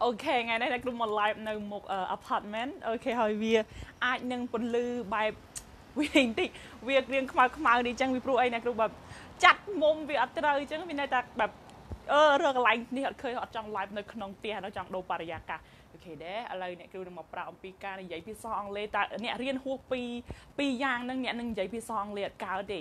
ok ngày nay là cũng một liveនៅមុខ apartment អូខេហើយវាអាចនឹងពន្លឺបែបវាបន្តិចវារៀងខ្មៅខ្មៅនេះអញ្ចឹងវាព្រោះអីអ្នកគ្រូបែបចាត់មុំវាអត់ត្រូវអញ្ចឹងវានៅតែបែបរកកន្លែងនេះអត់ឃើញអត់ចង់ live នៅក្នុងផ្ទះនៅចង់ដូរបរិយាកាសអូខេដែរឥឡូវអ្នកគ្រូនឹងមកប្រាប់អំពីការនិយាយភាសាអង់គ្លេសតើអ្នករៀនហួសពីយ៉ាងហ្នឹងអ្នកនឹងនិយាយភាសាអង់គ្លេសអត់កើតទេ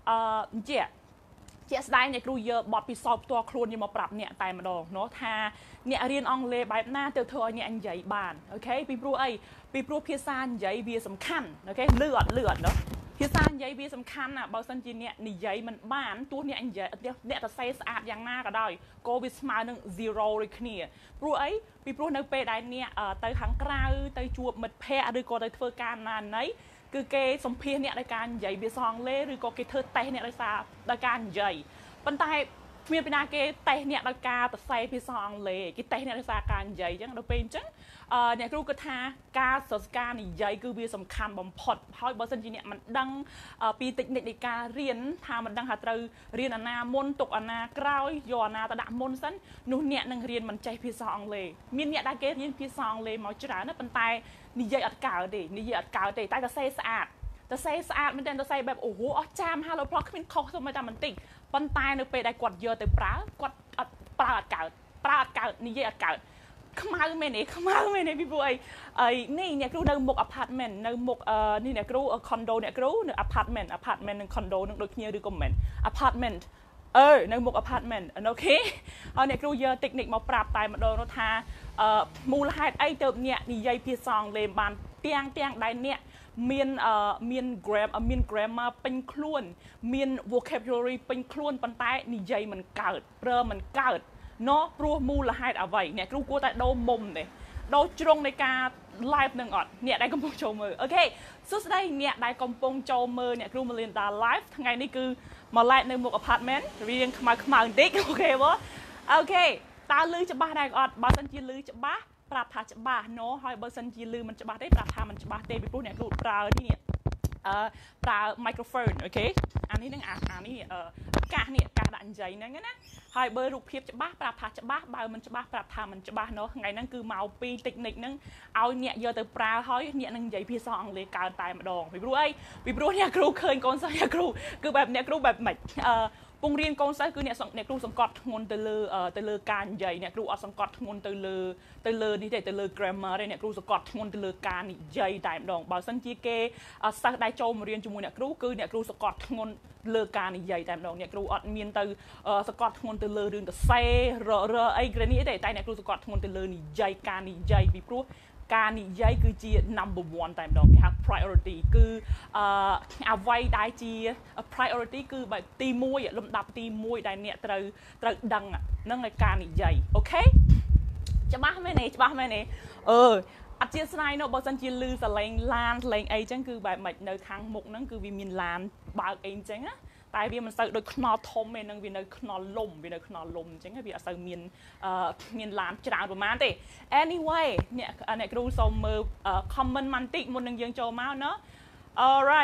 ជាស្ដែងអ្នកគ្រូយកបទពិសោធន៍ផ្ទាល់ខ្លួនយកមកប្រាប់អ្នកតែម្ដងเนาะថាអ្នករៀនអង់គ្លេសបែបណាទៅធ្វើឲ្យអ្នកនិយាយបានអូខេពីព្រោះអីពីព្រោះភាសានិយាយវាសំខាន់អូខេលឺអត់เนาะភាសានិយាយវាសំខាន់ណាបើសិនជាអ្នកនិយាយមិនបានទោះអ្នកនិយាយអ្នកសរសេរស្អាតយ៉ាងណាក៏ដោយក៏វាស្មើនឹង0ដូចគ្នាព្រោះអីពីព្រោះនៅពេលដែលអ្នកទៅខាងក្រៅទៅជួបមិត្តភ័ក្តិឬក៏ទៅធ្វើការណាណីគឺគេសម្ភាសអ្នកដោយការនិយាយភាសាអង់គ្លេសឬក៏គេធ្វើតេស្តអ្នកដោយការនិយាយប៉ុន្តែគ្មានពីណាគេតេស្តអ្នកដោយការសរសេរភាសាអង់គ្លេសគេតេស្តអ្នកដោយសារការនិយាយអញ្ចឹងដល់ពេលអញ្ចឹងអ្នកគ្រូគិតថាការសរសេរការនិយាយគឺវាសំខាន់បំផុតហើយបើសិនជាអ្នកមិនដឹងពីតិចនិចនៃការរៀនថាមិនដឹងថាត្រូវរៀនអាណាមុនទុកអាណាក្រោយយកអាណាទៅដាក់មុនសិននោះអ្នកនឹងរៀនមិនចេះភាសាអង់គ្លេសមានអ្នកដែលគេរៀនភាសាអង់គ្លេសមកច្រើនណាប៉ុន្តែនិយាយអត់កើតទេនិយាយអត់កើតទេតែសរសេរស្អាតសរសេរស្អាតមែនតើសរសេរបែបអូហូអស់ចាម Hello Plot គ្មានខុសសូម្បីតែបន្តិចប៉ុន្តែនៅពេលដែលគាត់យកទៅប្រើគាត់អត់ប្រើអត់កើតនិយាយអត់កើតខ្មៅមែនទេពីព្រោះអីនេះអ្នកគ្រូនៅមុខ apartment នៅមុខនេះអ្នកគ្រូ condo អ្នកគ្រូនៅ apartment និង condo នឹងដូចគ្នាឬក៏មិន apartment នៅមុខ apartment អូខេហើយអ្នកគ្រូយក technique មកប្រាប់តែម្ដងនោះថាមូលហេតុអីទៅអ្នកនិយាយភាសាអង់គ្លេសបានទាំងដែលអ្នកមាន grammar ពេញខ្លួនមាន vocabulary ពេញខ្លួនប៉ុន្តែនិយាយមិនកើតប្រើមិនកើតណោះព្រោះមូលហេតុអ្វីអ្នកគ្រូគួរតែដូរមុំទេដូរជ្រុងនៃការ live នឹងអត់អ្នកដែលកំពុងចូលមើលអូខេសួស្ដីអ្នកដែលកំពុងចូលមើលអ្នកគ្រូ Melinda live ថ្ងៃនេះគឺមក live នៅមុខ apartment រៀងខ្មៅបន្តិចអូខេបងអូខេតើលឺច្បាស់ដែរអត់បើសិនជាលឺច្បាស់ប្រាប់ថាច្បាស់ណូហើយបើសិនជាលឺមិនច្បាស់ទេប្រាប់ថាមិនច្បាស់ទេពីព្រោះអ្នកគ្រូប្រើនេះប្រើ microphone អូខេអានេះនឹងអានេះកាសដាក់និយាយហ្នឹងណាហើយបើរូបភាពច្បាស់ប្រាប់ថាច្បាស់បើមិនច្បាស់ប្រាប់ថាមិនច្បាស់ណូថ្ងៃហ្នឹងគឺមកពី technique ហ្នឹងឲ្យអ្នកយកទៅប្រើហើយអ្នកនឹងនិយាយភាសាអង់គ្លេសកើនតែម្ដងពីព្រោះអីពីព្រោះអ្នកគ្រូឃើញកូនសិស្សអ្នកគ្រូគឺបែបអ្នកគ្រូបែបម៉េចពងរៀនកូនសិស្សគឺអ្នកគ្រូសង្កត់ធ្ងន់ទៅលើការនិយាយអ្នកគ្រូអត់សង្កត់ធ្ងន់ទៅលើនេះទេទៅលើ grammar ទេអ្នកគ្រូសង្កត់ធ្ងន់ទៅលើការនិយាយតែម្ដងបើសិនជាគេសិស្សដែលចូលមករៀនជាមួយអ្នកគ្រូគឺអ្នកគ្រូសង្កត់ធ្ងន់លើការនិយាយតែម្ដងអ្នកគ្រូអត់មានទៅសង្កត់ធ្ងន់ទៅលើរឿងសរសេរអីក្រនេះទេតែអ្នកគ្រូសង្កត់ធ្ងន់ទៅលើនិយាយការនិយាយពីព្រោះការនិយាយគឺជា number 1 តែម្ដងគេហៅ priority គឺអ្វីដែលជា priority គឺបែបទី1លំដាប់ទី1ដែលអ្នកត្រូវដឹងនឹងឯការនិយាយអូខេច្បាស់មែនទេអត់ជាស្នាយនោះបើសិនជាលឺសលេងឡានសលេងអីចឹងគឺបែបមិននៅខាងមុខហ្នឹងគឺវាមានឡានបើកអីចឹងណាតែវាមិនសូវដូចខ្នល់ធំទេនឹងវានៅខ្នល់លំអញ្ចឹងវាអត់សូវមានឡានច្រើនប្រហែលទេ anyway អ្នកគ្រូសូមមើល comment បន្តិចមុននឹងយើងចូលមកណា alright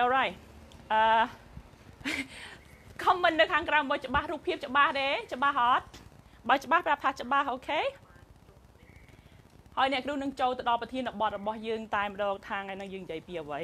comment នៅខាងក្រោមបើច្បាស់រូបភាពច្បាស់ទេច្បាស់អត់បើច្បាស់ប្រាប់ថាច្បាស់អូខេហើយអ្នកគ្រូនឹងចូលទៅដល់ប្រធានបទរបស់យើងតែម្ដងថាថ្ងៃនេះយើងនិយាយពីអ្វី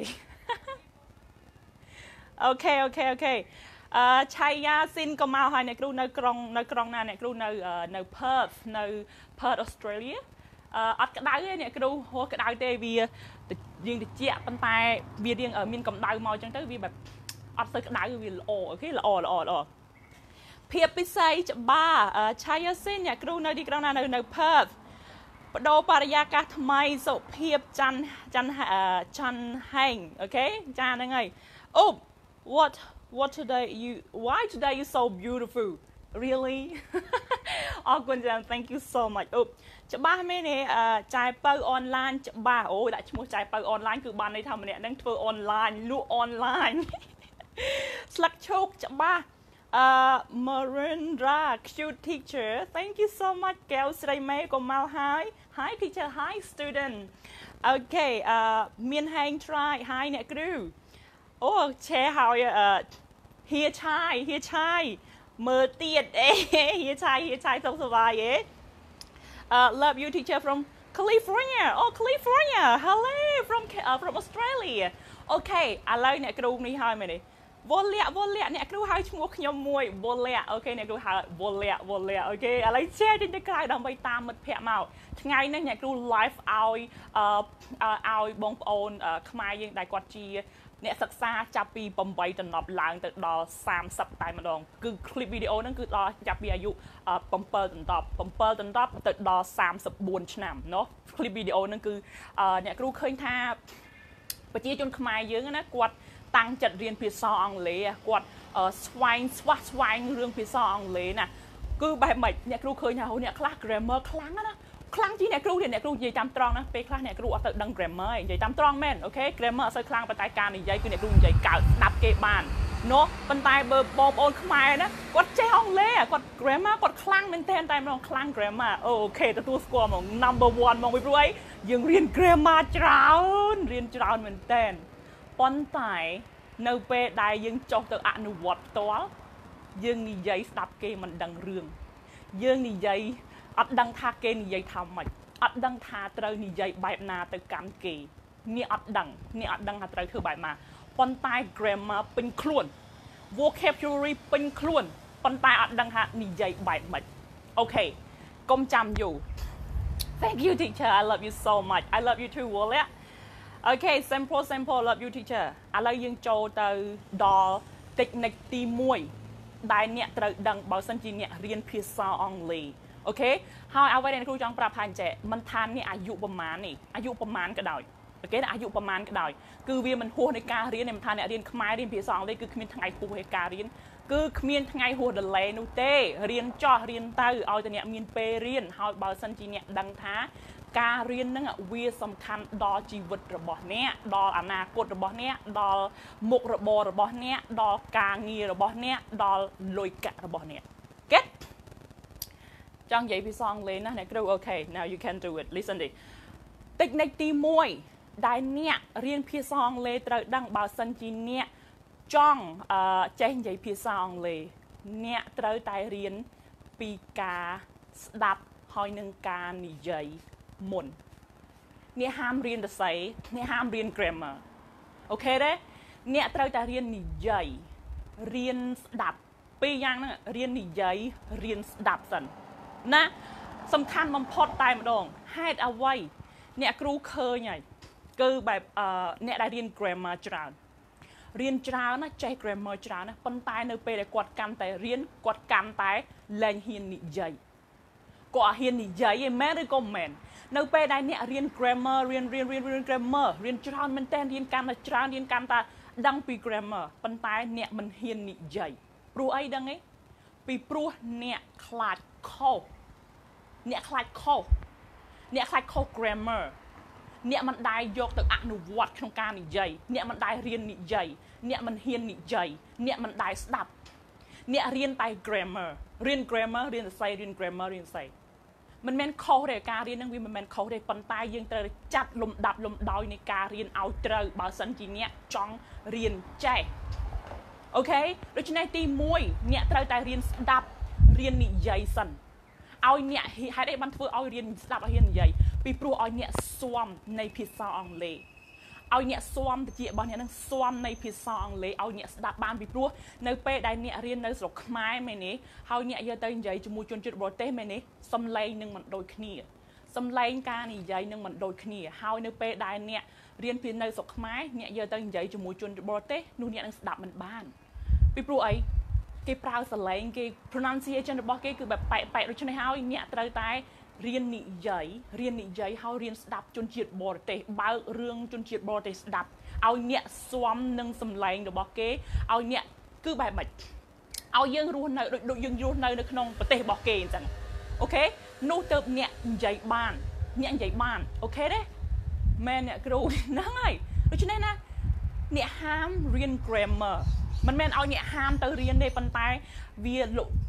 អូខេឆៃយ៉ាស៊ីនក៏មកហើយអ្នកគ្រូនៅក្រុងណាអ្នកគ្រូនៅ Perth នៅ Perth Australia អត់ក្តៅទេអ្នកគ្រូហោះក្តៅទេវាយើងត្រជាក់ប៉ុន្តែវារៀងមានកម្ដៅមកអញ្ចឹងទៅវាបែបអត់សូវក្តៅវាល្អអូខេល្អភាពពិសេសច្បាស់ឆៃយ៉ាស៊ីនអ្នកគ្រូនៅទីក្រុងណានៅ Perth បដូរបរិយាកាសថ្មីសុភាពច័ន្ទហែងអូខេចាហ្នឹងហើយអូ Why today you so beautiful really អរគុណច្រើន thank you so much អូច្បាស់មែនទេចាយពៅអនឡាញច្បាស់អូដាក់ឈ្មោះចាយពៅអនឡាញគឺបានន័យថាម្នាក់ហ្នឹងធ្វើអនឡាញលក់អនឡាញស្លឹកឈូកច្បាស់Marindra cute teacher thank you so much កែវស្រីមេក៏មកហើយ hi teacher hi student okay មានហែង try hi អ្នកគ្រូអូឆែហើយហៀឆាយមើលទៀតអេហៀឆាយសុខសប្បាយអេ love you teacher from California oh California hello from Australia okay ឥឡូវអ្នកគ្រូនេះហើយមែនទេវលៈអ្នកគ្រូហៅឈ្មោះខ្ញុំមួយវលៈអូខេអ្នកគ្រូហៅវលៈអូខេឥឡូវ share ចេញទៅក្រៅដើម្បីតាមមិត្តភ័ក្តិមកថ្ងៃនេះអ្នកគ្រូ live ឲ្យបងប្អូនខ្មែរយើងដែលគាត់ជាអ្នកសិក្សាចាប់ពី8ដល់10ឡើងទៅដល់30តែម្ដងគឺ clip video ហ្នឹងគឺដល់ចាប់ពីអាយុ7ដល់10ទៅដល់34ឆ្នាំเนาะ clip video ហ្នឹងគឺអ្នកគ្រូឃើញថាប្រជាជនខ្មែរយើងណាគាត់តាំងចិត្តរៀនភាសាអង់គ្លេសគាត់ស្វែងរឿងភាសាអង់គ្លេសណាគឺបែបម៉េចអ្នកគ្រូឃើញថាអ្នកខ្លះ grammar ខ្លាំងណាខ្លាំងជាងអ្នកគ្រូនិយាយតាមត្រង់ណាពេលខ្លះអ្នកគ្រូអត់ទៅដឹង grammar និយាយតាមត្រង់មែនអូខេ grammar អត់សូវខ្លាំងប៉ុន្តែការនិយាយគឺអ្នកគ្រូនិយាយកើតស្ដាប់គេបានណោះប៉ុន្តែបើបងប្អូនខ្មែរណាគាត់ចេះអង់គ្លេសគាត់ grammar គាត់ខ្លាំងមែនទែនតែម្ដងខ្លាំង grammar អូខេទទួលស្គាល់ហ្មង number 1ហ្មងពីព្រោះអីយើងរៀន grammar ច្រើនមែនទែនប៉ុន្តែនៅពេលដែលយើងចុះទៅអនុវត្តផ្ទាល់យើងនិយាយស្ដាប់គេមិនដឹងរឿងយើងនិយាយអត់ដឹងថាគេនិយាយថាម៉េចអត់ដឹងថាត្រូវនិយាយបែបណាទៅកាន់គេអ្នកអត់ដឹងថាត្រូវធ្វើបែបណាប៉ុន្តែ grammar ពេញខ្លួន vocabulary ពេញខ្លួនប៉ុន្តែអត់ដឹងថានិយាយបែបម៉េចអូខេកុំចាំយូរ Thank you teacher I love you so much I love you too Walla Okay simple love you teacher ឥឡូវយើងចូលទៅដល់ technique ទី1ដែលអ្នកត្រូវដឹងបើសិនជាអ្នករៀនភាសាអង់គ្លេសអូខេហើយអ្វីដែលគ្រូចង់ប្រាប់ថាអញ្ចឹងមិនថាអ្នកអាយុប្រមាណនេះអាយុប្រមាណក៏ដោយអូខេអាយុប្រមាណក៏ដោយគឺវាមិនហួសនៃការរៀនមិនថាអ្នករៀនខ្មែររៀនភាសាអង់គ្លេសគឺគ្មានថ្ងៃហួសនៃការរៀនគឺគ្មានថ្ងៃហួស delay នោះទេរៀនចោះរៀនទៅឲ្យតែអ្នកមានពេលរៀនហើយបើសិនជាអ្នកដឹងថាការរៀនហ្នឹងវាសំខាន់ដល់ជីវិតរបស់អ្នកដល់អនាគតរបស់អ្នកដល់មុខរបររបស់អ្នកដល់ការងាររបស់អ្នកដល់លុយកាក់របស់អ្នក Get ចង់និយាយភាសាអង់គ្លេសណាអ្នកគ្រូ Okay now you can do it listen នេះ technique ទី1ដែលអ្នករៀនភាសាអង់គ្លេសត្រូវដឹងបើសិនជាអ្នកចង់ចេះនិយាយភាសាអង់គ្លេសអ្នកត្រូវតែរៀនពីការស្ដាប់ហើយនឹងការនិយាយមុនអ្នកហាមរៀនសរសេរអ្នកហាមរៀន grammar អូខេទេអ្នកត្រូវតែរៀននិយាយរៀនស្ដាប់ពីរយ៉ាងហ្នឹងរៀននិយាយរៀនស្ដាប់សិនណាសំខាន់បំផុតតែម្ដងហេតុអ្វីអ្នកគ្រូឃើញហើយគឺបែបអ្នកដែលរៀន grammar ច្រើនណាចេះ grammar ច្រើនណាប៉ុន្តែនៅពេលដែលគាត់កាន់តែរៀនគាត់កាន់តែលែងហ៊ាននិយាយគាត់អត់ហ៊ាននិយាយឯមែនឬក៏មិនមែននៅពេលដែលអ្នករៀន grammar រៀន grammar រៀនច្រើនមែនតើរៀនកាន់តែច្រើនរៀនកាន់តែដឹងពី grammar ប៉ុន្តែអ្នកមិនហ៊ាននិយាយព្រោះអីដឹងទេពីព្រោះអ្នកខ្លាចខុស grammar អ្នកមិនដែលយកទៅអនុវត្តក្នុងការនិយាយអ្នកមិនដែលរៀននិយាយអ្នកមិនហ៊ាននិយាយអ្នកមិនដែលស្ដាប់អ្នករៀនតែ grammar រៀន grammar រៀនសរសេររៀន grammar រៀនសរសេរមិនមែនខុសទេការរៀនហ្នឹងវាមិនមែនខុសទេប៉ុន្តែយើងត្រូវចាត់លំដាប់លំដោយនៃការរៀនឲ្យត្រូវបើសិនជាអ្នកចង់រៀនចេះអូខេដូច្នេះទី1អ្នកត្រូវតែរៀនស្ដាប់រៀននិយាយសិនឲ្យអ្នកហេតុអីបានធ្វើឲ្យរៀនស្ដាប់ឲ្យរៀននិយាយពីព្រោះឲ្យអ្នកស៊ាំនៃភាសាអង់គ្លេសឲ្យអ្នកស៊ាំតិចរបស់អ្នកនឹងស៊ាំនៃភាសាអង់គ្លេសឲ្យអ្នកស្ដាប់បានពីព្រោះនៅពេលដែលអ្នករៀននៅស្រុកខ្មែរមែនទេហើយអ្នកយកទៅនិយាយជាមួយជនជាតិបរទេសមែនទេសំឡេងនឹងមិនដូចគ្នាសំឡេងការនិយាយនឹងមិនដូចគ្នាហើយនៅពេលដែលអ្នករៀនពីនៅស្រុកខ្មែរអ្នកយកទៅនិយាយជាមួយជនជាតិបរទេសនោះអ្នកនឹងស្ដាប់មិនបានពីព្រោះអីគេប្រើសលេងគេ pronunciation របស់គេគឺបែបបែកដូច្នេះហើយអ្នកត្រូវតែរៀននិយាយហើយរៀនស្ដាប់ជនជាតិបរទេសបើករឿងជនជាតិបរទេសស្ដាប់ឲ្យអ្នកស៊ាំនឹងសំឡេងរបស់គេឲ្យអ្នកគឺបែបម៉េចឲ្យយើងរស់នៅដូចយើងរស់នៅក្នុងប្រទេសរបស់គេអញ្ចឹងអូខេនោះទៅអ្នកនិយាយបានអូខេទេមែនអ្នកគ្រូហ្នឹងហើយដូច្នេះណាអ្នកហាមរៀន grammar មិនមែនឲ្យអ្នកហាមទៅរៀនទេប៉ុន្តែវា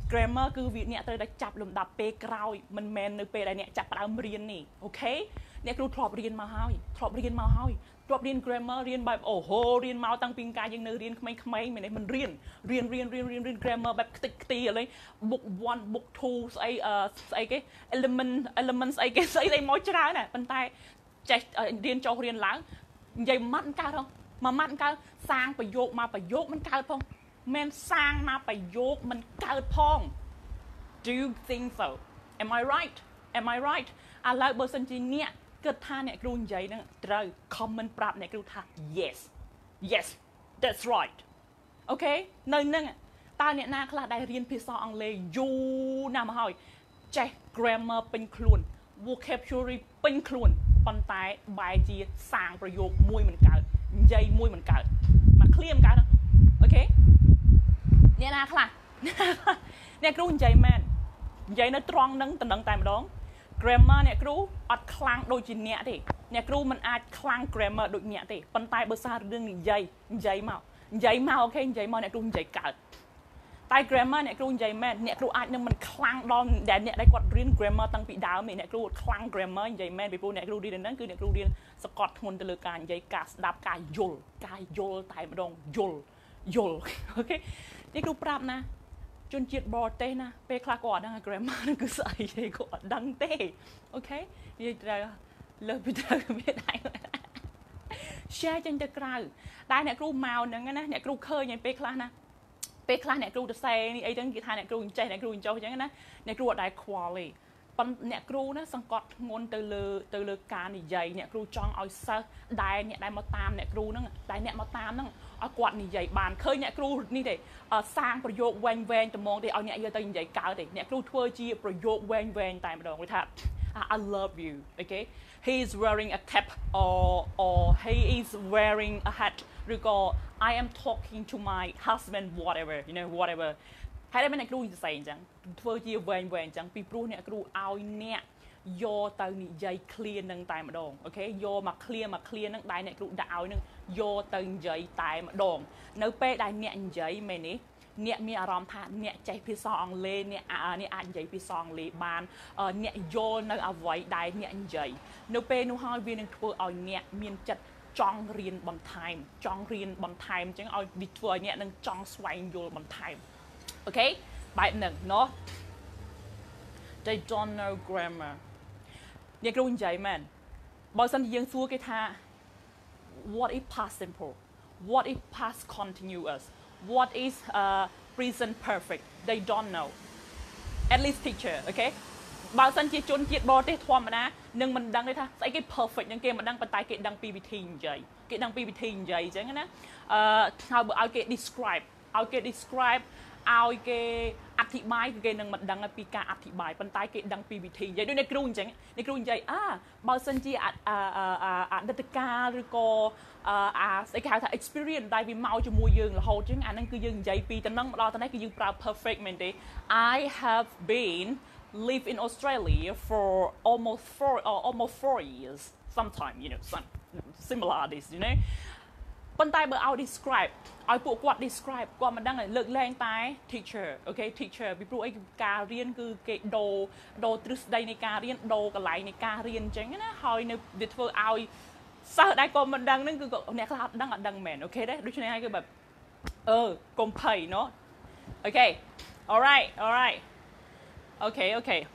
grammar គឺវាអ្នកត្រូវតែចាប់លំដាប់ពេលក្រោយមិនមែននៅពេលដែលអ្នកចាប់ផ្ដើមរៀននេះអូខេអ្នកគ្រូធ្លាប់រៀនមកហើយធ្លាប់រៀន grammar រៀនបែបអូហូរៀនមកតាំងពីកាលយើងនៅរៀនក្មេងៗមែនទេមិនរៀន grammar បែបខ្ទេចខ្ទីឥឡូវ book 1 book 2ស្អីគេ element ស្អីគេស្អីមកច្រើនណាប៉ុន្តែចេះរៀនចុះរៀនឡើងនិយាយម៉ាត់កើតហ៎មួយម៉ាត់កើតសាងប្រយោគមកប្រយោគមិនកើតផងមិនសាងមកប្រយោគមិនកើតផង Do you think so am I right ឥឡូវបើសិនជាអ្នកគិតថាអ្នកគ្រូនិយាយហ្នឹងត្រូវ comment ប្រាប់អ្នកគ្រូថា yes that's right អូខេនៅនឹងតើអ្នកណាខ្លះដែលរៀនភាសាអង់គ្លេសយូរណាស់មកហើយចេះ grammar ពេញខ្លួន vocabulary ពេញខ្លួនប៉ុន្តែបែរជាសាងប្រយោគមួយមិនកើតនិយាយមួយមិនកើតមកឃ្លៀមកើតអូខេអ្នកណាខ្លះអ្នកគ្រូនិយាយមែននិយាយនៅត្រង់ហ្នឹងតំណឹងតែម្ដង grammar អ្នកគ្រូអត់ខ្លាំងដូចជាអ្នកទេអ្នកគ្រូមិនអាចខ្លាំង grammar ដូចអ្នកទេប៉ុន្តែបើសាររឿងនិយាយមកអូខេនិយាយមកអ្នកគ្រូនិយាយកើតតែ grammar អ្នកគ្រូនិយាយមែនអ្នកគ្រូអាចនឹងមិនខ្លាំងដល់ដែលអ្នកដែលគាត់រៀន grammar តាំងពីដើមនេះអ្នកគ្រូខ្លាំង grammar និយាយមែនពីព្រោះអ្នកគ្រូរៀនហ្នឹងគឺអ្នកគ្រូរៀនសកត់ធ្ងន់ទៅលើការនិយាយការស្ដាប់ការយល់តែម្ដងយល់អូខេអ្នកគ្រូប្រាប់ណាជនជាតិបរទេសណាពេលខ្លះគាត់អត់ដឹង grammar ហ្នឹងគឺស្អីទេគាត់អត់ដឹងទេអូខេនិយាយត្រូវលើពីត្រូវវាដែរ share ចេញទៅក្រៅតែអ្នកគ្រូមកហ្នឹងណាអ្នកគ្រូឃើញពេលខ្លះណាពេលខ្លះអ្នកគ្រូទៅសេនេះអីចឹងគេថាអ្នកគ្រូចេះអ្នកគ្រូចោះចឹងណាអ្នកគ្រូអត់ដែរខ្វល់ទេប៉ុន្តែអ្នកគ្រូណាសង្កត់ធ្ងន់ទៅលើការនិយាយអ្នកគ្រូចង់ឲ្យសិស្សដែលអ្នកដែលមកតាមអ្នកគ្រូហ្នឹងតែអ្នកមកតាមហ្នឹងឲ្យគាត់និយាយបានឃើញអ្នកគ្រូនេះទេសាងប្រយោគវែងត្មងទេឲ្យអ្នកយកទៅនិយាយកើតទេអ្នកគ្រូធ្វើជាប្រយោគវែងតែម្ដងគេថា I love you okay he is wearing a cap or he is wearing a hat ឬក៏ I am talking to my husband whatever you know whatever ហើយតែអ្នកគ្រូនិយាយអញ្ចឹងធ្វើជាវែងអញ្ចឹងពីព្រោះអ្នកគ្រូឲ្យអ្នកយកទៅនិយាយ clear នឹងតែម្ដងអូខេយកមក clear នឹងដែលអ្នកគ្រូដាក់ឲ្យនឹងយកទៅនិយាយតែម្ដងនៅពេលដែលអ្នកនិយាយមែនទេអ្នកមានអារម្មណ៍ថាអ្នកចេះភាសាអង់គ្លេសអ្នកអាចនិយាយភាសាអង់គ្លេសបានអ្នកយល់នៅអ្វីដែលអ្នកនិយាយនៅពេលនោះហើយវានឹងធ្វើឲ្យអ្នកមានចិត្តចង់រៀនបន្ថែមអញ្ចឹងឲ្យវាធ្វើឲ្យអ្នកនឹងចង់ស្វែងយល់បន្ថែមអូខេបែបហ្នឹងเนาะ They don't know grammar អ្នកគ្រូនិយាយមែនបើសិនជាយើងសួរគេថា what is past simple what is past continuous what is present perfect they don't know at least teacher okay បើសិនជាជនជាតិបរទេសធម្មតានឹងមិនដឹងទេថាស្អីគេ perfect ហ្នឹងគេមិនដឹងប៉ុន្តែគេដឹងពីវិធីនិយាយអញ្ចឹងណាហើយបើឲ្យគេ describe ឲ្យគេអធិប្បាយគឺគេនឹងមិនដឹងពីការអធិប្បាយប៉ុន្តែគេដឹងពីវិធីនិយាយដូចអ្នកគ្រូអញ្ចឹងអ្នកគ្រូនិយាយបើសិនជាអតីតកាលឬក៏ស្អីគេហៅថា experience ដែលវាមកជាមួយយើងរហូតចឹងអាហ្នឹងគឺយើងនិយាយពីតំណឹងមកដល់ទៅនេះគឺយើងប្រើ perfect មែនទេ I have been live in Australia for almost 4 years sometime you know some similarities you know ប៉ុន្តែបើឲ្យ describe ឲ្យពួកគាត់ describe គាត់មិនដឹងលើកលែងតែ teacher okay teacher ពីព្រោះអីការរៀនគឺគេដូរទ្រឹស្ដីនៃការរៀនដូរកន្លែងនៃការរៀនអញ្ចឹងណាហើយនៅវាធ្វើឲ្យសិស្សដែលគាត់មិនដឹងហ្នឹងគឺអ្នកខ្លះអត់ដឹងមែនអូខេទេដូច្នេះហើយគឺបែបកុំភ័យเนาะ okay alright okay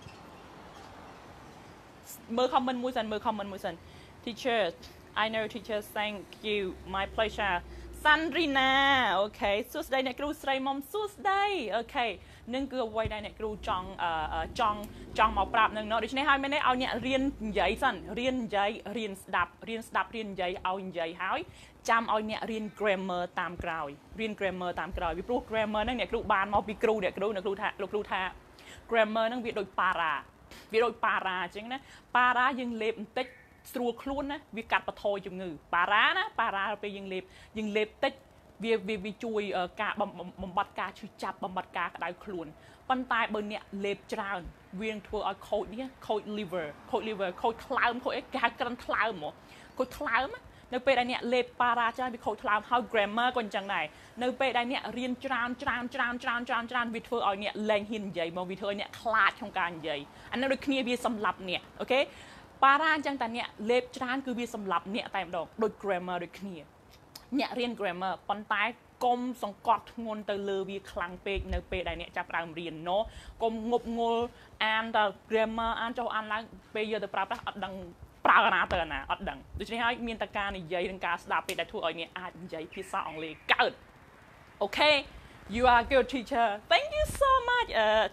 មើល comment មួយសិន teacher I know teacher thank you my pleasure Sandrina អូខេសួស្ដីអ្នកគ្រូស្រីមុំសួស្ដីអូខេនឹងគឺអ្វីដែលអ្នកគ្រូចង់មកប្រាប់នឹងเนาะដូច្នេះហើយមែនទេឲ្យអ្នករៀននិយាយសិនរៀននិយាយរៀនស្ដាប់រៀននិយាយឲ្យនិយាយហើយចាំឲ្យអ្នករៀន grammar តាមក្រោយពីព្រោះ grammar ហ្នឹងអ្នកគ្រូបានមកពីគ្រូអ្នកគ្រូថាលោកគ្រូថា grammar ហ្នឹងវាដូច para អញ្ចឹងណា para យើងលេបបន្តិចស្រួលខ្លួនណាវាកាត់បន្ថយជំងឺប៉ារ៉ាពេលយើងលេបតិចវាជួយការបំបត្តិការឈឺចាប់បំបត្តិការក្តៅខ្លួនប៉ុន្តែបើអ្នកលេបច្រើនវានឹងធ្វើឲ្យខូច liver ខូចថ្លើមខូចអីគេហៅក្រិនថ្លើមហ្មងខូចថ្លើមនៅពេលដែលអ្នកលេបប៉ារ៉ាច្រើនវាខូចថ្លើមហើយ grammar ក៏អញ្ចឹងដែរនៅពេលដែលអ្នករៀនច្រើនវាធ្វើឲ្យអ្នកលែងហ៊ាននិយាយមកវាធ្វើឲ្យអ្នកខ្លាចក្នុងការនិយាយអានោះដូចគ្នាវាសម្លាប់អ្នកអូខេប៉ារ៉ាអញ្ចឹងតែអ្នកលេបច្រើនគឺវាសម្លាប់អ្នកតែម្ដងដូច grammar ដូចគ្នាអ្នករៀន grammar ប៉ុន្តែកុំសង្កត់ធ្ងន់ទៅលើវាខ្លាំងពេកនៅពេលដែលអ្នកចាប់ផ្ដើមរៀនណូកុំងប់ងល់អានតែ grammar អានចុះអានឡើងពេលយកទៅប្រើប្រាស់អត់ដឹងប្រើអាណាទៅអាណាអត់ដឹងដូច្នេះហើយមានតែការនិយាយនិងការស្ដាប់ពេលដែលធ្វើឲ្យអ្នកអាចនិយាយភាសាអង់គ្លេសកើតអូខេ you are good teacher thank you so much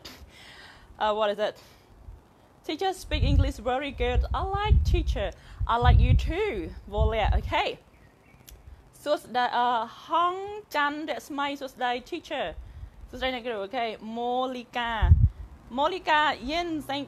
what is it teacher speak English very good I like teacher I like you too វល់អូខេសួស្ដីហងច័ន្ទរស្មីសួស្ដី teacher សួស្ដីអ្នកគ្រូអូខេម៉ូលីកាYen think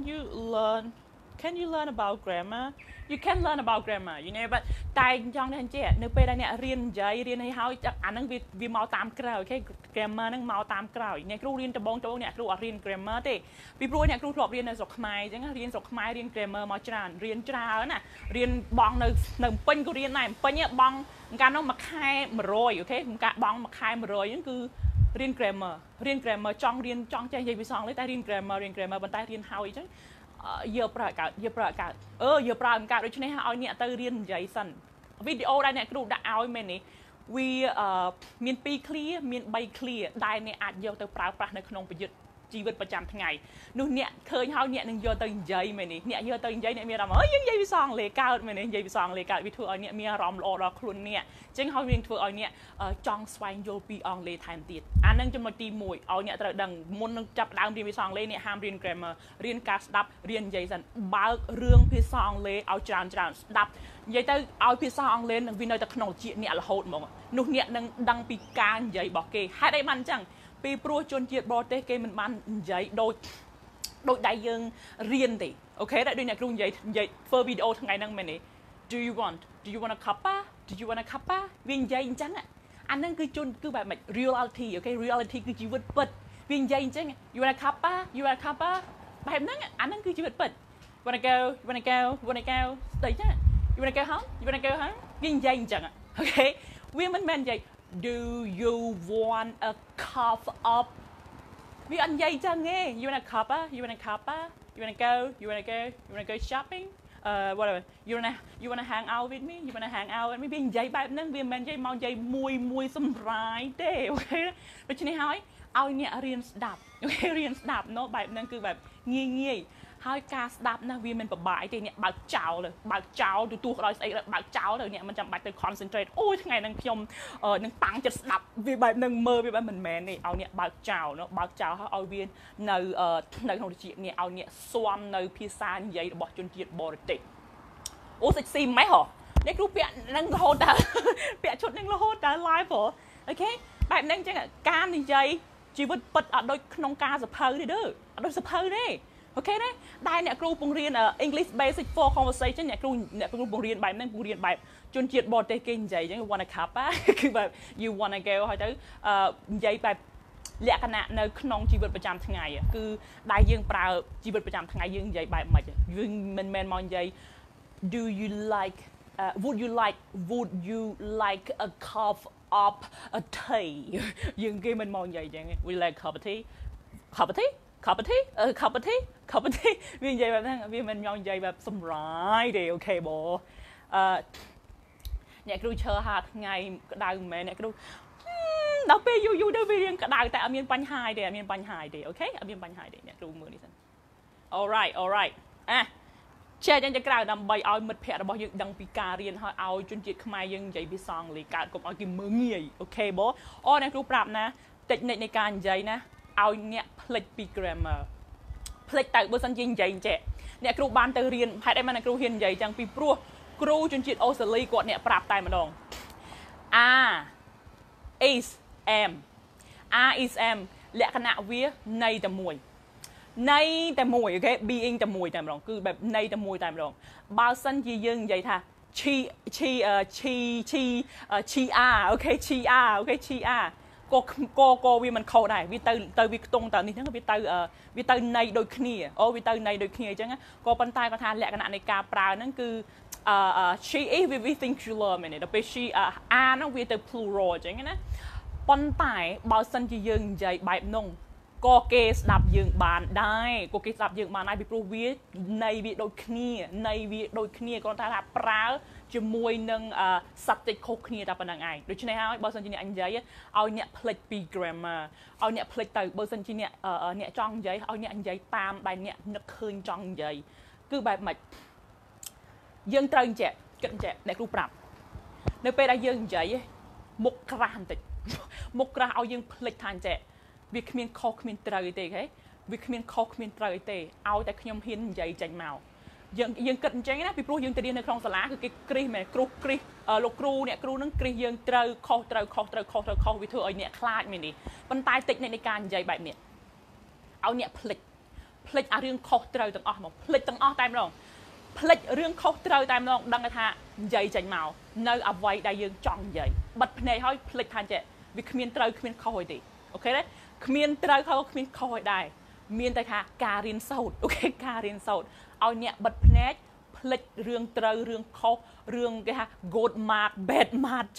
can you learn about grammar you can learn about grammar you know but តែចង់ថាចេះនៅពេលដែលអ្នករៀននិយាយរៀនឲ្យហើយអាហ្នឹងវាមកតាមក្រោយអូខេ grammar ហ្នឹងមកតាមក្រោយអ្នកគ្រូរៀនដំបូងអ្នកគ្រូអត់រៀន grammar ទេពីព្រោះអ្នកគ្រូធ្លាប់រៀននៅស្រុកខ្មែរអញ្ចឹងរៀនស្រុកខ្មែររៀន grammar មកច្រើនរៀនច្រើនណារៀនបងនៅពេញក៏រៀនដែរពេញបងកាលនោះមួយខែ100អូខេកាបងមួយខែ100ហ្នឹងគឺរៀន grammar ចង់ចេះនិយាយភាសាអង់គ្លេសតែរៀន grammar ប៉ុន្តែរៀនហើយអញ្ចឹងយកប្រើកើតយកប្រើកើតដូច្នេះឲ្យអ្នកទៅរៀននិយាយសិនវីដេអូដែលអ្នកគ្រូដាក់ឲ្យមែននេះវាមាន2 clear មាន3 clear ដែលអ្នកអាចយកទៅប្រើប្រាស់នៅក្នុងប្រយុទ្ធជីវិតប្រចាំថ្ងៃនោះអ្នកឃើញហើយអ្នកនឹងយកទៅនិយាយមែននេះអ្នកយកទៅនិយាយអ្នកមានអារម្មណ៍យើងនិយាយភាសាអង់គ្លេសកើតមែននេះនិយាយភាសាអង់គ្លេសកើតវាធ្វើឲ្យអ្នកមានអារម្មណ៍ល្អដល់ខ្លួនអ្នកអញ្ចឹងហើយវាធ្វើឲ្យអ្នកចង់ស្វែងយល់ពីអង់គ្លេសថែមទៀតអានឹងចំណុចទី1ឲ្យអ្នកត្រូវដឹងមុននឹងចាប់ដើមរៀនភាសាអង់គ្លេសអ្នកហាមរៀន grammar រៀនការស្ដាប់រៀននិយាយសិនបើករឿងភាសាអង់គ្លេសឲ្យច្រើនស្ដាប់និយាយទៅឲ្យភាសាអង់គ្លេសនឹងវានៅតែក្នុងជាតិអ្នករហូតហ្មងនោះអ្នកនឹងដឹងពីការនិយាយរបស់គេហេតុអីបានអញ្ចឹងពីព្រោះជនជាតិបរទេសគេមិនបាននិយាយដូចដែលយើងរៀនទេអូខេដូចអ្នកគ្រូនិយាយធ្វើវីដេអូថ្ងៃហ្នឹងមែនទេ do you want a cuppa វានិយាយអញ្ចឹងអាហ្នឹងគឺបែបម៉េច reality អូខេ reality គឺជីវិតពិតវានិយាយអញ្ចឹង you want a cuppa បែបហ្នឹងអាហ្នឹងគឺជីវិតពិត wanna go ស្ដីចា you wanna go home វានិយាយអញ្ចឹងអូខេវាមិនមែននិយាយDo you want a cup of វាអត់និយាយចឹងទេ You want a cup You want to go shopping whatever you wanna hang out with me វានិយាយបែបហ្នឹងវាមិនមែននិយាយមកនិយាយមួយសម្រាយទេអូខេដូច្នេះហើយឲ្យអ្នករៀនស្ដាប់អូខេរៀនស្ដាប់ណូបែបហ្នឹងគឺបែបងាយហើយការស្ដាប់ណាវាមិនពិបាកទេអ្នកបើកចោលទទួលដោយស្អីបើកចោលទៅអ្នកមិនចាំបាច់ទៅ concentrate អូយថ្ងៃហ្នឹងខ្ញុំនឹងតាំងចិត្តស្ដាប់វាបែបហ្នឹងមើលវាបែបមិនមែនទេឲ្យអ្នកបើកចោលហើយឲ្យវានៅក្នុងជាតិនេះឲ្យអ្នកស៊ាំនៅភាសានិយាយរបស់ជនជាតិបរទេសអូសិចស៊ីម៉េះហ៎អ្នកគ្រូពាក់នឹងរហូតដល់ពាក់ឈុតនឹងរហូតដល់ live ហ៎អូខេបែបហ្នឹងអញ្ចឹងការនិយាយជីវិតពិតអត់ដូចក្នុងការសភៅទេអត់ដូចសភៅទេអូខេណាដែលអ្នកគ្រូពង្រៀន English Basic for Conversation អ្នកគ្រូពង្រៀនបែបហ្នឹងពង្រៀនបែបជនជាតិបរទេសគេនិយាយអញ្ចឹង wanna cup គឺបែប you wanna go ហើយទៅនិយាយបែបលក្ខណៈនៅក្នុងជីវិតប្រចាំថ្ងៃគឺដែលយើងប្រើជីវិតប្រចាំថ្ងៃយើងនិយាយបែបម៉េចយើងមិនមែនមកនិយាយ do you like would you like a cup of a tea យើងគេមិនមកនិយាយអញ្ចឹង we like cup of tea cup of tea វានិយាយបែបហ្នឹងវាមិនមកនិយាយបែបសម្រាយទេអូខេបងអ្នកគ្រូឈើហាថ្ងៃក្តៅមិនមែនអ្នកគ្រូដល់ពេលយូរទៅវារៀងក្តៅតែអត់មានបញ្ហាទេអូខេអត់មានបញ្ហាទេអ្នកគ្រូមើលនេះសិន alright ចេះយ៉ាងទៅក្រៅដើម្បីឲ្យមិត្តភ័ក្តិរបស់យើងដឹងពីការរៀនហើយឲ្យជនជាតិខ្មែរយើងនិយាយភាសាអង់គ្លេសកើតកុំឲ្យគេមើលងាយអូខេបងអ្នកគ្រូប្រាប់ណា technique នៃការនិយាយណាឲ្យអ្នកផ្លិចពី grammar ផ្លិចទៅបើសិនជានិយាយចេះអ្នកគ្រូបានទៅរៀនហេតុអីបានអ្នកគ្រូហ៊ាននិយាយចឹងពីព្រោះគ្រូជនជាតិអូស្ត្រាលីគាត់អ្នកប្រាប់តែម្ដង is am លក្ខណៈវាន័យតែមួយអូខេ being តែមួយតែម្ដងគឺបែបន័យតែមួយតែម្ដងបើសិនជាយើងនិយាយថា she are អូខេ she are ក៏វាមិនខុសដែរវាទៅវាខ្ទង់តើនេះហ្នឹងវាទៅន័យដូចគ្នាវាទៅន័យដូចគ្នាអញ្ចឹងក៏ប៉ុន្តែគាត់ថាលក្ខណៈនៃការប្រើហ្នឹងគឺ she is we think she learn មែនទេដល់ពេល she អានវាទៅ plural អញ្ចឹងណាប៉ុន្តែបើសិនជាយើងនិយាយបែបនោះក៏គេស្ដាប់យើងបានដែរក៏គេស្ដាប់យើងបានដែរពីព្រោះវាន័យវាដូចគ្នាន័យវាដូចគ្នាគ្រាន់តែថាប្រើជាមួយនឹង subject ខុសគ្នាតែប៉ុណ្្នឹងឯងដូច្នេះហើយបើសិនជាអ្នកនិយាយឲ្យអ្នកផ្លិចពី grammar ឲ្យអ្នកផ្លិចទៅបើសិនជាអ្នកចង់និយាយឲ្យអ្នកនិយាយតាមដែលអ្នកនឹកឃើញចង់និយាយគឺបែបម៉េចយើងត្រូវអញ្ចឹងគិតអញ្ចឹងអ្នកគ្រូប្រាប់នៅពេលដែលយើងនិយាយមុខក្រាស់បន្តិចមុខក្រាស់ឲ្យយើងផ្លិចថាអញ្ចឹងវាគ្មានខុសគ្មានត្រូវអីទេអូខេវាគ្មានខុសគ្មានត្រូវអីទេឲ្យតែខ្ញុំហ៊ាននិយាយចេញមកយើងគិតអញ្ចឹងណាពីព្រោះយើងទៅរៀននៅក្នុងសាលាគឺគេគ្រីសមែនគ្រូគ្រីសលោកគ្រូអ្នកគ្រូនឹងគ្រីសយើងត្រូវខុសត្រូវវាធ្វើឲ្យអ្នកខ្លាចមែនទេប៉ុន្តែតិចនៃការនិយាយបែបនេះឲ្យអ្នកផ្លិចអារឿងខុសត្រូវទាំងអស់មកផ្លិចទាំងអស់តែម្ដងផ្លិចរឿងខុសត្រូវតែម្ដងដឹងថានិយាយចេញមកនៅអ្វីដែលយើងចង់និយាយបិទភ្នែកឲ្យផ្លិចថាចេះវាគ្មានត្រូវគ្មានខុសអីទេអូខេទេគ្មានត្រូវហើយគ្មានខុសអីដែរមានតែថាការរៀនសូត្រអូខេការរៀនសូត្រឲ្យអ្នកបិទភ្នែកផ្លិចរឿងត្រូវរឿងខុសរឿងគេថា good mark bad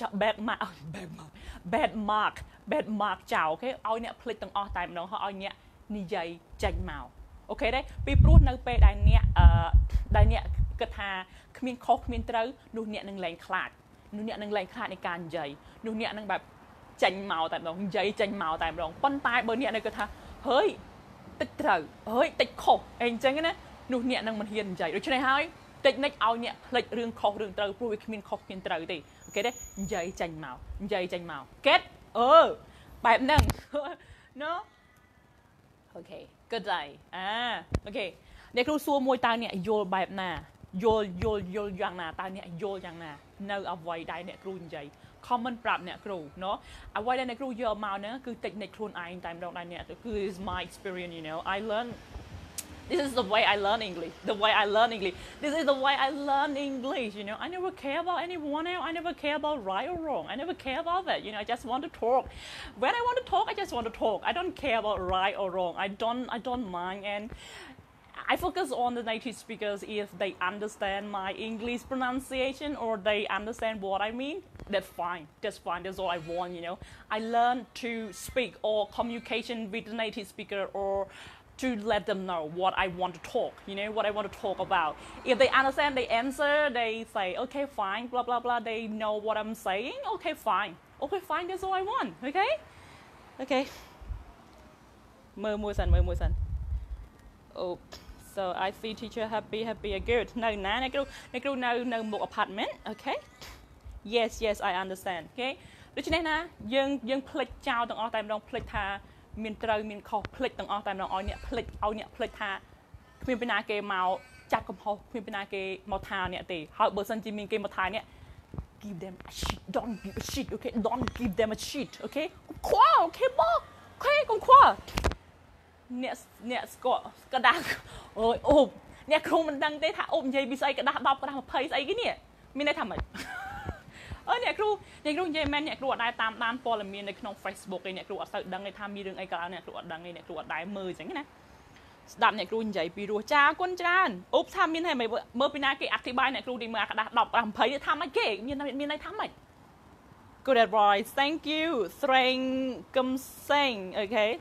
mark ចោលអូខេឲ្យអ្នកផ្លិចទាំងអស់តែម្ដងហើយឲ្យអ្នកនិយាយចេញមកអូខេទេពីព្រោះនៅពេលដែលអ្នកគិតថាគ្មានខុសគ្មានត្រូវនោះអ្នកនឹងលែងខ្លាចនោះអ្នកនឹងលែងខ្លាចនៃការនិយាយនោះអ្នកនឹងแบบចេញមកតែម្ដងនិយាយចេញមកតែម្ដងប៉ុន្តែបើអ្នកនៅគិតថាហើយតិចត្រូវហើយតិចខុសអីអញ្ចឹងណានោះអ្នកនឹងមិនហ៊ាននិយាយដូច្នេះហើយតិចនិចឲ្យអ្នកផ្លិចរឿងខុសរឿងត្រូវព្រោះវាគ្មានខុសគ្មានត្រូវទេអូខេទេនិយាយចេញមកget បែបហ្នឹង no អូខេ good day អូខេអ្នកគ្រូសួរមួយតើអ្នកយល់បែបណាយល់យ៉ាងណាតើអ្នកយល់យ៉ាងណានៅអ្វីដែលអ្នកគ្រូនិយាយ comment ប្រាប់អ្នកគ្រូเนาะអ្វីដែលអ្នកគ្រូយកមកហ្នឹងគឺ technique ខ្លួនឯងតែម្ដងដែរអ្នកគឺ is my experience you know I learn this is the way I learn English this is the way I learn English you know I never care about anyone else I never care about right or wrong I never care about that you know I just want to talk when I want to talk I just want to talk I don't care about right or wrong I don't mind and I focus on the native speakers if they understand my English pronunciation or they understand what I mean. That's fine. That's all I want, you know. I learn to speak or communication with the native speaker or to let them know what I want to talk, you know, what I want to talk about. If they understand, they answer, they say, okay, fine, blah, blah, blah. They know what I'm saying. Okay, fine. That's all I want. Okay. Mơ san. Oh. So I see teacher happy good នៅណាអ្នកគ្រូនៅមុខ apartment okay yes I understand okay ដូច្នេះណាយើងផ្លិចចោលទាំងអស់តែម្ដងផ្លិចថាមានត្រូវមានខុសផ្លិចទាំងអស់តែម្ដងឲ្យអ្នកផ្លិចថាគ្មានពីណាគេមកចាត់កំហុសគ្មានពីណាគេមកថាអ្នកទេហើយបើសិនជាមានគេមកថាអ្នក give them a shit don't give a shit okay don't give them a shit okay ខ្វល់ okay បង okay កុំខ្វល់អ្នកស្គាល់กระดาษអូបអ្នកគ្រូមិនដឹងទេថាអូបនិយាយពីស្អីกระดาษ10กระดาษ20ស្អីគេនេះមានន័យថាម៉េចអ្នកគ្រូនិយាយមែនអ្នកគ្រូអត់ដែរតាមដានព័ត៌មាននៅក្នុង Facebook ឯអ្នកគ្រូអត់សូវដឹងទេថាមានរឿងអីកើតអ្នកគ្រូអត់ដឹងទេអ្នកគ្រូអត់ដែរមើលអញ្ចឹងណាស្ដាប់អ្នកគ្រូនិយាយពីរសចាគុណច្រើនអូបថាមានតែមើលពីណាគេអធិប្បាយអ្នកគ្រូទីមើលกระดาษ10 20ថាម៉េចគេមានន័យថាម៉េច Good advice thank you Thrang Kumseng okay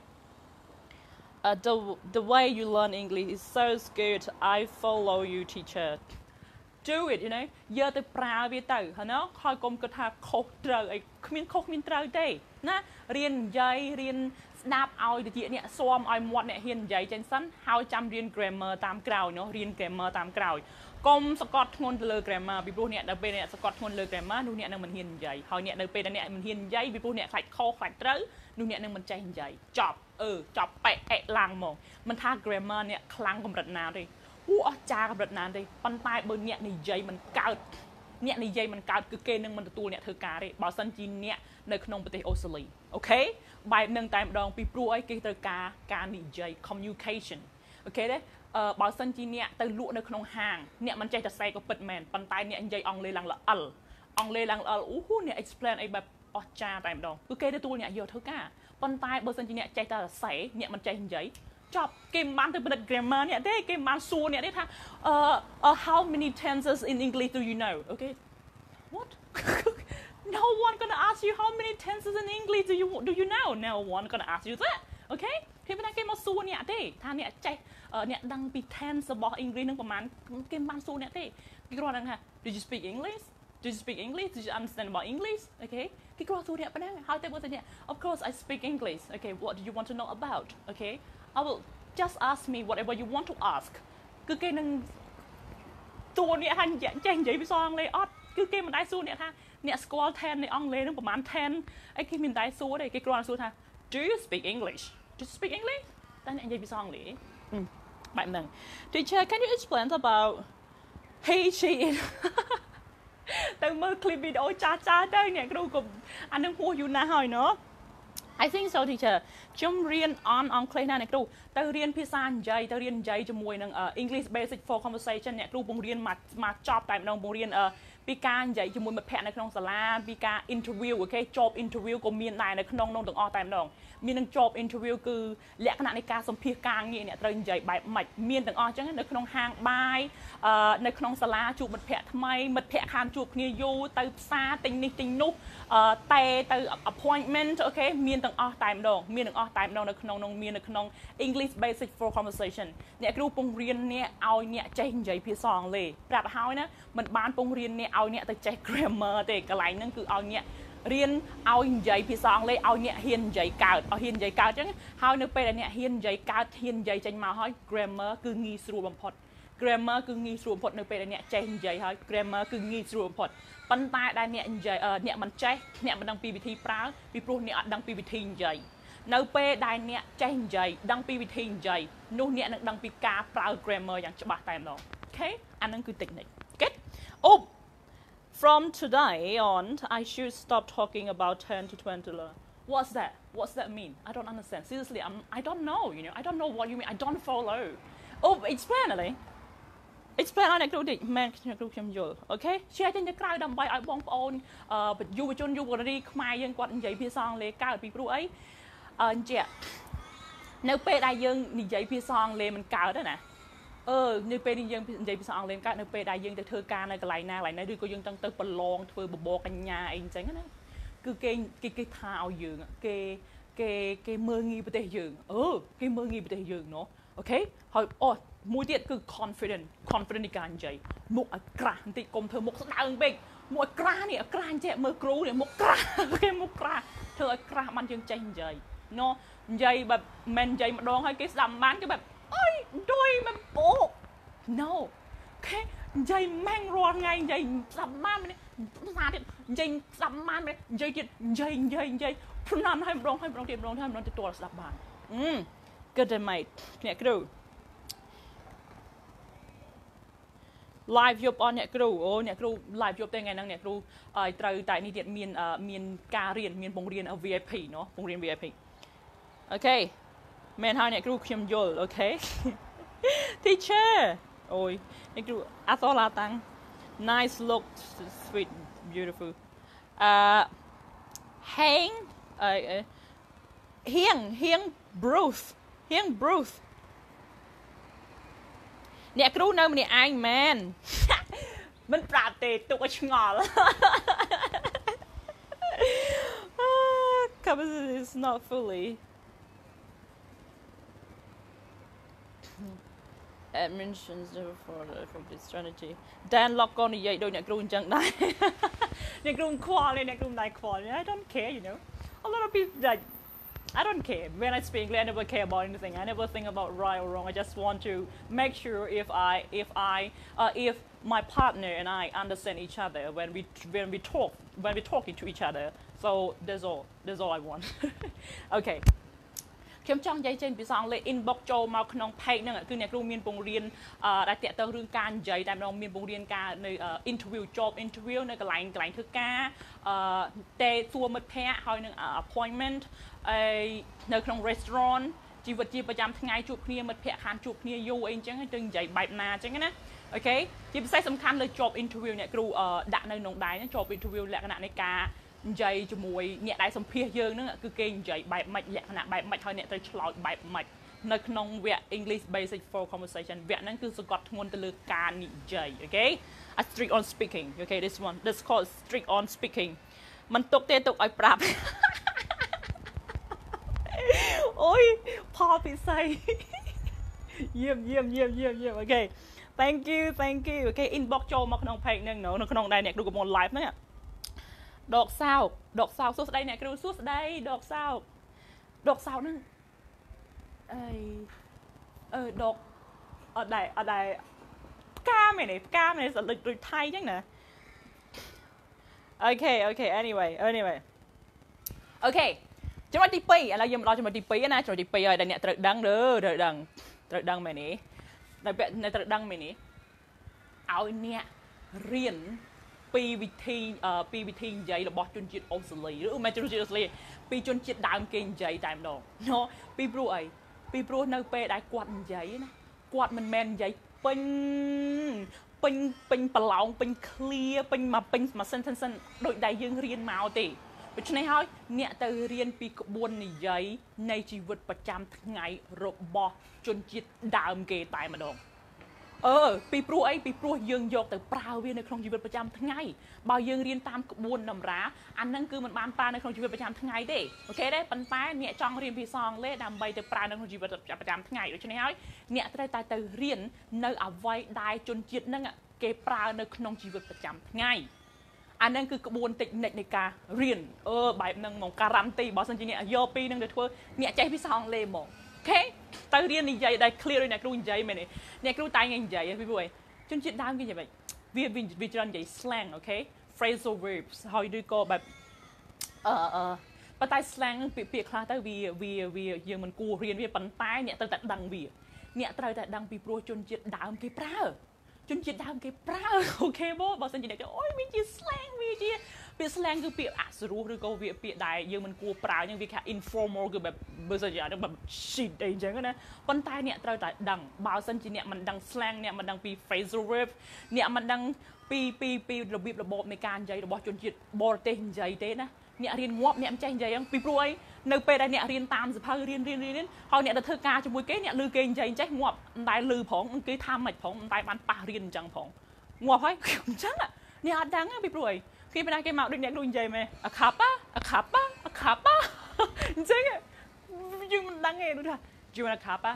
the way you learn English is so good. I follow you, teacher. Do it, you know. យកទៅប្រើវាទៅហ្នឹងហើយកុំគិតថាខុសត្រូវអីគ្មានខុសគ្មានត្រូវទេណារៀននិយាយរៀនស្ដាប់ឲ្យតិចអ្នកស៊ាំឲ្យមាត់អ្នកហ៊ាននិយាយចេញសិនហើយចាំរៀន grammar តាមក្រោយនោះរៀន grammar តាមក្រោយកុំសកត់ធ្ងន់ទៅលើ grammar ពីព្រោះអ្នកដល់ពេលអ្នកសកត់ធ្ងន់លើ grammar នោះអ្នកនឹងមិនហ៊ាននិយាយហើយអ្នកនៅពេលដែលអ្នកមិនហ៊ាននិយាយពីព្រោះអ្នកខ្លាចខុសខ្លាចត្រូវនោះអ្នកនឹងមិនចេះនិយាយចប់ប៉ែឡើងមកមិនថា grammar អ្នកខ្លាំងកម្រិតណាទេអស្ចារ្យកម្រិតណាទេប៉ុន្តែបើអ្នកនិយាយមិនកើតគឺគេនឹងមិនទទួលអ្នកធ្វើការទេបើសិនជាអ្នកនៅក្នុងប្រទេសអូស្ត្រាលីអូខេបែបនឹងតែម្ដងពីព្រោះអីគេត្រូវការនិយាយ communication អូខេទេបើសិនជាអ្នកទៅលក់នៅក្នុងហាងអ្នកមិនចេះតែសែក៏ពិតមែនប៉ុន្តែអ្នកនិយាយអង់គ្លេសឡើងល្អិលអ្នក explain អីបែបអស្ចារ្យតែម្ដងគឺគេទទួលអ្នកយកធ្វើការប៉ុន្តែបើសិនជាអ្នកចេះតែសែអ្នកមិនចេះនិយាយចប់គេមិនបានទៅពិនិត្យ grammar អ្នកទេគេមិនបានសួរអ្នកទេថាhow many tenses in English do you know okay what no one gonna ask you how many tenses in English do you know no one gonna ask you that okay គេមិនថាគេមកសួរអ្នកទេថាអ្នកចេះអ្នកដឹងពី tense របស់ English នឹងប្រហែលគេមិនបានសួរអ្នកទេគេគ្រាន់តែថា did you speak English do you speak English do you understand about English okay គេគ្រាន់សួរអ្នកប៉ុណ្ណឹងហើយតែបើតែអ្នក of course I speak English okay what do you want to know about okay I will just ask me whatever you want to ask គឺគេនឹងតួអ្នកហាញចេះនិយាយភាសាអង់គ្លេសអត់គឺគេមិនដែរសួរអ្នកថាអ្នកស្គាល់ 10 នៃអង់គ្លេសនឹងប្រហែល 10 អីគេមិនដែរសួរទេគេគ្រាន់តែសួរថា do you speak English do you speak English តែអ្នកនិយាយភាសាអង់គ្លេសបែបហ្នឹង Teacher can you explain about he she ទៅមើល clip video ចាស់ទៅអ្នកគ្រូក៏អានឹងហួសយូរណាស់ហើយណោះ I think so teacher ខ្ញុំរៀនអនក្លេសណាអ្នកគ្រូទៅរៀនភាសានិយាយទៅរៀននិយាយជាមួយនឹង English Basic for Conversation អ្នកគ្រូបង្រៀនមកចប់តែម្ដងបង្រៀនពីការនិយាយជាមួយមិត្តភ័ក្តិនៅក្នុងសាលាពីការ interview អូខេ job interview ក៏មានដែរនៅក្នុងនោះទាំងអស់តែម្ដងមាននឹង job interview គឺលក្ខណៈនៃការសម្ភាសការងារអ្នកត្រូវនិយាយបែបម៉េចមានទាំងអស់អញ្ចឹងនៅក្នុងហាងបាយនៅក្នុងសាលាជួបមិត្តភ័ក្តិថ្មីមិត្តភ័ក្តិខានជួបគ្នាយូរទៅផ្សារទិញនេះទិញនោះតែទៅ appointment អូខេមានទាំងអស់តែម្ដងមានទាំងអស់តែម្ដងនៅក្នុងនោះមាននៅក្នុង English Basic for Conversation អ្នកគ្រូពង្រៀនអ្នកឲ្យអ្នកចេះនិយាយភាសាអង់គ្លេសប្រាប់ឲ្យហើយណាមិនបានពង្រៀនអ្នកឲ្យអ្នកទៅចេះ grammar ទេកន្លែងហ្នឹងគឺឲ្យអ្នករៀនឲ្យនិយាយភាសាអង់គ្លេសឲ្យអ្នកហ៊ាននិយាយកើតឲ្យហ៊ាននិយាយកើតអញ្ចឹងហើយនៅពេលដែលអ្នកហ៊ាននិយាយកើតហ៊ាននិយាយចេញមកហើយ grammar គឺងាយស្រួលបំផុត grammar គឺងាយស្រួលបំផុតនៅពេលដែលអ្នកចេះនិយាយហើយ grammar គឺងាយស្រួលបំផុតប៉ុន្តែដែលអ្នកនិយាយអ្នកមិនចេះអ្នកមិនដឹងពីវិធីប្រើពីព្រោះអ្នកអត់ដឹងពីវិធីនិយាយនៅពេលដែលអ្នកចេះនិយាយដឹងពីវិធីនិយាយនោះអ្នកនឹងដឹងពីការប្រើ grammar យ៉ាងច្បាស់តែម្ដងអូខេអាហ្នឹងគឺ technique get oh from today on I should stop talking about 10 to 20 what's that mean I don't understand seriously I don't know you know I don't know what you mean I don't follow oh explain អី explain ឲ្យអ្នកគ្រូតិចមែនអ្នកគ្រូខ្ញុំយល់អូខេ share ចេញទៅក្រៅដើម្បីឲ្យបងប្អូនយុវជនយុវនារីខ្មែរយើងគាត់និយាយភាសាអង់គ្លេសកើតពីព្រោះអីអញ្ចឹងនៅពេលដែលយើងនិយាយភាសាអង់គ្លេសមិនកើតទេណានៅពេលនេះយើងនិយាយភាសាអង់គ្លេសកើតនៅពេលដែលយើងទៅធ្វើការនៅកន្លែងណាឬក៏យើងទៅប្រឡងធ្វើបបរកញ្ញាអីអញ្ចឹងណាគឺគេថាឲ្យយើងគេមើលងាយប្រទេសយើងគេមើលងាយប្រទេសយើងណូអូខេហើយមួយទៀតគឺ confident នៃការនិយាយមុខឲ្យក្រាស់បន្តិចកុំធ្វើមុខស្ដើងពេកមុខឲ្យក្រាស់នេះក្រាស់អញ្ចឹងមើលគ្រូនេះមុខក្រាស់គេមុខក្រាស់ធ្វើឲ្យក្រាស់បានយើងចេះនិយាយណូនិយាយបែបមិននិយាយម្ដងហើយគេស្ដាប់បានគេបែបអើយដូចមិនពោ no គេនិយាយម៉ាំងរាល់ថ្ងៃនិយាយស្ដាប់បាននេះភាសាទៀតនិយាយស្ដាប់បាននិយាយទៀតនិយាយព្រណាន់ឲ្យម្ដងទៀតទទួលស្ដាប់បានgood mate អ្នកគ្រូ live យប់អស់អ្នកគ្រូអ្នកគ្រូ live យប់តែថ្ងៃហ្នឹងអ្នកគ្រូត្រូវតែនេះទៀតមានការរៀនមានបង្រៀន VIP เนาะបង្រៀន VIP អូខេមែនហើយអ្នកគ្រូខ្ញុំយល់អូខេ teacher អូយអ្នកគ្រូអត់តឡាតាំង nice look sweet beautiful hang Bruce អ្នកគ្រូនៅម្នាក់ឯងមែនមិនប្រាប់ទេទុកឲ្យឆ្ងល់ capacity is not fully admissions for the effective strategy តែឡុកក៏និយាយដូចអ្នកគ្រូអញ្ចឹងដែរ អ្នកគ្រូខ្វល់អ្នកគ្រូមិនដែរខ្វល់ I don't care you know a lot of people like I don't care when I speak English I never care about anything I never think about right or wrong I just want to make sure if my partner and I understand each other when we talking to each other so that's all I want okay ខ្ញុំចង់និយាយចេញពីភាសាអង់គ្លេស inbox ចូលមកក្នុង page ហ្នឹងគឺអ្នកគ្រូមានបង្រៀនដែលតាក់ទងរឿងការនិយាយតែម្ដងមានបង្រៀនការនៅ interview job interview នៅកន្លែងធ្វើការតែសួរមិត្តភ័ក្តិហើយនឹង appointment នៅក្នុង restaurant ជីវិតជាប្រចាំថ្ងៃជួបគ្នាមិត្តភ័ក្តិខានជួបគ្នាយូរអីអញ្ចឹងទៅនិយាយបែបណាអញ្ចឹងណាអូខេជាពិសេសសំខាន់លើ job interview អ្នកគ្រូដាក់នៅក្នុងដែរ job interview លក្ខណៈនៃការនិយាយជាមួយអ្នកដែលសម្ភាសយើងហ្នឹងគឺគេនិយាយបែបម៉េចលក្ខណៈបែបម៉េចហើយអ្នកត្រូវឆ្លើយបែបម៉េចនៅក្នុងវគ្គ English Basic for Conversation វគ្គហ្នឹងគឺសង្កត់ធ្ងន់ទៅលើការនិយាយ okay a strict on speaking okay this called strict on speaking មិនទុកទេទុកឲ្យប្រាប់អូយផលពិសីយាម okay thank you okay inbox ចូលមកក្នុង page ហ្នឹងនៅក្នុងដែរអ្នកគ្រូកំពុង live ហ្នឹងដកសោកសួស្ដីអ្នកគ្រូសួស្ដីដកសោកហ្នឹងដកអត់ដែរផ្កាមែនទេសលឹកដូចថៃអញ្ចឹងណា okay anyway អូខេចំណុចទី2ឥឡូវយើងមកដល់ចំណុចទី2ណាចំណុចទី2ហើយដែលអ្នកត្រូវដឹងត្រូវដឹងមែនទេដែលអ្នកត្រូវដឹងមែនទេឲ្យអ្នករៀនពីវិធីនិយាយរបស់ជនជាតិអូស្ត្រាលីឬមិនជនជាតិអូស្ត្រាលីពីជនជាតិដើមគេនិយាយតែម្ដងពីព្រោះអីពីព្រោះនៅពេលដែលគាត់និយាយណាគាត់មិនមែននិយាយពេញប្រឡោងពេញ clear ពេញមួយ sentence ដូចដែលយើងរៀនមកទេដូច្នេះហើយអ្នកទៅរៀនពីក្បួននិយាយនៃជីវិតប្រចាំថ្ងៃរបស់ជនជាតិដើមគេតែម្ដងពីព្រោះអីពីព្រោះយើងយកទៅប្រើវានៅក្នុងជីវិតប្រចាំថ្ងៃបើយើងរៀនតាមក្បួនតម្រាអាហ្នឹងគឺមិនបានប្រើនៅក្នុងជីវិតប្រចាំថ្ងៃទេអូខេទេប៉ុន្តែអ្នកចង់រៀនភាសាអង់គ្លេសដើម្បីទៅប្រើនៅក្នុងជីវិតប្រចាំថ្ងៃដូច្នេះហើយអ្នកត្រូវតែទៅរៀននៅអ្វីដែលជនជាតិហ្នឹងគេប្រើនៅក្នុងជីវិតប្រចាំថ្ងៃអាហ្នឹងគឺក្បួនតិចនិចនៃការរៀនបែបហ្នឹងមកការ៉ាន់ទីបើសិនជាអ្នកយកពីហ្នឹងទៅធ្វើអ្នកចេះភាសាអង់គ្លេសមកអូខេទៅរៀននិយាយដែល clear ដោយអ្នកគ្រូនិយាយមែនទេអ្នកគ្រូតែនិយាយពីព្រោះជនជាតិដើមគេនិយាយវាច្រើននិយាយ slang អូខេ phrasal verbs ហើយឬក៏បែបប៉ុន្តែ slang ពាក្យខ្លះទៅវាយើងមិនគួររៀនវាប៉ុន្តែអ្នកត្រូវតែដឹងវាអ្នកត្រូវតែដឹងពីព្រោះជនជាតិដើមគេប្រើអូខេបងបើសិនជាអ្នកអូយវាជា slang វាជាពាក្យ slang គឺពាក្យអសរោះឬក៏វាពាក្យដែលយើងមិនគួរប្រើអញ្ចឹងវាគេ informal គឺបែបបើសិនជាបែប shit អីអញ្ចឹងណាប៉ុន្តែអ្នកត្រូវតែដឹងបើសិនជាអ្នកមិនដឹង slang អ្នកមិនដឹងពី phrasal verb អ្នកមិនដឹងពីរបៀបរបបនៃការនិយាយរបស់ជនជាតិបរទេសនិយាយទេណាអ្នករៀនងាប់អ្នកមិនចេះនិយាយហ្នឹងពីព្រោះអីនៅពេលដែលអ្នករៀនតាមសភៅរៀនហើយអ្នកទៅធ្វើការជាមួយគេអ្នកឮគេនិយាយចេះងាប់មិនដែលឮផងគេថាមិនផងមិនតែបានប៉ះរៀនអញ្ចឹងផងងាប់ហើយអញ្ចឹងអ្នកអត់ដឹងពីព្រោះអីគេពេលណាគេមកដូចអ្នកគ្រូនិយាយមែនអាខាប់អញ្ចឹងយើងមិនដឹងទេដូចថា you wanna kappa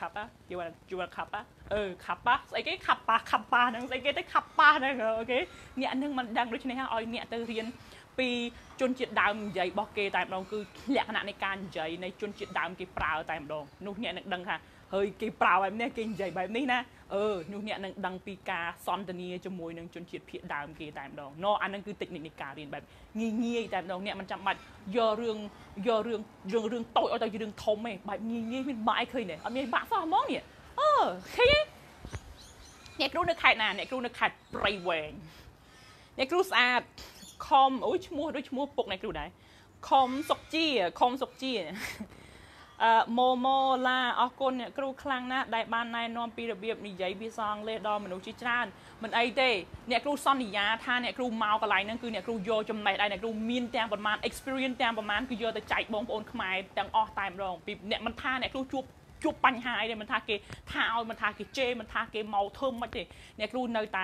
ស្អីគេ kappa ហ្នឹងស្អីគេទៅ kappa ហ្នឹងអូខេអ្នកនឹងមិនដឹងដូច្នេះឲ្យអ្នកទៅរៀនពីជនជាតិដើមនិយាយរបស់គេតែម្ដងគឺលក្ខណៈនៃការនិយាយនៃជនជាតិដើមគេប្រើតែម្ដងនោះអ្នកនឹងដឹងថាហើយគេប្រើបែបនេះគេនិយាយបែបនេះណានោះអ្នកនឹងដឹងពីការសន្ទនាជាមួយនឹងជនជាតិភាគដើមគេតែម្ដងអាហ្នឹងគឺតិចនិចនៃការរៀនបែបងាយតែម្ដងអ្នកមិនចាំបាច់យករឿងតូចឲ្យទៅជារឿងធំទេបែបងាយមានបាក់អីឃើញទេអត់មានបាក់សោះហ្មងនេះឃើញទេអ្នកគ្រូនៅខេត្តណាអ្នកគ្រូនៅខេត្តព្រៃវែងអ្នកគ្រូស្អាតខំឈ្មោះដូចឈ្មោះពុកអ្នកគ្រូដែរខំសុកជាម៉ូឡាអរគុណអ្នកគ្រូខ្លាំងណាស់ដែលបានណែនាំពីរបៀបនិយាយភាសាអង់គ្លេសដល់មនុស្សជាច្រើនមិនអីទេអ្នកគ្រូសន្យាថាអ្នកគ្រូមកកន្លែងហ្នឹងគឺអ្នកគ្រូយកចំណេះដែរអ្នកគ្រូមានទាំងប្រមាណ experience ទាំងប្រមាណគឺយកទៅចែកបងប្អូនខ្មែរទាំងអស់តែម្ដងពីអ្នកមិនថាអ្នកគ្រូជួបបញ្ហាអីទេមិនថាគេថាឲ្យមិនថាគេជេរមិនថាគេមកធ្វើមិនទេអ្នកគ្រូនៅតែ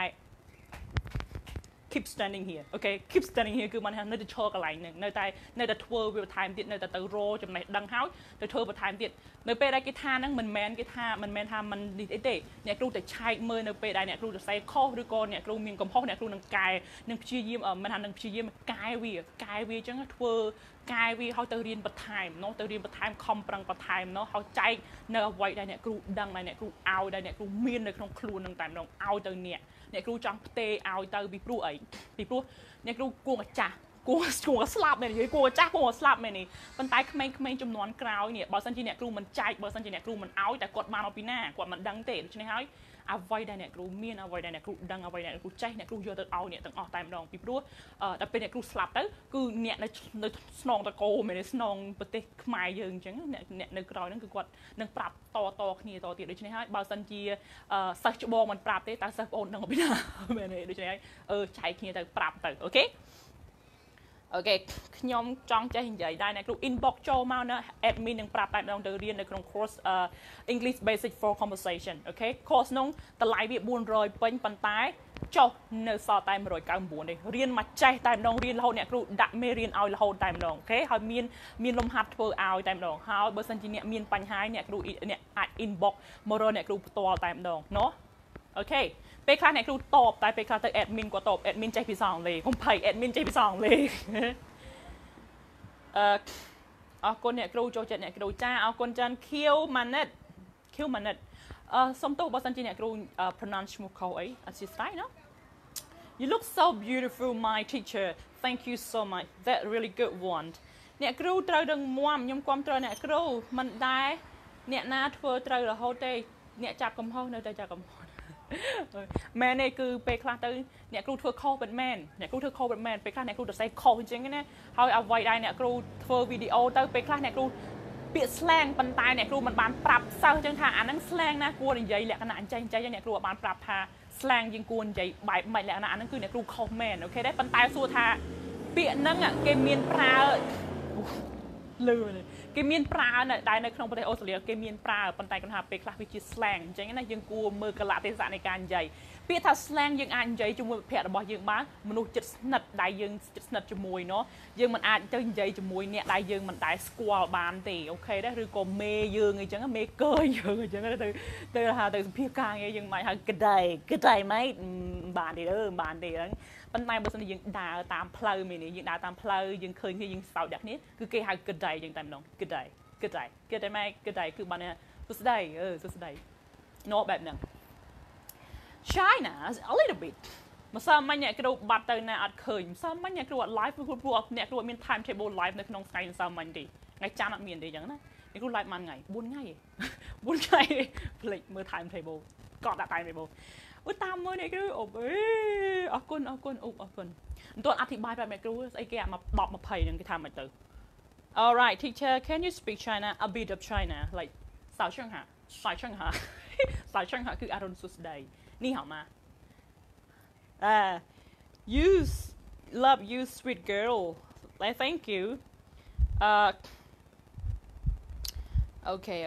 keep standing here okay keep standing here គឺមិនថានៅតែឈរកន្លែងហ្នឹងនៅតែធ្វើវាបន្ថែមទៀតនៅតែទៅរចំណេះដឹងហើយទៅធ្វើបន្ថែមទៀតនៅពេលដែលគេថាហ្នឹងមិនមែនថាមិននេះអីទេអ្នកគ្រូតែឆែកមើលនៅពេលដែលអ្នកគ្រូសរសេរខុសឬក៏អ្នកគ្រូមានកំហុសអ្នកគ្រូនឹងកែនឹងព្យាយាមមិនថានឹងព្យាយាមកែវាអញ្ចឹងធ្វើកែវាឲ្យទៅរៀនបន្ថែមទៅរៀនបន្ថែមខំប្រឹងបន្ថែមឲ្យចែកនៅអ្វីដែលអ្នកគ្រូដឹងដែលអ្នកគ្រូឲ្យដែលអ្នកគ្រូមាននៅក្នុងខ្លួននឹងតែម្ដងឲ្យទៅអ្នកគ្រូចង់ផ្ទេឲ្យទៅពីព្រោះអីពីព្រោះអ្នកគ្រូគួរចាស់គួរស្លាប់មែននិយាយគួរចាស់គួរស្លាប់មែននេះប៉ុន្តែក្មេងៗចំនួនក្រោយនេះបើសិនជាអ្នកគ្រូមិនចែកបើសិនជាអ្នកគ្រូមិនឲ្យតែគាត់បានមកពីណាគាត់មិនដឹងទេដូច្នេះហើយអ្វីដែលអ្នកគ្រូមានអ្វីដែលអ្នកគ្រូដឹងអ្វីដែលអ្នកគ្រូចេះអ្នកគ្រូយកទៅឲ្យអ្នកទាំងអស់តែម្ដងពីព្រោះដល់ពេលអ្នកគ្រូស្លាប់ទៅគឺអ្នកនៅស្នងតកោមែនទេស្នងប្រទេសខ្មែរយើងអញ្ចឹងអ្នកនៅក្រោយហ្នឹងគឺគាត់នឹងប្រាប់តគ្នាតទៀតដូច្នេះហើយបើសិនជាសិស្សច្បងមិនប្រាប់ទេតើសិស្សប្អូនដឹងពីណាមែនទេដូច្នេះហើយចែកគ្នាទៅប្រាប់ទៅអូខេអូខេខ្ញុំចង់ចេះនិយាយដែរអ្នកគ្រូ inbox ចូលមកណា admin នឹងប្រាប់តែម្ដងទៅរៀននៅក្នុង course English Basic for Conversation អូខេ course នោះតម្លៃវា400ពេញប៉ុន្តែចុះនៅសល់តែ199ទេរៀនមកចេះតែម្ដងរៀនរហូតអ្នកគ្រូដាក់មេរៀនឲ្យរហូតតែម្ដងអូខេហើយមានលំហាត់ធ្វើឲ្យតែម្ដងហើយបើសិនជាអ្នកមានបញ្ហាអ្នកគ្រូអ្នកអាច inbox មករកអ្នកគ្រូផ្ទាល់តែម្ដងណោះអូខេពេលខ្លះអ្នកគ្រូតបតែពេលខ្លះទៅ admin ក៏តប admin ចេះភាសាអង់គ្លេសកុំភ័យ admin ចេះភាសាអង់គ្លេសអរគុណអ្នកគ្រូចូលចិត្តអ្នកគ្រូចាអរគុណច្រើន Q Manet សុំទោសបើសិនជាអ្នកគ្រូ pronounce ឈ្មោះខុសអីអធិស្ឋានណា You look so beautiful my teacher thank you so much that really good one អ្នកគ្រូត្រូវដឹងមាំខ្ញុំគ្រប់ត្រូវអ្នកគ្រូមិនដែរអ្នកណាធ្វើត្រូវរហូតទេអ្នកចាប់កំហុសនៅតែចាប់កំហុសមែនទេគឺពេលខ្លះទៅអ្នកគ្រូធ្វើខុសពិតមែនអ្នកគ្រូធ្វើខុសពិតមែនពេលខ្លះអ្នកគ្រូទៅសេខុសអញ្ចឹងណាហើយអ្វីដែលអ្នកគ្រូធ្វើវីដេអូទៅពេលខ្លះអ្នកគ្រូពាក្យ slang ប៉ុន្តែអ្នកគ្រូមិនបានប្រាប់សិស្សអញ្ចឹងថាអាហ្នឹង slang ណាគួរនិយាយលក្ខណៈអញ្ចឹងអ្នកគ្រូបានប្រាប់ថា slang យើងគួរនិយាយបែបម៉េចលក្ខណៈអាហ្នឹងគឺអ្នកគ្រូខុសមែនអូខេទេប៉ុន្តែសួរថាពាក្យហ្នឹងគេមានប្រើលឺគេមានប្រើដែរនៅក្នុងប្រទេសអូស្ត្រាលីគេមានប្រើប៉ុន្តែគាត់ថាពេលខ្លះវាជា slang អញ្ចឹងណាយើងគួរមើលកលៈទេសៈនៃការនិយាយពាក្យថា slang យើងអាចនិយាយជាមួយមិត្តភ័ក្តិរបស់យើងបានមនុស្សចិត្តស្និទ្ធដែលយើងចិត្តស្និទ្ធជាមួយเนาะយើងមិនអាចទៅនិយាយជាមួយអ្នកដែលយើងមិនដែលស្គាល់បានទេអូខេដែរឬក៏មេយើងអីចឹងមេកើយើងអញ្ចឹងទៅហៅទៅសភាការងារយើងមិនហៅក្តីម៉េចបានទេបានទេហ្នឹងប៉ុន្តែបើសិនជាយើងដើរតាមផ្លូវមានយើងដើរតាមផ្លូវយើងឃើញគ្នាយើងសោតដាក់គ្នាគឺគេហៅក្តីចឹងតែម្ដងក្តីម៉េចក្តីគឺបានសួស្តីសួស្តីណូបែបហ្នឹង China a little bit ម្សិលមិញអ្នកគ្រូបាត់ទៅណាអត់ឃើញម្សិលមិញអ្នកគ្រូអត់ live ព្រោះអ្នកគ្រូអត់មាន time table live នៅក្នុងថ្ងៃម្សិលមិញទេថ្ងៃច័ន្ទអត់មានទេចឹងណាអ្នកគ្រូ live មួយថ្ងៃ4ថ្ងៃភ្លេចមើល time table កត់ដាក់ time table អូតាមមើលអ្នកគ្រូអូអរគុណអរគុណមិនទាន់អធិប្បាយប្រាប់អ្នកគ្រូស្អីគេអា10 20ហ្នឹងគេថាមិនទៅ Alright teacher can you speak China a bit of China like สาวเชิงหาคืออรุณสุดใดนี่好吗you love you sweet girl like thank you okay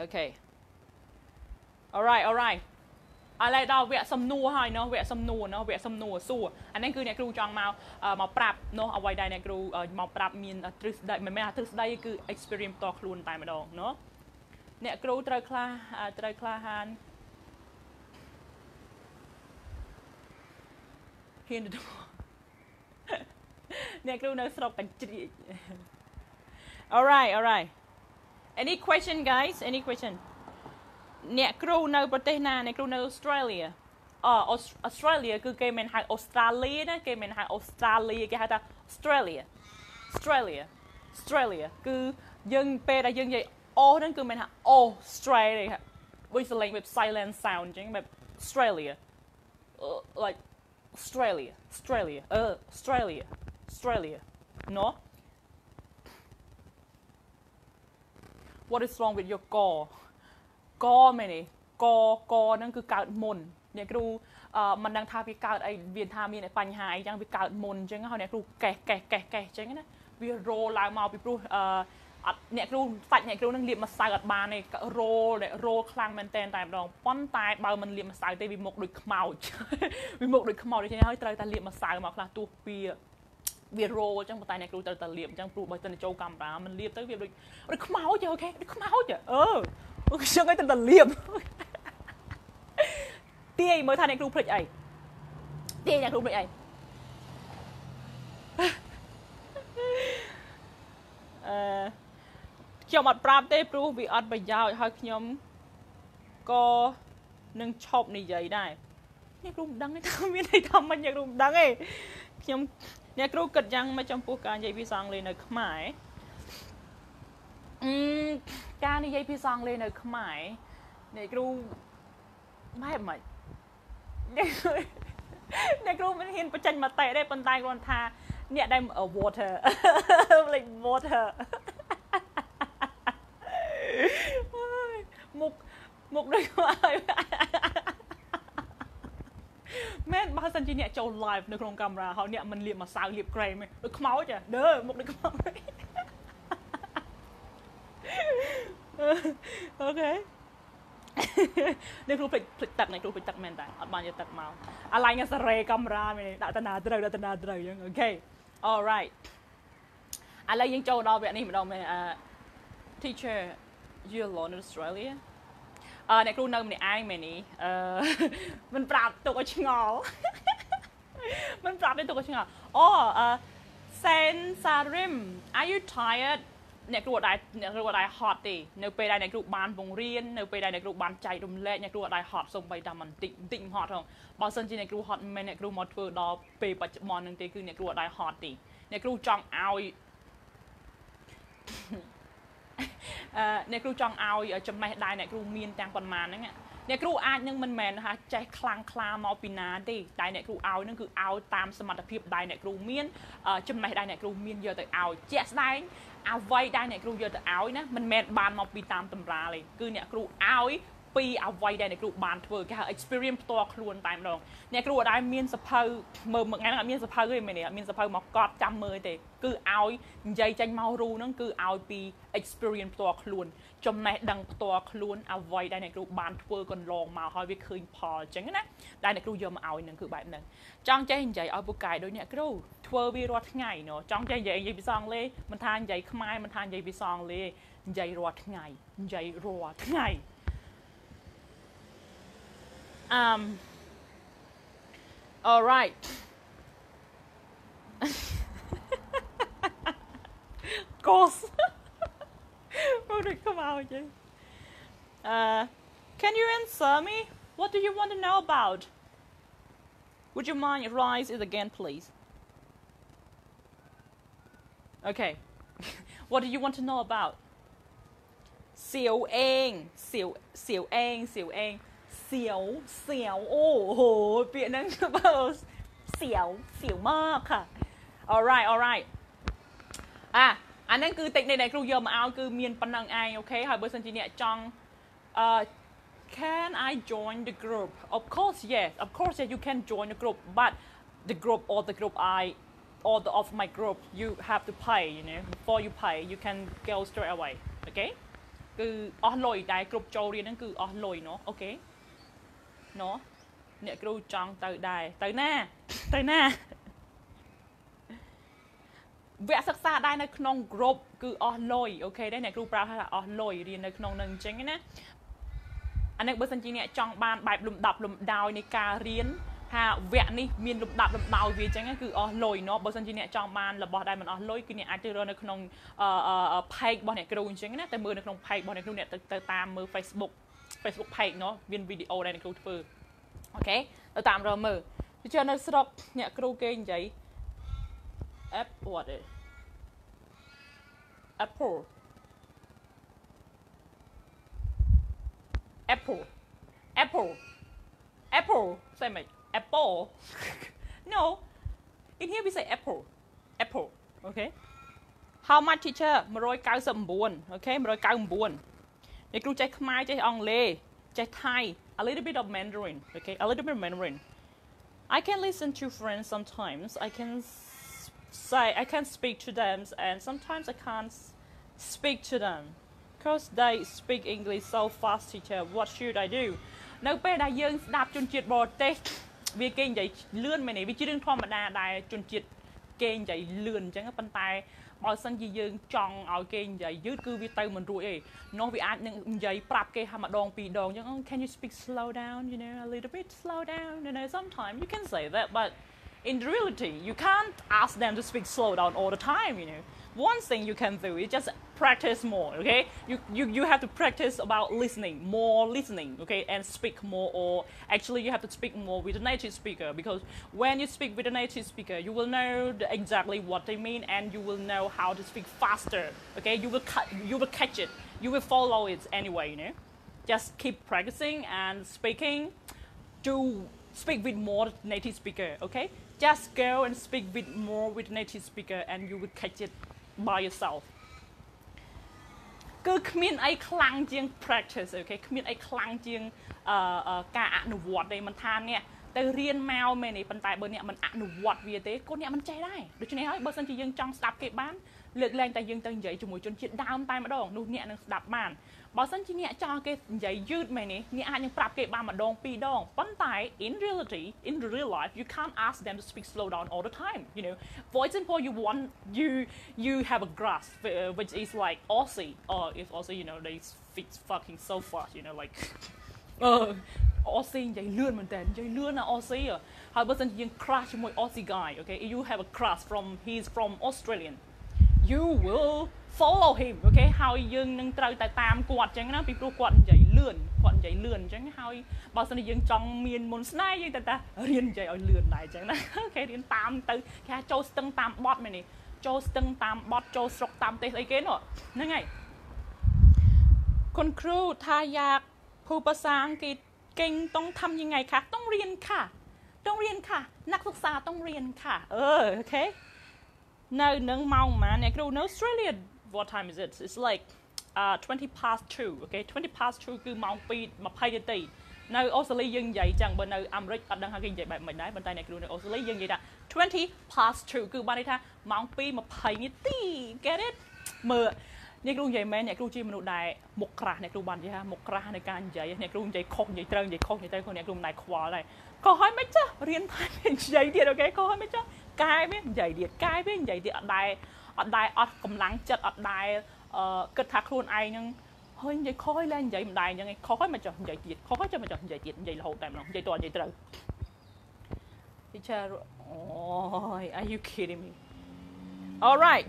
alright อะไรដល់វគ្គសំណួរហើយเนาะវគ្គសំណួរសួរអានេះគឺអ្នកគ្រូចង់មកប្រាប់เนาะអ្វីដែលអ្នកគ្រូមកប្រាប់មានទ្រឹស្ដីមិនមែនទ្រឹស្ដីគឺ experience ផ្ទាល់ខ្លួនតែម្ដងเนาะអ្នកគ្រូត្រូវក្លាហានហ៊ានទៅអ្នកគ្រូនៅស្រុកកញ្ជ្រៀក alright any question guys any question អ្នកគ្រូនៅប្រទេសណាអ្នកគ្រូនៅ Australia Australia គឺគេមិនហៅ Australia ណាគេមិនហៅ Australia គេហៅថា Australia គឺយើងពេលដែលយើងនិយាយអូហ្នឹងគឺមិនថា Australia ដូចសលេងបែប silent sound អញ្ចឹងបែប Australia like Australia no what is wrong with your jaw កមែនទេកហ្នឹងគឺកើតមុនអ្នកគ្រូមិនដឹងថាវាកើតអីវាថាមានបញ្ហាអីចឹងវាកើតមុនអញ្ចឹងហើយអ្នកគ្រូកេះអញ្ចឹងណាវារោឡើងមកពីព្រោះអត់អ្នកគ្រូសាច់អ្នកគ្រូនឹងលាបម្សៅអត់បានទេរោខ្លាំងមែនតែម្ដងប៉ុន្តែបើមិនលាបម្សៅទេវាមុខដូចខ្មោចដូច្នេះហើយត្រូវតែលាបម្សៅមកខ្លះទោះវារោអញ្ចឹងប៉ុន្តែអ្នកគ្រូត្រូវតែលាបអញ្ចឹងព្រោះបើទៅចូលកាមេរ៉ាមិនលាបទៅវាដូចខ្មោចអូខេដូចខ្មោចខ្ញុំឲ្យតែលាបទាយមើលថាអ្នកគ្រូភ្លេចអីខ្ញុំអត់ប្រាប់ទេព្រោះវាអត់ប្រយោជន៍ហើយខ្ញុំក៏នឹងឈប់និយាយដែរអ្នកគ្រូមិនដឹងទេថាមានន័យថាមិនអ្នកគ្រូមិនដឹងទេអ្នកគ្រូគិតយ៉ាងម៉េចចំពោះការនិយាយភាសាអង់គ្លេសនៅខ្មែរការនិយាយភាសាអង់គ្លេសនៅខ្មែរអ្នកគ្រូម៉ែមិនអ្នកគ្រូមិនហ៊ានបញ្ចេញមតិទេប៉ុន្តែគ្រាន់ថាអ្នកដែល water like water មុខដូចមែនបើសិនជាអ្នកចូល live នៅក្នុងកាមេរ៉ាហើយអ្នកមិនលាបម្សៅលាបក្រែមទេដូចខ្មោចចាដើមុខដូចខ្មោចអូខេអ្នកគ្រូភ្លេចទឹកអ្នកគ្រូភ្លេចទឹកមែនតើអត់បានយកទឹកមកអាឡៃងាសារ៉េកាមេរ៉ាមែនដាក់តាណាត្រូវអញ្ចឹងអូខេ alright ឥឡូវយើងចូលដល់វគ្គនេះម្ដងមែនteacher you alone in Australia អ្នកគ្រូនៅម្នាក់ឯងមែននេះមិនប្រាប់ទុកឲ្យឆ្ងល់មិនប្រាប់ទេទុកឲ្យឆ្ងល់Sarim are you tired អ្នកគ្រូអត់ដែរហត់ទេនៅពេលដែលអ្នកគ្រូបានបង្រៀននៅពេលដែលអ្នកគ្រូបានចែករំលែកអ្នកគ្រូអត់ដែរហត់សូម្បីតែបន្តិចហត់ផងបើសិនជាអ្នកគ្រូហត់មិនអ្នកគ្រូមកធ្វើដល់ពេលបច្ចុប្បន្ននឹងទេគឺអ្នកគ្រូអត់ដែរហត់ទេអ្នកគ្រូចង់ឲ្យអ្នកគ្រូចង់ឲ្យចំណេះដែរអ្នកគ្រូមានទាំងប៉ុន្មានហ្នឹងអ្នកគ្រូអាចនឹងមិនមែនថាចេះខ្លាំងខ្លាមកពីណាទេតែអ្នកគ្រូឲ្យនឹងគឺឲ្យតាមសមត្ថភាពដែលអ្នកគ្រូមានចំណេះដែរអ្នកគ្រូមានយកទៅឲ្យជាក់ស្ដែងអ្វីដែលអ្នកគ្រូយកទៅឲ្យណាមិនមែនបានមកពីតាមតម្រាទេគឺអ្នកគ្រូឲ្យពីអ្វីដែលអ្នកគ្រូបានធ្វើគេហៅ experience ផ្ទាល់ខ្លួនតែម្ដងអ្នកគ្រូអត់ដែរមានសភៅមើលមួយថ្ងៃហ្នឹងអត់មានសភៅទេមែនទេអត់មានសភៅមកកត់ចាំមើលទេគឺឲ្យនិយាយចេញមករូហ្នឹងគឺឲ្យពី experience ផ្ទាល់ខ្លួនចំណេះដឹងផ្ទាល់ខ្លួនអ្វីដែលអ្នកគ្រូបានធ្វើកន្លងមកហើយវាឃើញផលអញ្ចឹងណាដែលអ្នកគ្រូយកមកឲ្យហ្នឹងគឺបែបហ្នឹងចង់ចេះនិយាយឲ្យពូកែដូចអ្នកគ្រូធ្វើវារាល់ថ្ងៃណូចង់ចេះនិយាយភាសាអង់គ្លេសមិនថានិយាយខ្មែរមិនថានិយាយភាសាអង់គ្លេសនិយាយរាល់ថ្ងៃនិយាយរាល់ថ្ងៃ all right course come out can you answer me what do you want to know about would you mind rise it again please okay what do you want to know about เสียวเองเสียวเองเสียวโอ้โหเปลี่ยนนั่นคือเสียวมากค่ะ alright อันนั้นคือเทคนิคในครูយកមកឲ្យគឺមានប៉ុណ្ណឹងឯងអូខេហើយបើសិនជាអ្នកចង់ can I join the group of course yes you can join the group but the group of my group you have to pay before you pay you can go straight away okay គឺអស់លុយតែគ្រប់ចូលរៀនហ្នឹងគឺអស់លុយเนาะអូខេណូអ្នកគ្រូចង់ទៅដែរទៅណាវគ្គសិក្សាដែរនៅក្នុង group គឺអស់លុយអូខេដែរអ្នកគ្រូប្រាប់ថាអស់លុយរៀននៅក្នុងនឹងអញ្ចឹងណាអានេះបើសិនជាអ្នកចង់បានបែបលំដាប់លំដោយនៃការរៀនថាវគ្គនេះមានលំដាប់លំដោយវាអញ្ចឹងគឺអស់លុយណូបើសិនជាអ្នកចង់បានរបស់ដែលមិនអស់លុយគឺអ្នកអាចទៅរកនៅក្នុង page របស់អ្នកគ្រូអញ្ចឹងណាតែមើលនៅក្នុង page របស់អ្នកគ្រូអ្នកទៅតាមមើល Facebook page ណូមានវីដេអូដែលអ្នកគ្រូធ្វើអូខេទៅតាមរកមើលពីច្រើននៅស្រុកអ្នកគ្រូគេនិយាយ apple say me apple no in here we say apple okay how much teacher 199 okay 199អ្នកគ្រូចេះខ្មែរចេះអង់គ្លេសចេះថៃ a little bit of Mandarin okay a little bit of Mandarin I can listen to friends sometimes I can speak to them and sometimes I can't speak to them because they speak English so fast teacher what should I do នៅពេលដែលយើងស្ដាប់ជនជាតិបរទេសវាគេនិយាយលឿនមែនទេវាជារឿងធម្មតាដែលជនជាតិគេនិយាយលឿនអញ្ចឹងប៉ុន្តែបើសិនជាយើងចង់ឲ្យគេនិយាយយឺតគឺវាទៅមិនរួចទេនោះវាអាចនឹងនិយាយប្រាប់គេថាម្ដងពីរដងអញ្ចឹង can you speak slow down a little bit slow down sometimes you can say that but in reality you can't ask them to speak slow down all the time one thing you can do is just practice more okay you have to practice about more listening okay and speak more or actually you have to speak more with a native speaker because when you speak with a native speaker you will know exactly what they mean and you will know how to speak faster okay you will catch it you will follow it anyway just keep practicing and speaking to speak with more native speaker okay just go and speak with more with native speaker and you will catch it by yourself គឺគ្មានអីខ្លាំងជាង practice អូខេគ្មានអីខ្លាំងជាងការអនុវត្តទេមិនថាអ្នកទៅរៀនមកមែននេះប៉ុន្តែបើអ្នកមិនអនុវត្តវាទេកូនអ្នកមិនចេះដែរដូច្នេះហើយបើសិនជាយើងចង់ស្ដាប់គេបានលើកលែងតែយើងទៅនិយាយជាមួយជនជាតិដើមតែម្ដងនោះអ្នកនឹងស្ដាប់បានបើសិនជាអ្នកចង់គេនិយាយយឺតមែននេះអ្នកអាចនឹងប្រាប់គេបានម្ដងពីរដងប៉ុន្តែ in reality in real life you can't ask them to speak slow down all the time you know for example you have a grasp which is like Aussie or if Aussie you know they speak fucking so fast you know like Aussie និយាយលឿនមែនតើនិយាយលឿនណា Aussie ហើយបើសិនជាយើង crush ជាមួយ Aussie guy okay you have a crush from he's from Australian you will follow him okay ហើយយើងនឹងត្រូវតែតាមគាត់អញ្ចឹងណាពីព្រោះគាត់និយាយលឿនអញ្ចឹងហើយបើសិនជាយើងចង់មានមុនស្នេហ៍យើងត្រូវតែរៀននិយាយឲ្យលឿនដែរអញ្ចឹងណាអូខេរៀនតាមទៅគេថាចូលស្ទឹងតាមបត់មែននេះចូលស្ទឹងតាមបត់ចូលស្រុកតាមទេសអីគេនោះហ្នឹងហើយคุณครูถ้าอยากพูดภาษาอังกฤษเก่งต้องทำยังไงคะต้องเรียนค่ะนักศึกษาต้องเรียนค่ะโอเคនៅនឹងម៉ោងម៉ានអ្នកគ្រូនៅ Australia what time is it it's like 20 past 2 okay 20 past 2គឺម៉ោង2 20នាទីនៅអូស្ត្រាលីយើងនិយាយចឹងបើនៅអាមេរិកអត់ដឹងថាគេនិយាយបែបមិនដែរប៉ុន្តែអ្នកគ្រូនៅអូស្ត្រាលីយើងនិយាយថា20 past 2គឺបានន័យថាម៉ោង2 20នាទី get it មើលអ្នកគ្រូនិយាយមែនអ្នកគ្រូជាមនុស្សដែលមុខក្រាស់អ្នកគ្រូបាននិយាយថាមុខក្រាស់ในការនិយាយអ្នកគ្រូនិយាយខុសនិយាយត្រូវនិយាយខុសនិយាយត្រូវខ្លួនអ្នកគ្រូមិនដែរខ្វល់ដែរក៏ហើយមិនចាស់រៀនថានិយាយទៀតអូខេក៏ហើយមិនចាស់កាយវានិយាយទៀតកាយវានិយាយទៀតអត់ដែរអត់កម្លាំងចិត្តអត់ដែរគិតថាខ្លួនឯងហ្នឹងហើយនិយាយខុសហើយឡើងនិយាយមិនដែរអញ្ចឹងខុសហើយមិនចុះនិយាយទៀតខុសហើយចុះមិនចុះនិយាយទៀតនិយាយរហូតតែម្ដងនិយាយតនិយាយត្រូវ Teacher oh are you kidding me all right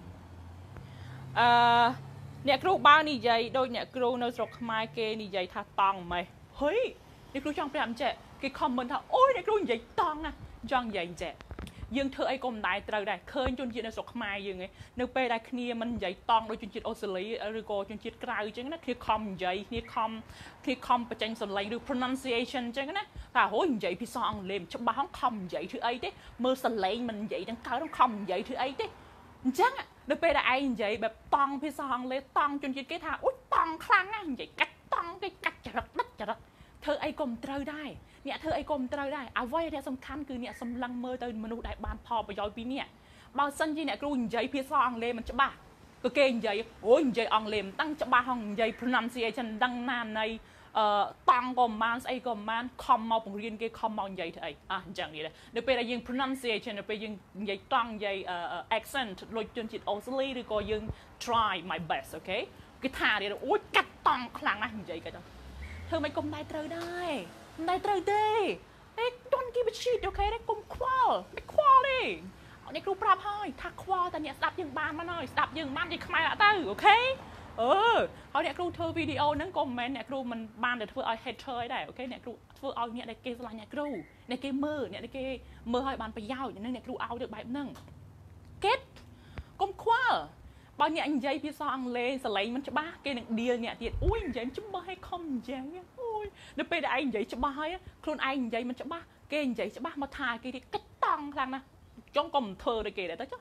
អ្នកគ្រូបើនិយាយដូចអ្នកគ្រូនៅស្រុកខ្មែរគេនិយាយថាតង់ម៉េះហុយអ្នកគ្រូចង់ប្រាប់អញ្ចឹងគេ comment ថាអូយអ្នកគ្រូនិយាយតង់ណាចង់និយាយអញ្ចឹងយើងធ្វើអីក៏មិនដែរត្រូវដែរឃើញជនជាតិនៅស្រុកខ្មែរយើងឯងនៅពេលដែលគ្នាមិននិយាយតង់ដូចជនជាតិអូស្ត្រាលីឬក៏ជនជាតិក្រៅអញ្ចឹងណាគ្នាខំនិយាយគ្នាខំបញ្ចេញសំឡេងឬ pronunciation អញ្ចឹងណាថាហូយនិយាយភាសាអង់គ្លេសច្បាស់ហងខំនិយាយធ្វើអីទេមើលសំឡេងមិននិយាយទាំងកើតខំនិយាយធ្វើអីទេអញ្ចឹងនៅពេលដែលឯងនិយាយបែបតង់ភាសាអង់គ្លេសតង់ជនជាតិគេថាអូយតង់ខ្លាំងណាស់និយាយកាច់តង់គេកាច់ចរិតដិតចរិតធ្វើអីក៏មិនត្រូវដែរអ្នកធ្វើអីក៏មិនត្រូវដែរអ្វីដែលសំខាន់គឺអ្នកសម្លឹងមើលទៅមនុស្សដែលបានផលប្រយោជន៍ពីអ្នកបើសិនជាអ្នកគ្រូនិយាយភាសាអង់គ្លេសមិនច្បាស់ក៏គេនិយាយអូយនិយាយអង់គ្លេសមិនតាំងច្បាស់ហងនិយាយ pronunciation ដឹងណានៃតង់ក៏មិនស្អីក៏មិនខំមកបង្រៀនគេខំមកនិយាយធ្វើអីអញ្ចឹងនេះនៅពេលដែលយើង pronunciation នៅពេលយើងនិយាយតង់និយាយ accent ដូចជនជាតិអូស្ត្រាលីឬក៏យើង try my best okay គេថានេះអូយកាត់តង់ខ្លាំងណាស់និយាយគេទៅធ្វើមិនគុំដែរត្រូវដែរមិនដែរត្រូវទេdon't give a shit អូខេទេគុំខ្វល់មិនខ្វល់ទេអ្នកគ្រូប្រាប់ហើយថាខ្វល់តែអ្នកស្ដាប់យើងបានមកហើយស្ដាប់យើងបាននិយាយខ្មែរអត់ទៅអូខេហើយអ្នកគ្រូធ្វើវីដេអូហ្នឹងក៏មិនមែនអ្នកគ្រូមិនបានទៅធ្វើឲ្យ hater អីដែរអូខេអ្នកគ្រូធ្វើឲ្យអ្នកដែលគេស្រឡាញ់អ្នកគ្រូអ្នកគេមើលអ្នកគេមើលឲ្យបានប្រយោជន៍ហ្នឹងអ្នកគ្រូឲ្យទៅបែបហ្នឹង get គុំខ្វល់បើអ្នកនិយាយភាសាអង់គ្លេសសលេងមិនច្បាស់គេនឹងដៀលអ្នកទៀតអូយនិយាយច្បាស់ឲ្យខំនិយាយអូយនៅពេលដែលឯងនិយាយច្បាស់ហើយខ្លួនឯងនិយាយមិនច្បាស់គេនិយាយច្បាស់មកថាគេទៀតកិច្ចតង់ខ្លាំងណាស់ចង់ក៏មិនធ្វើដូចគេដែរទៅចុះ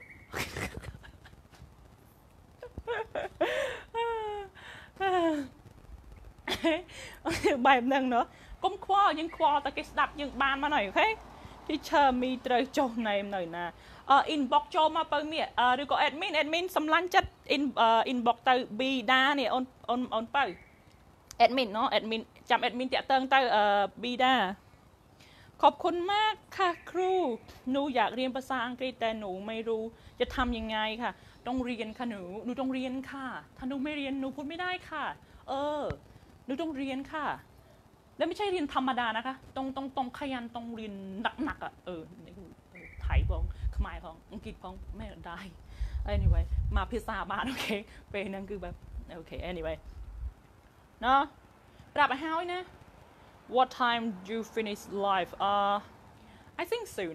បែបហ្នឹងណោះកុំខ្វល់យើងខ្វល់តែគេស្ដាប់យើងបានមកហើយអូខេ Teacher មីត្រូវចុះ name នៅណាinbox ចូលមកបើមាសឬក៏ admin សម្លាញ់ចិត្ត inbox ទៅ Bida នេះអូនបើ admin ណោះ admin ចាំ admin តាក់ទងទៅ Bida ขอบคุณมากค่ะครูหนูอยากเรียนภาษาอังกฤษแต่หนูไม่รู้จะทำยังไงค่ะต้องเรียนค่ะหนูต้องเรียนค่ะถ้าหนูไม่เรียนหนูพูดไม่ได้ค่ะหนูต้องเรียนค่ะแล้วไม่ใช่เรียนธรรมดานะคะต้องขยันต้องเรียนหนักๆอ่ะไทยพ้องขมายพ้องอังกฤษพ้องไม่ได้ anyway มาภาษาบ้านโอเคเป็นนั่นคือแบบโอเค anyway เนาะปรับให้นะ what time do you finish live I think soon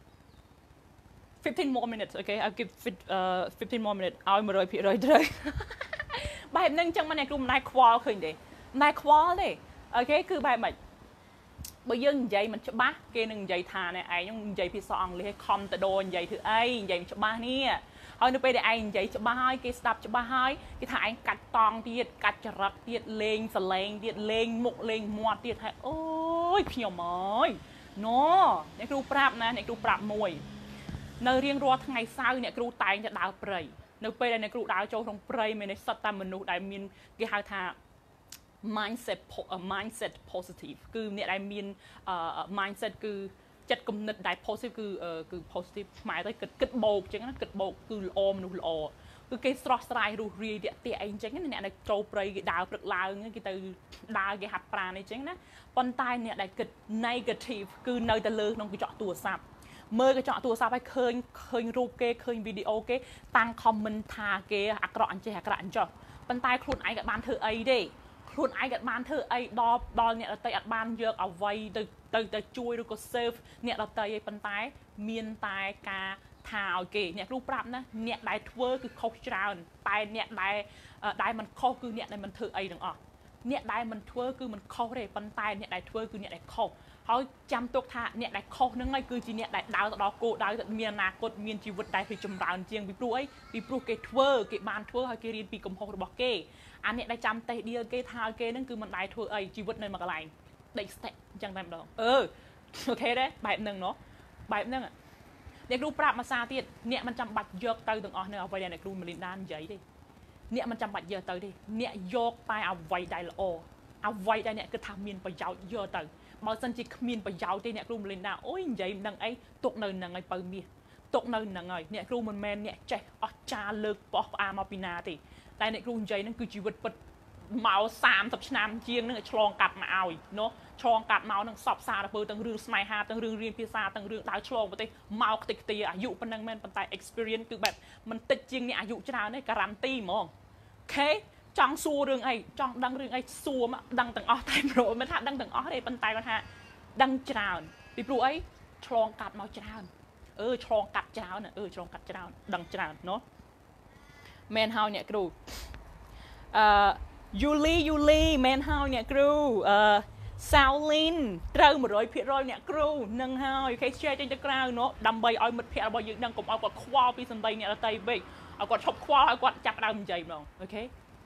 15 more minutes okay I'll give 15 more minutes ឲ្យ 100% ត្រូវបែបហ្នឹងចឹងមកអ្នកគ្រូមិនដែរខ្វល់ឃើញទេមិនដែរខ្វល់ទេអូខេគឺបែបម៉េចបើយើងនិយាយមិនច្បាស់គេនឹងនិយាយថាណែឯងហ្នឹងនិយាយភាសាអង់គ្លេសខំតដោនិយាយធ្វើអីនិយាយមិនច្បាស់នេះហើយនៅពេលដែលឯងនិយាយច្បាស់ហើយគេស្ដាប់ច្បាស់ហើយគេថាឯងកាត់តង់ទៀតកាត់ចរិតទៀតលេងសលេងទៀតលេងមុខលេងមាត់ទៀតហើយអូយខ្ញុំអើយ no អ្នកគ្រូប្រាប់ណាអ្នកគ្រូប្រាប់មួយនៅរៀងរាល់ថ្ងៃសៅរ៍អ្នកគ្រូតែងតែដើរព្រៃនៅពេលដែលអ្នកគ្រូដើរចូលក្នុងព្រៃមានន័យសិតតែមនុស្សដែលមានគេហៅថា mindset positive គឺអ្នកដែលមាន mindset គឺចិត្តគំនិតដែល positive គឺ positive ខ្មែរទៅគិតបោកអញ្ចឹងណាគិតបោកគឺល្អមនុស្សល្អគឺគេស្រស់ស្រាយរស់រាយតាក់ទាក់អីអញ្ចឹងណាអ្នកដែលចូលព្រៃគេដើរព្រឹកឡើងគេទៅដើរគេហាត់ប្រាណអីអញ្ចឹងណាប៉ុន្តែអ្នកដែលគិត negative គឺនៅតែលើក្នុងកញ្ចក់ទូរស័ព្ទមើលកញ្ចក់ទូរស័ព្ទឲ្យឃើញរូបគេឃើញវីដេអូគេតាំង comment ថាគេអាក្រក់អញ្ចេះអាក្រក់អញ្ចោះប៉ុន្តែខ្លួនឯងក៏បានធ្វើអីទេខ្លួនឯងក៏បានធ្វើអីដល់អ្នកដទៃអត់បានយកអ្វីទៅជួយឬក៏ save អ្នកដទៃឯងប៉ុន្តែមានតែការថាឲ្យគេអ្នកគ្រូប្រាប់ណាអ្នកដែលធ្វើគឺខុសច្រើនតែអ្នកដែលមិនខុសគឺអ្នកដែលមិនធ្វើអីទាំងអស់អ្នកដែលមិនធ្វើគឺមិនខុសទេប៉ុន្តែអ្នកដែលធ្វើគឺអ្នកដែលខុសហើយចាំទុកថាអ្នកដែលខុសហ្នឹងហើយគឺជាអ្នកដែលដើរទៅដល់គោលដៅមានអនាគតមានជីវិតដែលរីកចម្រើនជាងពីព្រោះអីពីព្រោះគេធ្វើគេបានធ្វើហើយគេរៀនពីកំហុសរបស់គេអាអ្នកដែលចាំតេះដៀលគេថាឲ្យគេហ្នឹងគឺមិនដែលធ្វើអីជីវិតនៅមួយកន្លែងដេកស្ទែកអញ្ចឹងតែម្ដងអូខេទេបែបហ្នឹងណោះបែបហ្នឹងអ្នកគ្រូប្រាប់មួយសារទៀតអ្នកមិនចាំបាច់យកទៅទាំងអស់នៅអ្វីដែលអ្នកគ្រូមលីនដានិយាយទេអ្នកមិនចាំបាច់យកទៅទេអ្នកយកតែអ្វីដែលល្អអ្វីដែលអ្នកគិតថាមានប្រយោជន៍យកទៅបើសិនជាគ្មានប្រយោជន៍ទេអ្នកគ្រូមលីនដាអូយនិយាយមិនដឹងអីទុកនៅនឹងឲ្យបើមាសទុកនៅនឹងហើយអ្នកគ្រូមិនមែនអ្នកចេះអស្ចារ្យលើកបោះផ្អាមកពីណាទេតែអ្នកគ្រូនិយាយហ្នឹងគឺជីវិតពិតមក30ឆ្នាំជាងហ្នឹងឆ្លងកាត់មកឲ្យណោះឆ្លងកាត់មកនឹងសពសារពើទាំងរឿងស្នេហាទាំងរឿងរៀនភាសាទាំងរឿងដើរឆ្លងប្រទេសមកខ្ទេចខ្ទីអាយុប៉ុណ្ណឹងមែនប៉ុន្តែ experience គឺបែបមិនតិចជាងអ្នកអាយុច្រើនទេការ៉ាន់ទីហ្មងខេចង់សួររឿងអីចង់ដឹងរឿងអីសួរមកដឹងទាំងអស់តែប្រហែលមិនថាដឹងទាំងអស់ទេប៉ុន្តែគាត់ថាដឹងច្រើនពីព្រោះអីឆ្លងកាត់មកច្រើនឆ្លងកាត់ច្រើនឆ្លងកាត់ច្រើនដឹងច្រើនណោះមែនហើយអ្នកគ្រូយូលីមែនហើយអ្នកគ្រូសាវលីនត្រូវ 100% អ្នកគ្រូនឹងហើយគេ share ចេញទៅក្រៅណោះដើម្បីឲ្យមិត្តភ័ក្តិរបស់យើងដឹងកុំឲ្យគាត់ខ្វល់ពីសម្ដីអ្នកដទៃពេកឲ្យគាត់ឈប់ខ្វល់ឲ្យគាត់ចាប់ដើមនិយាយម្ដងអូខេ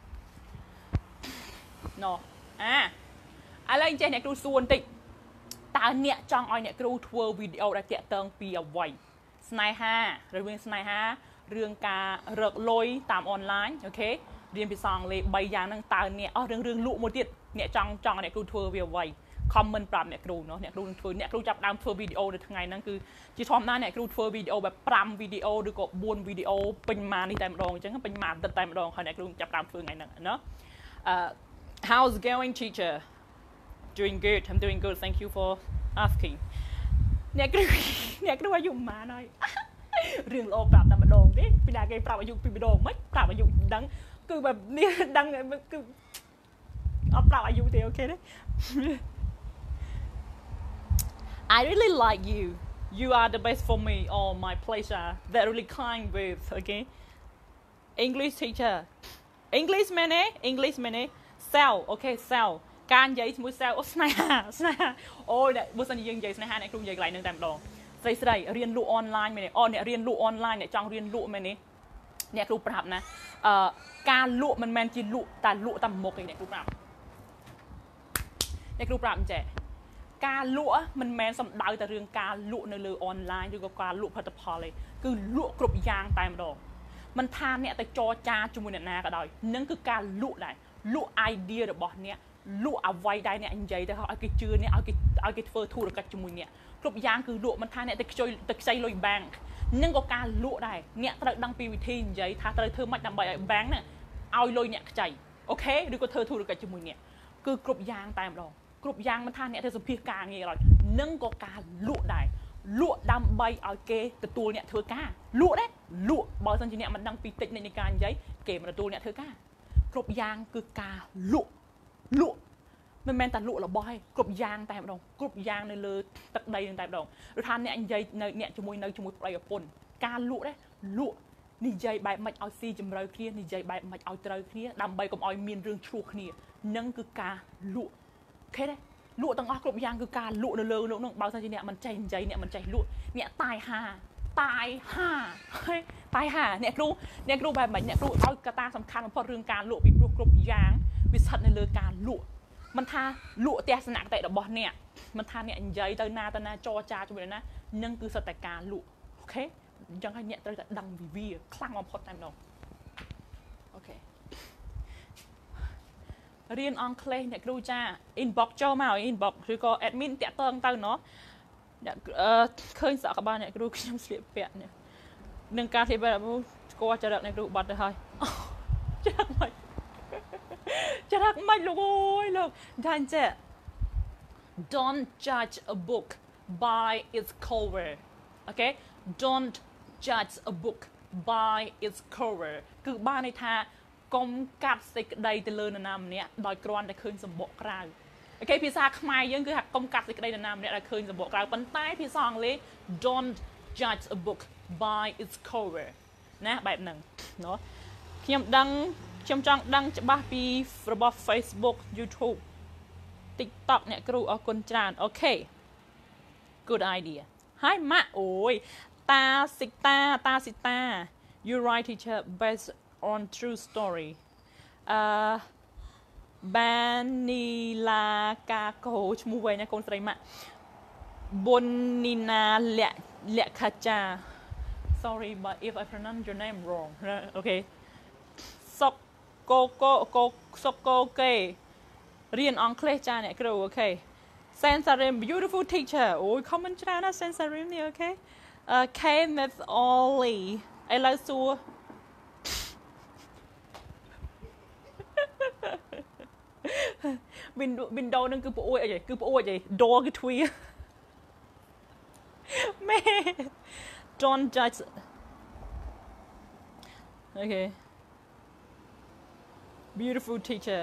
ណោះឥឡូវចេះអ្នកគ្រូសួរបន្តិចតើអ្នកចង់ឲ្យអ្នកគ្រូធ្វើវីដេអូដែលតាក់ទងពីអ្វីស្នេហារឿងស្នេហារឿងការរកលុយតាមអនឡាញអូខេរៀនភាសាអង់គ្លេស3យ៉ាងហ្នឹងតើអ្នករឿងលក់មួយទៀតអ្នកចង់ឲ្យអ្នកគ្រូធ្វើវាអ្វី comment ប្រាប់អ្នកគ្រូเนาะអ្នកគ្រូនឹងធ្វើអ្នកគ្រូចាប់ដើមធ្វើវីដេអូនៅថ្ងៃហ្នឹងគឺជាធម្មតាអ្នកគ្រូធ្វើវីដេអូបែប5វីដេអូឬក៏4វីដេអូពេញម៉ាននេះតែម្ដងអញ្ចឹងពេញម៉ានទឹកតែម្ដងហើយអ្នកគ្រូចាប់ដើមធ្វើថ្ងៃហ្នឹងណា how's going teacher doing good I'm doing good thank you for asking អ្នកគ្រូអាយុប៉ុន្មានហើយរឿងល្អប្រាប់តែម្ដងទេពីណាគេប្រាប់អាយុពីម្ដងមិនប្រាប់អាយុមិនដឹងគឺបែបនេះដឹងគឺអត់ប្រាប់អាយុទេអូខេទេ I really like you you are the best for me or my pleasure that really kind with okay English teacher English មែនទេ English មែនទេ sell okay sell ការនិយាយជាមួយ sell អូស្នេហាអូយបើសិនជាយើងនិយាយស្នេហាអ្នកគ្រូនិយាយកន្លែងហ្នឹងតែម្ដងស្រីរៀនលក់អនឡាញមែនទេអ្នករៀនលក់អនឡាញអ្នកចង់រៀនលក់មែនទេអ្នកគ្រូប្រាប់ណាការលក់មិនមែនជាលក់តែលក់តាមមុខទេអ្នកគ្រូប្រាប់អញ្ចឹងការលក់មិនមែនសំដៅតែរឿងការលក់នៅលើអនឡាញឬក៏ការលក់ផលិតផលទេគឺលក់គ្រប់យ៉ាងតែម្ដងមិនថាអ្នកទៅចរចាជាមួយអ្នកណាក៏ដោយនឹងគឺការលក់ដែរលក់ idea របស់អ្នកលក់អ្វីដែលអ្នកនិយាយទៅឲ្យគេជឿអ្នកឲ្យគេធ្វើធុរកិច្ចជាមួយអ្នកគ្រប់យ៉ាងគឺលក់មិនថាអ្នកទៅខ្ចីលុយ bank នឹងក៏ការលក់ដែរអ្នកត្រូវដឹងពីវិធីនិយាយថាត្រូវធ្វើម៉េចដើម្បីឲ្យ bank ហ្នឹងឲ្យលុយអ្នកខ្ចីអូខេឬក៏ធ្វើធុរកិច្ចជាមួយអ្នកគឺគ្រប់យ៉ាងតែម្ដងគ្រប់យ៉ាងមិនថាអ្នកទៅសម្ភាសការងារឡើយនឹងក៏ការលក់ដែរលក់ដើម្បីឲ្យគេទទួលអ្នកធ្វើការលក់ដែរលក់បើមិនជាអ្នកមិនដឹងពីតិចនៃការនិយាយគេមិនទទួលអ្នកធ្វើការគ្រប់យ៉ាងគឺការលក់មិនមែនតែលក់របស់ឯងគ្រប់យ៉ាងតែម្ដងគ្រប់យ៉ាងនៅលើទឹកដីនឹងតែម្ដងឬថាអ្នកនិយាយនៅអ្នកជាមួយប្តីប្រពន្ធការលក់ដែរលក់និយាយបែបមិនឲ្យស៊ីជម្រៅគ្នានិយាយបែបមិនឲ្យត្រូវគ្នាដើម្បីកុំឲ្យមានរឿងឆ្លោះគ្នានឹងគឺការលក់អូខេទេលក់ទាំងអស់គ្រប់យ៉ាងគឺការលក់នៅលើលោកនោះបើមិនជាអ្នកមិនចេះនិយាយអ្នកមិនចេះលក់អ្នកតាយហាអ្នកគ្រូបែបមិនអ្នកគ្រូឲ្យកត្តាសំខាន់បំផុតរឿងការលក់ពីព្រោះគ្រប់យ៉ាងវាស្ថិតនៅលើការលក់มันท่าลวดเตะสนักแต่ดบอลเนี่ยมันท่าเนี่ยใหญ่เตอนาจอจาจุดเลยนะนั่งคือสถานการณ์ลวดโอเคยังไงเนี่ยแต่ดังวีคลั่งมาพอดแต้มดองโอเคเรียนอังกฤษเนี่ยครูจ้าอินบ็อกซ์เจ้ามาอินบ็อกซ์คือก็แอดมินเตะเติงเติงเนาะเนี่ยเคยสอบกับบ้านเนี่ยครูยังเสียเปียเนี่ยหนึ่งการที่แบบก็จะรักในครูบัตรเลยจะรักไหมจะรักไหมลูกโอ้ยลูกท่านจะ don't judge a book by its cover okay don't judge a book by its cover คือบ้านในท่ากงกัดสิกใดแต่เลยนามเนี่ยโดยกรอนแต่คืนสมบูรณ์กลางโอเคพี่ซาขมายยังคือหักกงกัดสิกใดนามเนี่ยโดยคืนสมบูรณ์กลางปันใต้พี่ซองเลย don't judge a book by its cover นะแบบหนึ่งเนาะเพียงดังเชื่อมจังดังจะบ้าปีระบบ Facebook YouTube TikTok เนี่ยครูเอาคนจานโอเค good idea ให้มาโอ้ยตาสิตา you write teacher based on true story บานิลากาโกชมูไว้นะคนใส่มาบนนินาเละคาจา sorry but if I pronounce your name wrong okay สกโกเกเรียนอังกฤษจ้าเนี่ยครูโอเคเซนซาริม beautiful teacher โอ้ยคอมเมนต์จ้านะเซนซาริมเนี่ยโอเคเคเมธออลลี่ไอ้ลาซูวินโดว์นั่นคือปวดอะไรคือปวดอะไรโดคือทวีแม่ don't judge okay beautiful teacher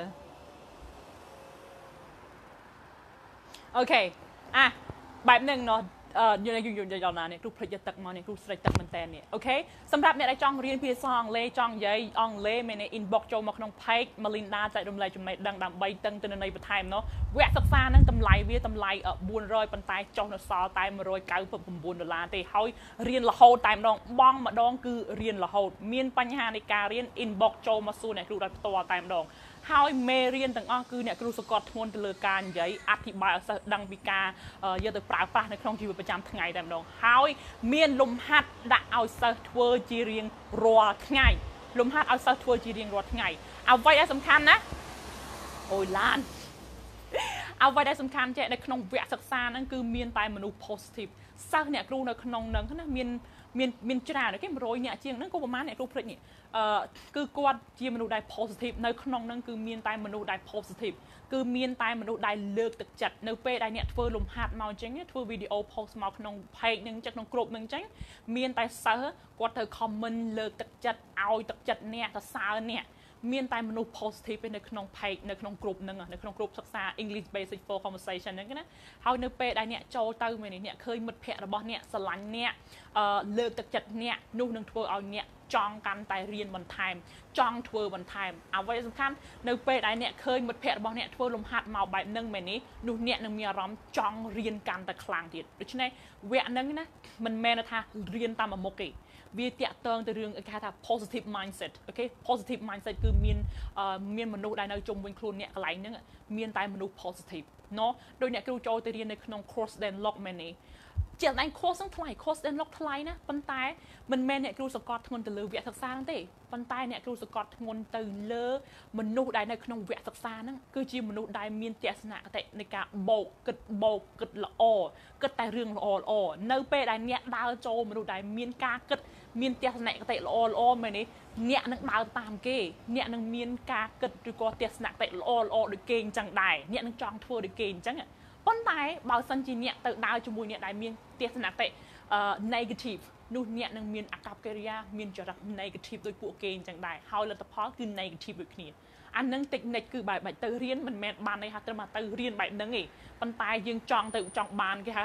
โอเคอ่ะแบบหนึ่งเนาะอยู่ในยาวๆเนี่ยครูผลิตตักมาเนี่ยครูใส่ตักมันแตนเนี่ยโอเคสำหรับเนี่ยได้จ้องเรียนภาษาอังกฤษจ้องยัยอังกฤษในอินบ็อกซ์โจมาขนมไพ่มาลินดาใจดมไหลจุ่มในดังใบตึงในประเทศเนาะแวะศึกษานั่งตำไลเวียตำไลบุญรอยปันตายจ้องนสอตายมาโรยเก้าปุ่มบุญ$แต่เขาเรียนละโหดตายมาดองบ้องมาดองคือเรียนละโหดมีนปัญหาในการเรียนอินบ็อกซ์โจมาสู้เนี่ยครูได้ตัวตายมาดองhow เมเรียนต่างคือเนี่ยครูสกอตทวนตะเลการใหญ่อธิบายดังปีกาเยอะแต่ปราบในครองชีวิตประจำทั้งไงแต่ดอง how เมียนลมฮัดด่าเอาเซอร์ทัวร์จีเรียงรัวทั้งไงลมฮัดเอาเซอร์ทัวร์จีเรียงรัวทั้งไงเอาไว้ได้สำคัญนะโอ้ยล้านเอาไว้ได้สำคัญเจ้ในขนมแวะศึกษานั่นคือเมียนตายมนุษย์ positive ซักเนี่ยครูในขนมนั้นเขาเนี่ยเมียนจราเนี่ยแค่โรยเนี่ยเจียงนั่นก็ประมาณเนี่ยครูผลิตเนี่ยคือกวาดเจียมนุษย์ได้ positive ในขนมนั้นคือเมียนตายมนุษย์ได้ positive คือเมียนตายมนุษย์ได้เลิกตึกจัดในเป้ได้เนี่ยเฟอร์ลมฮัดมาจังเนี่ยเฟอร์วิดีโอโพสต์มาขนมเพลงหนึ่งจากขนมกรุ๊ปหนึ่งจังเมียนตายเซอร์กวาดเธอคอมเมนต์เลิกตึกจัดเอาตึกจัดเนี่ยแต่ซาเนี่ยเมียนตายมนุษย์ positive ในขนมเพลงในขนมกรุ๊ปหนึ่งในขนมกรุ๊ปศึกษา English Basic for Conversation นั่นก็นะเขาในเป้ได้เนี่ยโจเตอร์มาเนี่ยเคยมัดแพะระบอบเนี่ยสลังเนี่ยเลิกตึกจัดเนี่ยนู่นนึงทัวร์เอาเนี่ยจองกันแต่เรียนวันไทม์จองทัวร์วันไทม์เอาไว้สำคัญในเป้ได้เนี่ยเคยมัดแพะระบอบเนี่ยทัวร์ลมหัดเมาแบบนึงแบบนี้นู่นเนี่ยนึงมีอารมณ์จองเรียนกันแต่คลางเดียดดังนั้นเวนึงนะมันแม่นะท่าเรียนตามโมกีวิธีเติมแต่เรื่องการทำ positive mindset โอเค positive mindset คือมีนมนุษย์ได้ในจมวิญครูเนี่ยอะไรนึงมีนตายมนุษย์ positive เนาะโดยเนี่ยครูโจแต่เรียนในขนม cross then lock แม่นี้เจ้าใน cross ทั้งทลาย cross then lock ทลายนะปันตายมันแม่เนี่ยครูสกอตงนแต่เลือเวียศึกษาตั้งแต่ปันตายเนี่ยครูสกอตงนแต่เลือมนุษย์ได้ในขนมเวียศึกษานั่นคือจีมนุษย์ได้มีนเจตนาแต่ในการโบกึดละอก็แต่เรื่องละอเนื้อเป้ได้เนี่ยดาวโจมนุษย์ได้มีนการกึดมีนเตียสนักเตะละอมาเนี่ยเนี่ยนึกดาวตามเกเนี่ยนึกมีนกาเกิดดูก็เตียสนักเตะละอโดยเก่งจังได้เนี่ยนึกจองทัวร์โดยเก่งจังอ่ะป้อนตายบ่าวสันจีเนี่ยเตะดาวจมูกเนี่ยได้มีนเตียสนักเตะnegative นู่นเนี่ยนึกมีนอากับกิริยามีนจะรัก negative โดยพวกเก่งจังได้เฮาเลยแต่พอคือ negative แบบนี้อันนั้นเทคนิคคือแบบเตะเรียนมันแมทบานเลยค่ะแต่มาเตะเรียนแบบนั้นเองป้อนตายยังจองเตะจองบานแค่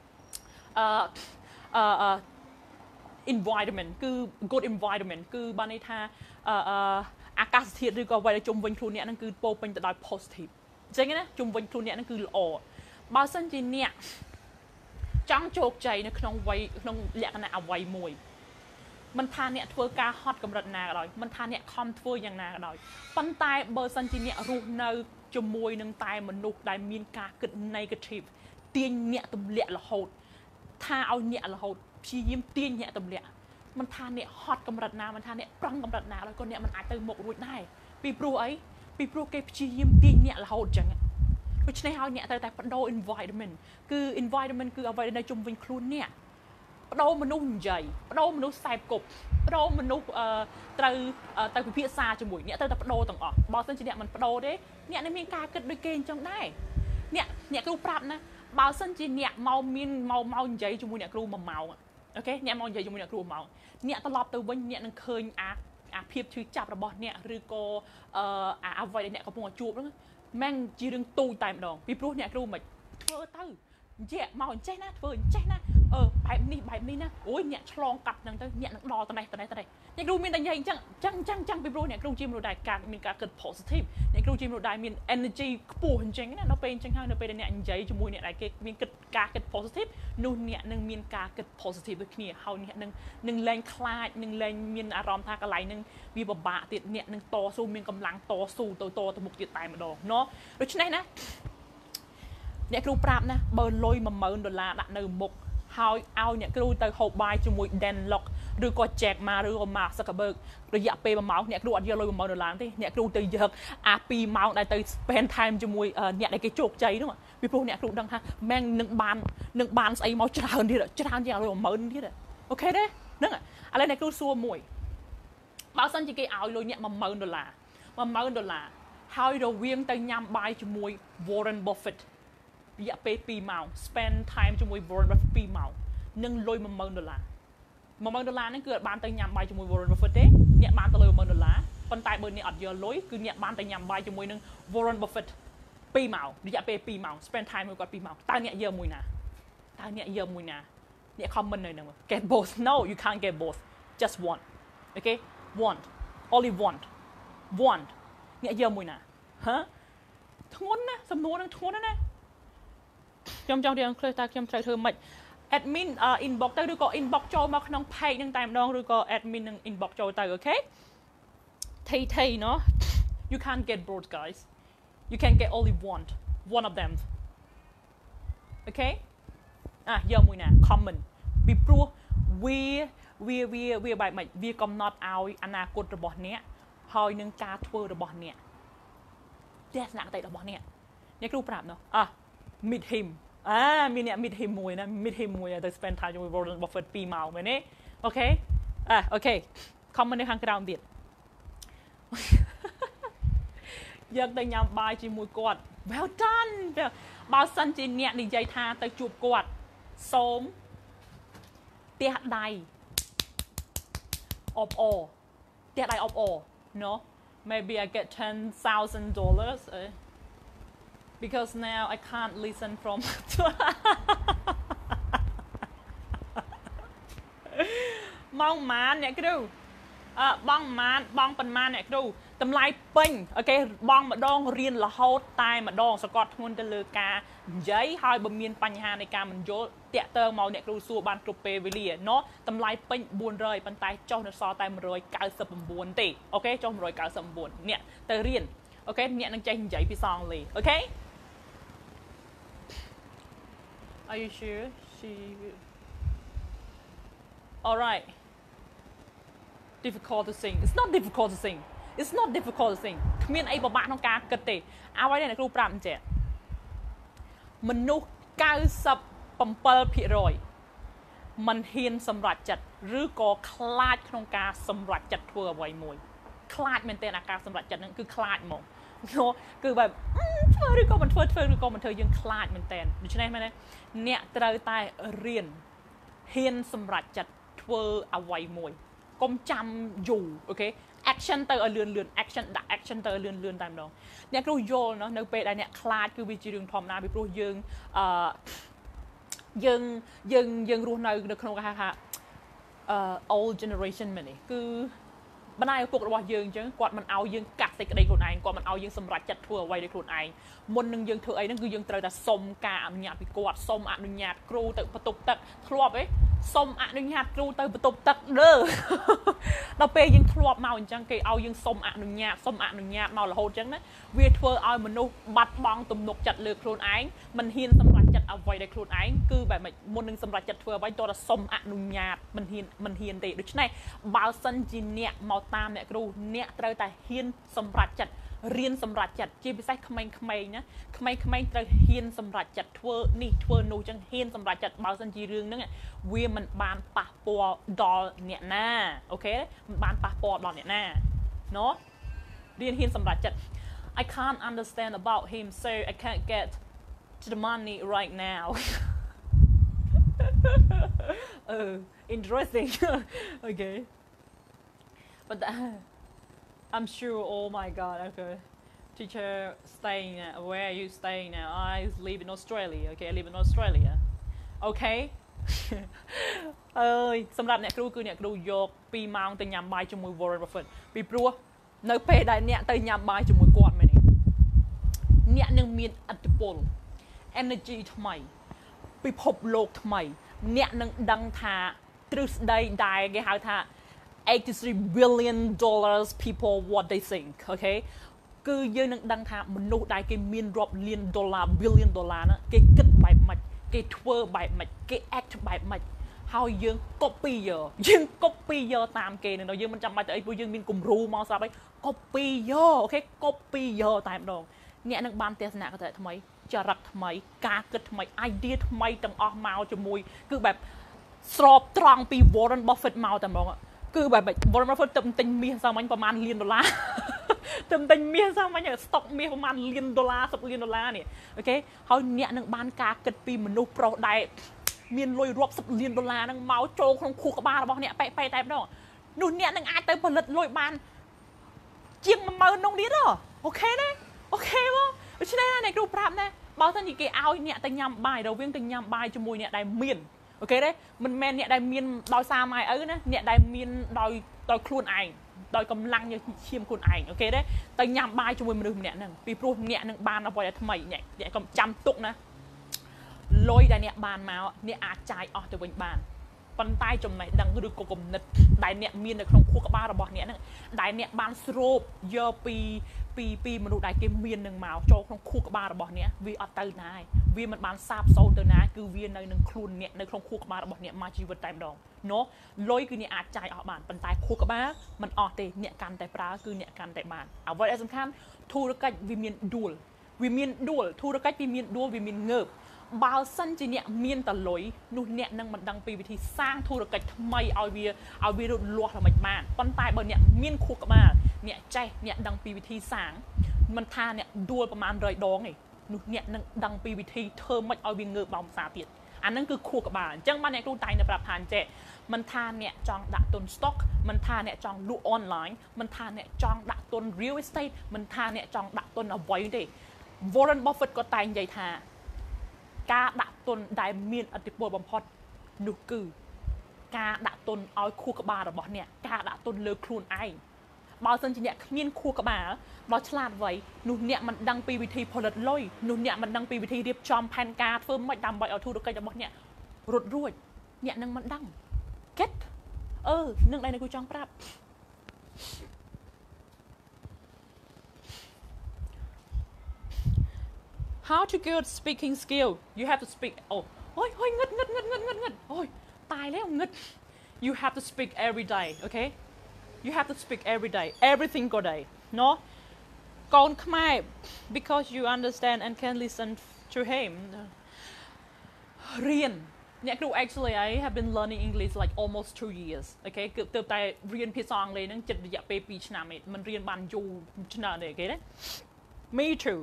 environment คือ good environment คือบานิทาอากาศធាតុឬក៏អ្វីដែលជុំវិញខ្លួនអ្នកហ្នឹងគឺពោពេញទៅដោយ positive អញ្ចឹងណាជុំវិញខ្លួនអ្នកហ្នឹងគឺល្អបើសិនជាអ្នកចង់ជោគជ័យនៅក្នុងវ័យក្នុងលក្ខណៈអ្វីមួយមិនថាអ្នកធ្វើការហត់កម្រិតណាក៏ដោយមិនថាអ្នកខំធ្វើយ៉ាងណាក៏ដោយប៉ុន្តែបើសិនជាអ្នករស់នៅจมวยนึงตายมนุษย์ได้มีการเกิดในกระทิบเตียนเนี่ยตำเละละหดถ้าเอาเนี่ยละหดชี้ยิ้มเตียนเนี่ยตำเละมันทานเนี่ยฮอตกำรัดนามันทานเนี่ยปรังกำรัดนาแล้วก็เนี่ยมันอาจจะหมกรุ่ยได้ปีปลูไอ้ปีปลูเก็บชี้ยิ้มเตียนเนี่ยละหดจังเพราะฉะนั้นเอาเนี่ยแต่ปโด environment คือ environment คือเอาไว้ในจุ่มวิญคลุนเนี่ยปโดมนุษย์ใหญ่ปโดมนุษย์ใส่กบปโดมนุษย์แต่พิพิธซาจมูกเนี่ยแต่ปโดต่างออกบอสเซนจีเนี่ยมันปโดเด้เนี่ยในมีการเกิดโดยเกณฑ์จังได้เนี่ยครูปรับนะบอสเซนจีเนี่ยเมาใหญ่จมูกเนี่ยครูมาเมาโอเคเนี่ยเมาใหญ่จมูกเนี่ยครูเมาเนี่ยตลอดตัววันเนี่ยนั่งเคยเพียบถือจับระบอเนี่ยหรือก็เอาไว้เนี่ยก็พงจูบแล้วแม่งจีรึงตูตายมาดองพี่ปลุกเนี่ยครูมาเธอตื้อเจ๊เมาใจนะเธอใจนะแบบนี้นะโอ้ยเนี่ยฉลองกัดนั่งตื้อเนี่ยนั่งรอตอนไหนเนี่ยครูมีแต่ใหญ่จังพี่ปลุกเนี่ยครูจิมรูได้การมีการเกิด positive เนี่ยครูจิมรูได้มี energy ปูนจังเนี่ยเราเป็นจังห้างเราเป็นเนี่ยใหญ่จมูกเนี่ยอะไรเกิดมีการเกิด positive นู่นเนี่ยนึงมีการเกิด positive ด้วยเนี่ยเขาเนี่ยนึงแรงคลายนึงแรงมีอารมณ์ทางอะไรนึงมีบะติดเนี่ยนึงต่อสู้มีกำลังต่อสู้โตตมุกติดตายมาดองเนาะโดยเฉพาะนะเนี่ยครูปราบนะเบอร์ลอยมา$10ដាក់នៅមុខហើយឲ្យអ្នកគ្រូទៅហូបបាយជាមួយ Dan Lok ឬក៏ Jack Ma ឬក៏ Mark Zuckerberg រយៈពេល1ម៉ោងអ្នកគ្រូអត់យកលុយ$10,000ទេអ្នកគ្រូទៅយក2ម៉ោងដែលទៅ spend time ជាមួយអ្នកដែលគេជោគជ័យនោះពីព្រោះអ្នកគ្រូដឹងថាម៉ែងនឹងបានស្អីមកច្រើនទៀតច្រើនជាងលុយ$10,000ទៀតអូខេទេហ្នឹងឥឡូវអ្នកគ្រូសួរមួយបើសិនជាគេឲ្យលុយអ្នក$10,000ហើយរវាងទៅញ៉ាំបាយជាមួយ Warren Buffett រយៈពេល2ម៉ោង spend time ជាមួយ Warren Buffett 2ម៉ោងនឹងលុយ$10,000ហ្នឹងគឺអត់បានទៅញ៉ាំបាយជាមួយ Warren Buffett ទេអ្នកបានទៅលុយ$10,000ប៉ុន្តែបើអ្នកអត់យកលុយគឺអ្នកបានទៅញ៉ាំបាយជាមួយនឹង Warren Buffett 2ម៉ោងរយៈពេល2ម៉ោង spend time មួយគាត់2ម៉ោងតើអ្នកយកមួយណាអ្នក comment នៅហ្នឹង get both no you can't get both just one okay only one អ្នកយកមួយណាហ៎ធ្ងន់ណាសំណួរនឹងធ្ងន់ណាខ្ញុំចង់រៀនខ្លះតើខ្ញុំត្រូវធ្វើម៉េច admin inbox ទៅឬក៏ inbox ចូលមកក្នុង page នឹងតែម្ដងឬក៏ admin នឹង inbox ចូលទៅអូខេថៃเนาะ you can't get both guys you can get only one of them okay យកមួយណា comment ពីព្រោះវាបែបម៉េចវាកំណត់ឲ្យអនាគតរបស់អ្នកហើយនឹងការធ្វើរបស់អ្នកទស្សនគតិរបស់អ្នកគ្រូប្រាប់เนาะmeet him មានអ្នក meet him មួយណា meet him មួយទៅ spend time ជាមួយ Warren Buffett 2ម៉ោងមែនទេអូខេអូខេ comment នៅខាងក្រោមទៀតយកទៅញ៉ាំបាយជាមួយគាត់ well done បើសិនជាអ្នកនិយាយថាទៅជួបគាត់សូមផ្ទះដៃអបអផ្ទះដៃអបអ no maybe I get $10,000 because now I can't listen from បងម៉ានអ្នកគ្រូបងប៉ុន្មានអ្នកគ្រូតម្លៃពេញអូខេបងម្ដងរៀនរហូតតែម្ដងសកត់ធ្ងន់ទៅលើការនិយាយហើយបើមានបញ្ហានៃការមិនយល់តាក់ទងមកអ្នកគ្រូសួរបានគ្រប់ពេលវេលាណោះតម្លៃពេញ400ប៉ុន្តែចុះនៅសល់តែ199ទេអូខេចុះ199អ្នកទៅរៀនអូខេអ្នកនឹងចេះនិយាយភាសាអង់គ្លេសអូខេ Are you sure she all right difficult to sing it's not difficult to sing គ្មានអីពិបាកក្នុងការគិតទេអ្វីដែលអ្នកគ្រូប្រាប់អញ្ចឹងមនុស្ស97%មិនហ៊ានសម្រេចចិត្តឬក៏ខ្លាចក្នុងការសម្រេចចិត្តធ្វើអ្វីមួយខ្លាចមែនទែនអាការសម្រេចចិត្តហ្នឹងគឺខ្លាចហ្មងគឺបែបធ្វើឬក៏មិនធ្វើឬក៏មិនធ្វើយើងខ្លាចមែនទែនដូច្នេះមែនទេអ្នកត្រូវតែរៀនហ៊ានសម្រេចចិត្តធ្វើអ្វីមួយកុំចាំយូរអូខេ action ទៅឲ្យលឿនaction ដាក់ action ទៅឲ្យលឿនតែម្ដងអ្នកគ្រូយល់នៅពេលដែលអ្នកខ្លាចគឺវាជារឿងធម្មតាពីព្រោះយើងយើងរស់នៅក្នុងគេហៅថាold generation មែនទេគឺបណ្ដាឪពុករបស់យើងអញ្ចឹងគាត់មិនឲ្យយើងកាត់សេចក្តីខ្លួនឯងគាត់មិនឲ្យយើងសម្រេចចិត្តធ្វើអ្វីដោយខ្លួនឯងមុននឹងយើងធ្វើអីហ្នឹងគឺយើងត្រូវតែសុំការអនុញ្ញាតពីគាត់សុំអនុញ្ញាតគ្រូទៅបន្ទប់ទឹកធ្លាប់អីសុំអនុញ្ញាតគ្រូទៅបន្ទប់ទឹកដល់ពេលយើងធ្លាប់មកអញ្ចឹងគេឲ្យយើងសុំអនុញ្ញាតមករហូតអញ្ចឹងណាវាធ្វើឲ្យមនុស្សបាត់បង់ទំនុកចិត្តលើខ្លួនឯងមិនហ៊ានសម្រេចចិត្តអ្វីដោយខ្លួនឯងគឺបែបម៉េចមុននឹងសម្រេចចិត្តធ្វើអ្វីតើសុំអនុញ្ញាតមិនហ៊ានទេដូច្នេះបើសិនជាអ្នកមកតាមអ្នកគ្រូអ្នកត្រូវតែហ៊ានសម្រេចចិត្តរៀនសម្រេចចិត្តជាពិសេសក្មេងៗណាក្មេងៗត្រូវហ៊ានសម្រេចចិត្តធ្វើនេះធ្វើនោះចឹងហ៊ានសម្រេចចិត្តបើសិនជារឿងហ្នឹងវាមិនបានប៉ះពាល់ដល់អ្នកណាអូខេមិនបានប៉ះពាល់ដល់អ្នកណាណូរៀនហ៊ានសម្រេចចិត្ត I can't understand about him so I can't get to the money right now interesting okay but I'm sure oh my god okay teacher staying where are you staying now I live in Australia okay I live in Australia okay អើយសម្រាប់អ្នកគ្រូគឺអ្នកគ្រូយក2ម៉ោងទៅញ៉ាំបាយជាមួយ Warren Buffett ពីព្រោះនៅពេលដែលអ្នកទៅញ៉ាំបាយជាមួយគាត់មែនទេអ្នកនឹងមានឥទ្ធិពល energy ថ្មីពិភពលោកថ្មីអ្នកនឹងដឹងថាទ្រឹស្ដីដែលគេហៅថា$83 billion people what they think okay គឺយើងនឹងដឹងថាមនុស្សដែលគេមានរាប់លានដុល្លារ billion ដុល្លារណាគេគិតបែបម៉េចគេធ្វើបែបម៉េចគេ act បែបម៉េចហើយយើង copy យកតាមគេនឹងយើងមិនចាំបាច់ទៅអីព្រោះយើងមានគំរូមកស្រាប់ហើយ copy យកអូខេ copy យកតែម្ដងអ្នកនឹងបានទស្សនៈកតថ្មីចរិតថ្មីការគិតថ្មី idea ថ្មីទាំងអស់មកជាមួយគឺបែបស្របត្រង់ពី Warren Buffett មកតែម្ដងគឺបែប Warren Buffett ទៅទិញមាសសាមញ្ញប្រហែលលានដុល្លារទៅទិញមាសសាមញ្ញស្តុកមាសប្រហែលលានដុល្លារ10លានដុល្លារនេះអូខេហើយអ្នកនឹងបានការគិតពីមនុស្សប្រុសដែលមានលុយរាប់10លានដុល្លារហ្នឹងមកចូលក្នុងខួរក្បាលរបស់អ្នកប៉ែតែម្ដងនោះអ្នកនឹងអាចទៅផលិតលុយបានជាង10000ដុល្លារទៀតអូខេណាអូខេបងដូច្នេះអ្នកគ្រូប្រាប់ណាបើសិនជាគេឲ្យអ្នកទៅញ៉ាំបាយរវាងទៅញ៉ាំបាយជាមួយអ្នកដែលមានអូខេទេមិនមែនអ្នកដែលមានដោយសារម៉ែឪណាអ្នកដែលមានដោយខ្លួនឯងដោយកម្លាំងញើសឈាមខ្លួនឯងអូខេទេទៅញ៉ាំបាយជាមួយមនុស្សម្នាក់ហ្នឹងពីព្រោះអ្នកនឹងបានអ្វីដែលថ្មីអ្នកកុំចាំទុកណាលុយដែលអ្នកបានមកអ្នកអាចចាយអស់ទៅវិញបានប៉ុន្តែចំណេះដឹងឬក៏គំនិតដែលអ្នកមាននៅក្នុងខួរក្បាលរបស់អ្នកហ្នឹងដែលអ្នកបានស្រូបយកពីមនុស្សដែលគេមាននឹងមកចូលក្នុងខួរក្បាលរបស់អ្នកវាអត់ទៅណាវាមិនបានសាបសូន្យទៅណាគឺវានៅនឹងខ្លួនអ្នកនៅក្នុងខួរក្បាលរបស់អ្នកមកជីវិតតែម្ដងណូលុយគឺអ្នកអាចចាយអស់បានប៉ុន្តែខួរក្បាលមិនអស់ទេអ្នកកាន់តែប្រើគឺអ្នកកាន់តែបានអ្វីដែលសំខាន់ធុរកិច្ចវាមានដួលធុរកិច្ចវាមានដួលវាមានងើបបើសិនជាអ្នកមានតលុយនោះអ្នកនឹងមិនដឹងពីវិធីសាងធុរកិច្ចថ្មីឲ្យវារត់លាស់ល្មិចបានប៉ុន្តែបើអ្នកមានខួរក្បាលអ្នកចេះអ្នកដឹងពីវិធីសាងមិនថាអ្នកដួលប្រមាណ100ដងទេនោះអ្នកនឹងដឹងពីវិធីធ្វើម៉េចឲ្យវាងើបដល់ភាសាទៀតអាហ្នឹងគឺខួរក្បាលអញ្ចឹងបានអ្នកគ្រូតែងតែប្រាប់ថាចេះមិនថាអ្នកចង់ដាក់ទុន stock មិនថាអ្នកចង់លក់ online មិនថាអ្នកចង់ដាក់ទុន real estate មិនថាអ្នកចង់ដាក់ទុនអ្វីទេ Warren Buffett ក៏តែងនិយាយថាការដាក់ទុនដែលមានឥទ្ធិពលបំផុតនោះគឺការដាក់ទុនឲ្យខួរក្បាលរបស់អ្នកការដាក់ទុនលើខ្លួនឯងបើសិនជាអ្នកគ្មានខួរក្បាលដ៏ឆ្លាតវៃនោះអ្នកមិនដឹងពីវិធីផលិតលុយនោះអ្នកមិនដឹងពីវិធីរៀបចំផែនការធ្វើម៉េចដើម្បីឲ្យធុរកិច្ចរបស់អ្នករត់រួចអ្នកនឹងមិនដឹង get នឹងដែលគូចង់ប្រាប់How to good speaking skill you have to speak អូយងឹតអូយตายแล้วងឹត you have to speak every day okay you have to speak every day every single day no កូនខ្មែរ because you understand and can listen to him រៀនអ្នកគ្រូ actually I have been learning English like almost 2 years okay គឺទើបតែរៀនភាសាអង់គ្លេសហ្នឹងជិតរយៈពេល2ឆ្នាំឯងមិនរៀនបានយូរឆ្នាំទេគេណា me too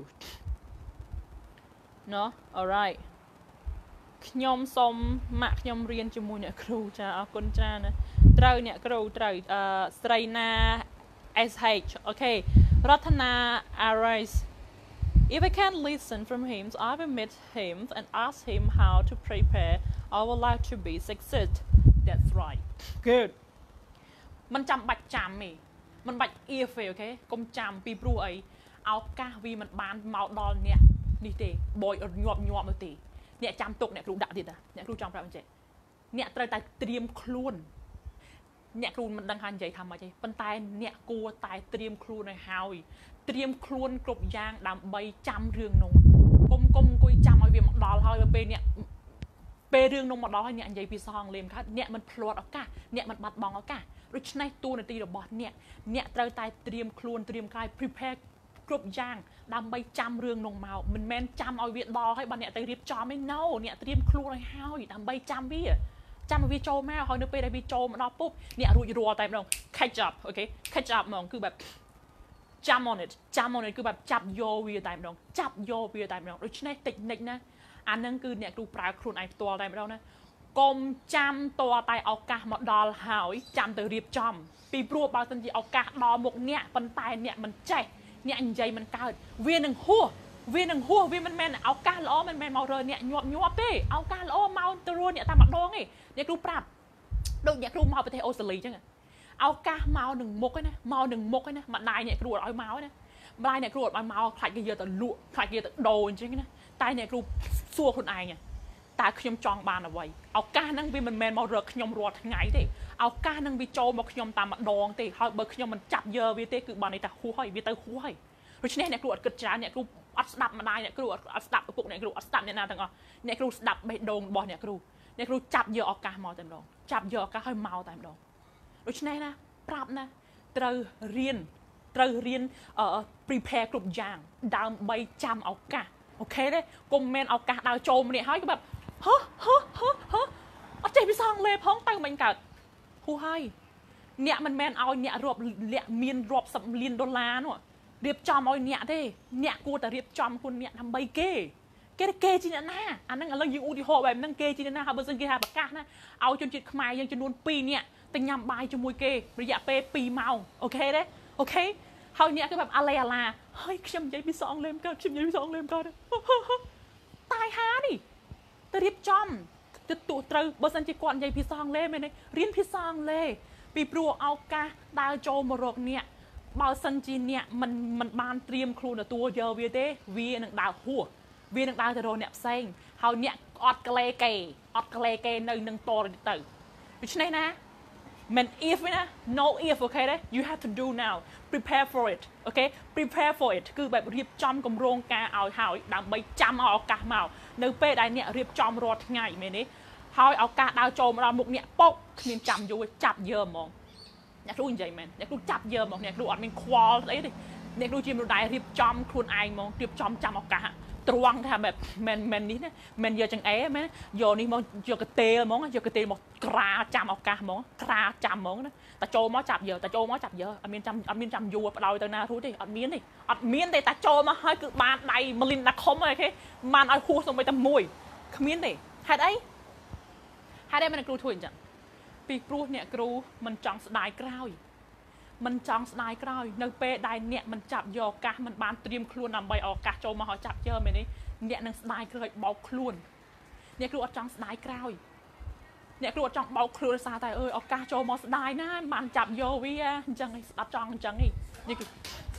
no alright ខ្ញុំសូមម៉ាក់ខ្ញុំរៀនជាមួយអ្នកគ្រូចាអរគុណច្រើនណាត្រូវអ្នកគ្រូត្រូវស្រីណា SH okay រតនា Arise if I can listen from him I will meet him and ask him how to prepare our life to be success that's right good មិនចាំបាច់ចាំទេมันบัดเอียเฟโอเคกลมจำปีปรูไอเอากาวีมันบานเมาดอนเนี่ยนี่เตะบอยหยวบมาตีเนี่ยจำตกเนี่ยครูดักดิดอ่ะเนี่ยครูจำพระมันเจเนี่ยเตยแต่เตรียมครูนเนี่ยครูมันดังหันใจทำมาใจปันตายเนี่ยกูตายเตรียมครูในฮาวเตรียมครูนกลบยางดำใบจำเรื่องนงกลมกุยจำเอาเวียมดอลเฮาไปเนี่ยเปเรื่องนงมาดอลเนี่ยอันใหญ่ปีซองเลมครับเนี่ยมันพลวดเอากะเนี่ยมันบัดบองเอากะริชในตัวในตีระบอดเนี่ยเตยตายเตรียมครูนเตรียมกาย prepare กลบยางดำใบจำเรื่องนงเมามันแมนจำเอาเวียดอให้บันเนี่ยแต่เรียบจอไม่เน่าเนี่ยเตรียมครูในฮาวดำใบจำพี่จำวิโจแม่เขาเนื้อไปได้วิโจมันรอปุ๊บเนี่ยรัวแต่ไม่ต้อง catch up โอเค catch up มองคือแบบจำ on it คือแบบจับโยวีแต่ไม่ต้องจับโยวีแต่ไม่ต้องโดยเฉพาะติดนิดนะอันนั้นคือเนี่ยดูปลายครูนไอตัวแต่ไม่ต้องนะกลมจำตัวไตเอากะมาดอลหายจำแต่เรียบจำปีปลัวบางทีเอากะดอหมกเนี่ยปันตายเนี่ยมันใจเนี่ยอันใจมันเกิดเวียนหนึ่งหัวเวียนมันแมนเอากาล้อมันแมนเมาเลยเนี่ยหยวบเป้เอากาล้อเมาตัวเนี่ยตามบัดดองไงเนี่ยครูปรับโดยเนี่ยครูเมาไปเทออสเตรเลียจังไงเอากาเมาหนึ่งมกนะเมาหนึ่งมกนะมันได้เนี่ยครูเอาเมานะได้เนี่ยครูเอาเมาใครก็เยอะแต่ลุใครก็เยอะแต่โดนจริงนะตายเนี่ยครูซัวคนไอไงตายขยมจองบานเอาไว้เอากานั่งวิมันแมนเมาเรือขยมรัวทั้งไงเต้เอากานั่งวิโจมาขยมตามบัดดองเต้เขาเบอร์ขยมมันจับเยอะวิเต้คือบานในแต่หัวห้อยวิเต้หัวห้อยเพราะฉะนั้นเนี่ยครูอัดกระจายเนี่ยครูอัดดับมาได้เนี่ยครูอัดดับปุ๊บเนี่ยครูอัดดับเนี่ยนาทั้งอ่ะเนี่ยครูดับไปโดนบอลเนี่ยครูจับเยอะออกกาเมาเต็มดองจับเยอะออกกาให้เมาเต็มดองเพราะฉะนั้นนะปรับนะเตยเรียนprepare กลุ่มยางดาวใบจำเอากาโอเคเลยกลมแมนเอากาดาวโจมเนี่ยเขาก็แบบเฮ้เอาใจพี่ซองเลยพ้องตั้งมันกัดผู้ให้เนี่ยมันแมนเอาเนี่ยรวบเนี่ยมีนรวบสัมเลียน$เนาะเรียบจอมเอาเนี่ยได้เนี่ยกูแต่เรียบจอมคุณเนี่ยทำใบเก้จีนน่ะอันนั้นเรายิงอุดิโฮแบบนั่งเก้จีนน่ะค่ะเบอร์ซังเก้ฮาปากกานะเอาจนจิตขมายยังจำนวนปีเนี่ยแต่ยำใบจมูกเก้ระยะปีเมาโอเคเด้โอเคเขาเนี่ยก็แบบอะไรเฮ้ยชิมยัยพี่ซองเล่มกันตายฮานี่แต่เรียบจอมจะตัวเตอเบอร์ซันจิก่อนยัยพี่ซองเล่มเลยเรียนพี่ซองเล่ปีปลัวเอากาดาวโจมรกเนี่ยบาวซันจีเนี่ยมันบานเตรียมครูนตัวเยอะเวียเต้เวียหนังดาวหัวเวียหนังดาวจะโดนเนี่ยเซ็งเขาเนี่ยอดกะเลเกในหนึ่งตัวเลยตื่นเพราะฉะนั้นนะมัน if นะ no if โอเคเด้ you have to do now prepare for it โอเค prepare for it คือแบบเรียบจำกับโรงกาเอาหาวดำใบจำเอากาเมาในเป้ได้เนี่ยเรียบจำรอดง่ายไหมนี่เขาเอากาดาวโจมเราหมุกเนี่ยปกเนี่ยจำอยู่จับเยอะมองเนี่ยรู้ใจมันเนี่ยรู้จับเยอะมองเนี่ยรู้อัดเป็นควอลอะไรดิเนี่ยรู้จิมรู้ได้เรียบจำครูนไอมองเรียบจำเอากาตรวงทำแบบแมนนี้นะแมนเยอะจังไหมโยนี่มองโยกเตะมองโยกเตะมองกราจำเอากามองกราจำมองนะแต่โจมาจับเยอะอันมีจำอยู่เราแต่นารู้ดิอันมีนดิแต่โจมาให้คือบานใดมาลินนักคมอะไรแค่มันเอาคู่ส่งไปตะมวยขมิ้นดิให้ได้มันกรูถุนจังปีกรูเนี่ยกรูมันจังสไลด์กล้าวมันจังสไลด์กล้าวในเป้ได้เนี่ยมันจับโยกะมันบานเตรียมครูนำใบออกกะโจมาเขาจับเยอะไหมนี่เนี่ยนังสไลด์เคยเบาครูนเนี่ยกรูจังสไลด์กล้าวเนี่ยกรูจังเบาครูนซาแต่ออกกะโจมาสไลด์นะมันจับโยวิอ่ะจังไงตัดจังไงนี่คือ